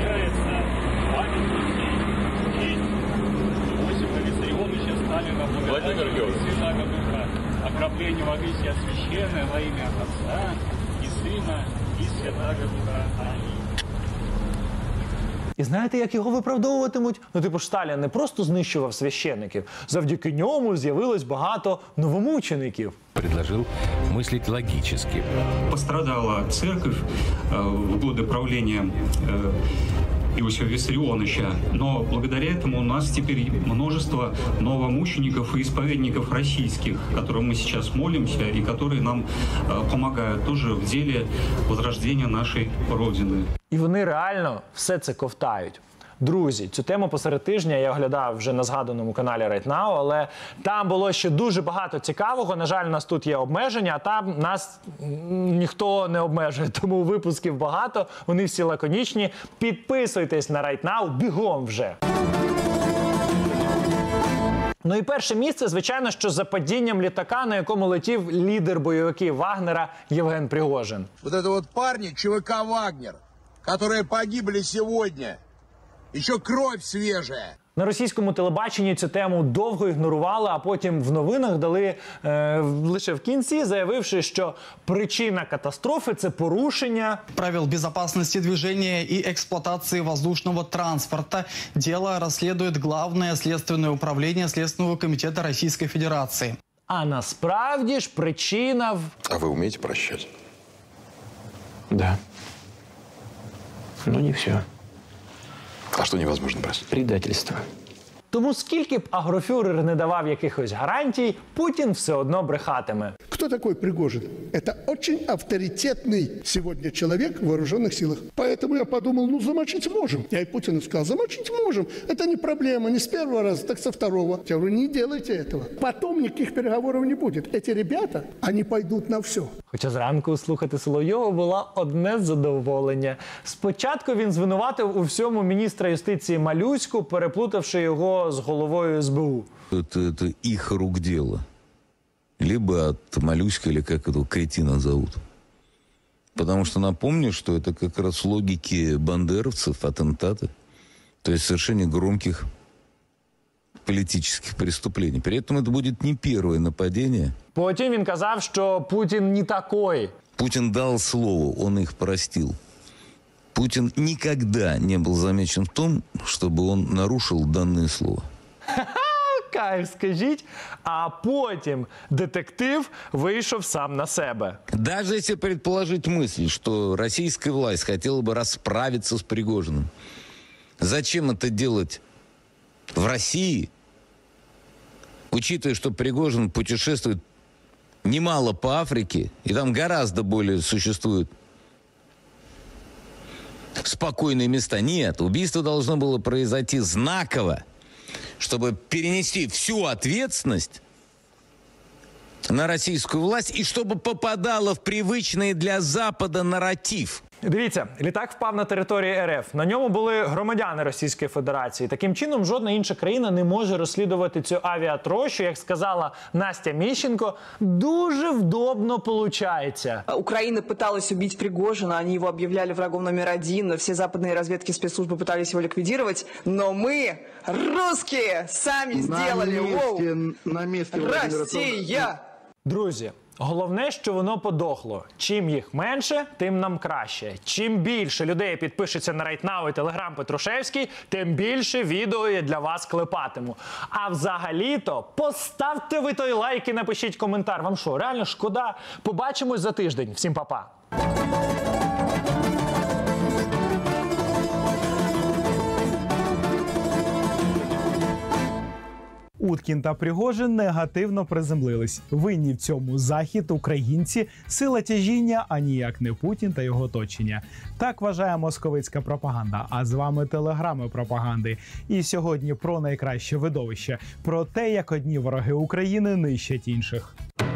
S3: Владимир Георгиевич. Окропление воды сия священное во имя Отца и Сына и Святаго Духа. Аминь.
S9: І знаєте, як його виправдовуватимуть? Ну, типу, Сталін не просто знищував священників. Завдяки ньому з'явилось багато новомучеників.
S20: Предложил мыслить логически.
S3: Пострадала церковь в годы правления Иосифа Виссарионовича, но благодаря этому у нас теперь множество новомучеников и исповедников российских, которым мы сейчас молимся и которые нам помогают тоже в деле возрождения нашей Родины.
S9: І вони реально все це ковтають. Друзі, цю тему посеред тижня я оглядав вже на згаданому каналі Right Now, але там було ще дуже багато цікавого. На жаль, у нас тут є обмеження, а там нас ніхто не обмежує, тому випусків багато, вони всі лаконічні. Підписуйтесь на Right Now, бігом вже! Ну і перше місце, звичайно, що за падінням літака, на якому летів лідер бойовиків Вагнера Євген Пригожин.
S13: Вот это вот парни ЧВК «Вагнер», которые погибли сегодня. Еще кровь свежая.
S9: На російському телебаченні цю тему довго ігнорували, а потім в новинах дали е, лише в кінці, заявивши, що причина катастрофи – це порушення
S22: правил безопасности движения и эксплуатации воздушного транспорта. Дело расследует Главное следственное управление Следственного комитета Российской Федерации.
S9: А насправді ж причина в...
S23: А вы умеете прощать?
S22: Да.
S23: Но не все. А что невозможно простить?
S22: Предательство.
S9: Тому скільки б агрофюрер не давав якихось гарантій, Путін все одно брехатиме.
S24: Кто такой Пригожин? Это очень авторитетный сегодня человек в вооруженных силах. Поэтому я подумал, ну замочить можем. Я и Путину сказал, замочить можем. Это не проблема, не с первого раза, так со второго. Я говорю, не делайте этого. Потом никаких переговоров не будет. Эти ребята, они пойдут на все.
S9: Хоча зранку слухати Соловйова було одне задоволення. Спочатку він звинуватив у всьому міністра юстиції Малюську, переплутавши його з головою ес бе у.
S25: Это, это их рук дело. Либо от Малюська, или как этого кретина зовут. Потому что напомню, что это как раз в логике бандеровцев, атентаты. То есть совершение громких политических преступлений. При этом это будет не первое нападение.
S9: Потім він казав, що Путін не такой.
S25: Путин дал слово, он их простил. Путин никогда не был замечен в том, чтобы он нарушил данное слово.
S9: Кайф, скажіть. А потім детектив вийшов сам на себе.
S25: Даже если предположить мысль, что российская власть хотела бы расправиться с Пригожиным, зачем это делать в России, учитывая, что Пригожин путешествует немало по Африке, и там гораздо более существуют спокойные места. Нет, убийство должно было произойти знаково, чтобы перенести всю ответственность на российскую власть и чтобы попадало в привычный для Запада нарратив.
S9: Дивіться, літак впав на території ер еф. На ньому були громадяни Російської Федерації. Таким чином, жодна інша країна не може розслідувати цю авіатрощу. Як сказала Настя Міщенко, дуже вдобно получается.
S4: Украина пыталась убить Пригожина, они его объявляли врагом номер один, все западные разведки, спецслужбы пытались его ликвидировать, но мы, русские, сами сделали.
S24: На месте, на месте
S4: Россия!
S9: Друзі, головне, що воно подохло. Чим їх менше, тим нам краще. Чим більше людей підпишеться на Райтнау і Телеграм Петрушевський, тим більше відео я для вас клепатиму. А взагалі-то поставте ви той лайк і напишіть коментар. Вам що, реально шкода? Побачимось за тиждень. Всім па-па.
S14: Уткін та Пригожин негативно приземлились. Винні в цьому Захід, українці, сила тяжіння, а ніяк не Путін та його оточення. Так вважає московицька пропаганда. А з вами телеграми пропаганди. І сьогодні про найкраще видовище. Про те, як одні вороги України нищать інших.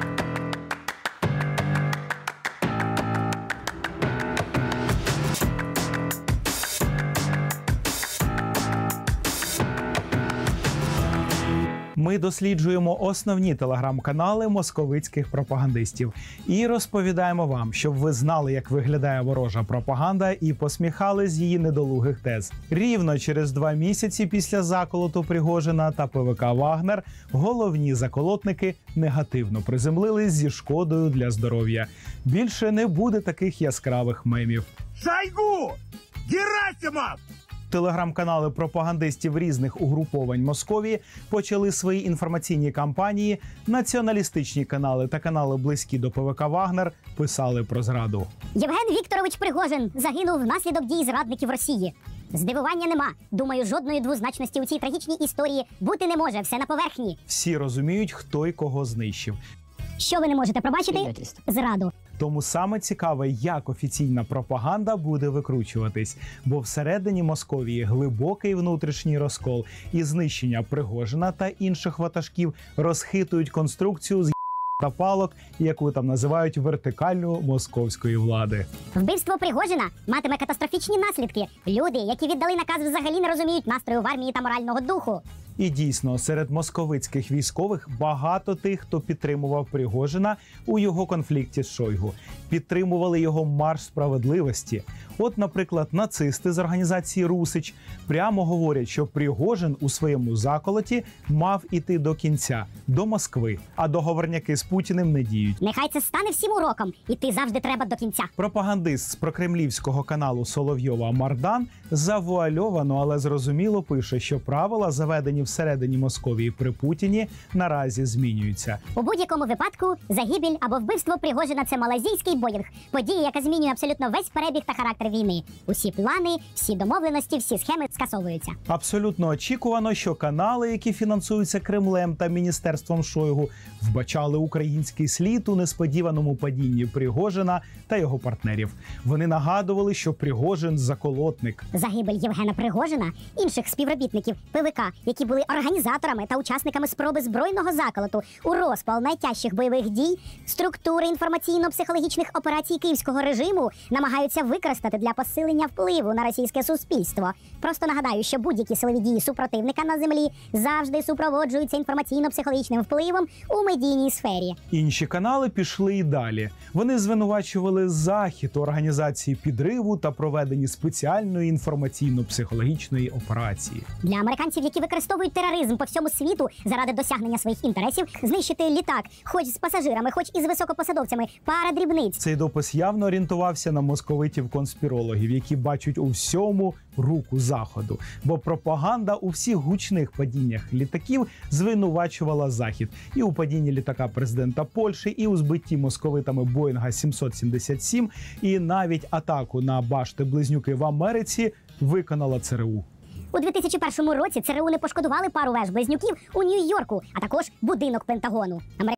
S14: Ми досліджуємо основні телеграм-канали московицьких пропагандистів і розповідаємо вам, щоб ви знали, як виглядає ворожа пропаганда і посміхали з її недолугих тез. Рівно через два місяці після заколоту Пригожина та пе вэ ка «Вагнер» головні заколотники негативно приземлились зі шкодою для здоров'я. Більше не буде таких яскравих мемів.
S15: Шойгу! Герасимов!
S14: Телеграм-канали пропагандистів різних угруповань Московії почали свої інформаційні кампанії. Націоналістичні канали та канали, близькі до пе вэ ка «Вагнер», писали про зраду.
S17: Євген Вікторович Пригожин загинув внаслідок дій зрадників Росії. Здивування нема. Думаю, жодної двозначності у цій трагічній історії бути не може. Все на поверхні.
S14: Всі розуміють, хто і кого знищив.
S17: Що ви не можете пробачити? Зраду.
S14: Тому саме цікаве, як офіційна пропаганда буде викручуватись. Бо всередині Московії глибокий внутрішній розкол і знищення Пригожина та інших ватажків розхитують конструкцію з та палок, яку там називають вертикальну московської влади.
S17: Вбивство Пригожина матиме катастрофічні наслідки. Люди, які віддали наказ, взагалі не розуміють настрою в армії та морального духу.
S14: І дійсно, серед московицьких військових багато тих, хто підтримував Пригожина у його конфлікті з Шойгу. Підтримували його марш справедливості. От, наприклад, нацисти з організації «Русич» прямо говорять, що Пригожин у своєму заколоті мав іти до кінця, до Москви, а договорняки з Путіним не діють.
S17: Нехай це стане всім уроком, іти завжди треба до кінця.
S14: Пропагандист з прокремлівського каналу Соловйова Мардан завуальовано, але зрозуміло пише, що правила, заведені всередині Московії при Путіні, наразі змінюються.
S17: У будь-якому випадку загибель або вбивство Пригожина – це малайзійський боїнг. Подія, яка змінює абсолютно весь перебіг та характер війни. Усі плани, всі домовленості, всі схеми скасовуються.
S14: Абсолютно очікувано, що канали, які фінансуються Кремлем та міністерством Шойгу, вбачали український слід у несподіваному падінні Пригожина та його партнерів. Вони нагадували, що Пригожин – заколотник.
S17: Загибель Євгена Пригожина, інших співробітників пе вэ ка, які були організаторами та учасниками спроби збройного заколоту у розпал найтяжчих бойових дій, структури інформаційно-психологічних операцій київського режиму намагаються використати для посилення впливу на російське суспільство. Просто нагадаю, що будь-які силові дії супротивника на землі завжди супроводжуються інформаційно-психологічним впливом у медійній сфері.
S14: Інші канали пішли і далі. Вони звинувачували Захід у організації підриву та проведенні спеціальної інформаційно-психологічної операції.
S17: Для американців, які використовують тероризм по всьому світу заради досягнення своїх інтересів, знищити літак, хоч з пасажирами, хоч із високопосадовцями, пара дрібниць.
S14: Цей допис явно орієнтувався на московитів-конспірологів, які бачать у всьому руку Заходу. Бо пропаганда у всіх гучних падіннях літаків звинувачувала Захід. І у падінні літака президента Польщі, і у збитті московитами Боїнга сімсот сімдесят сім, і навіть атаку на башти-близнюки в Америці виконала це ер у.
S17: У дві тисячі першому році це ер у не пошкодували пару веж-близнюків у Нью-Йорку, а також будинок Пентагону.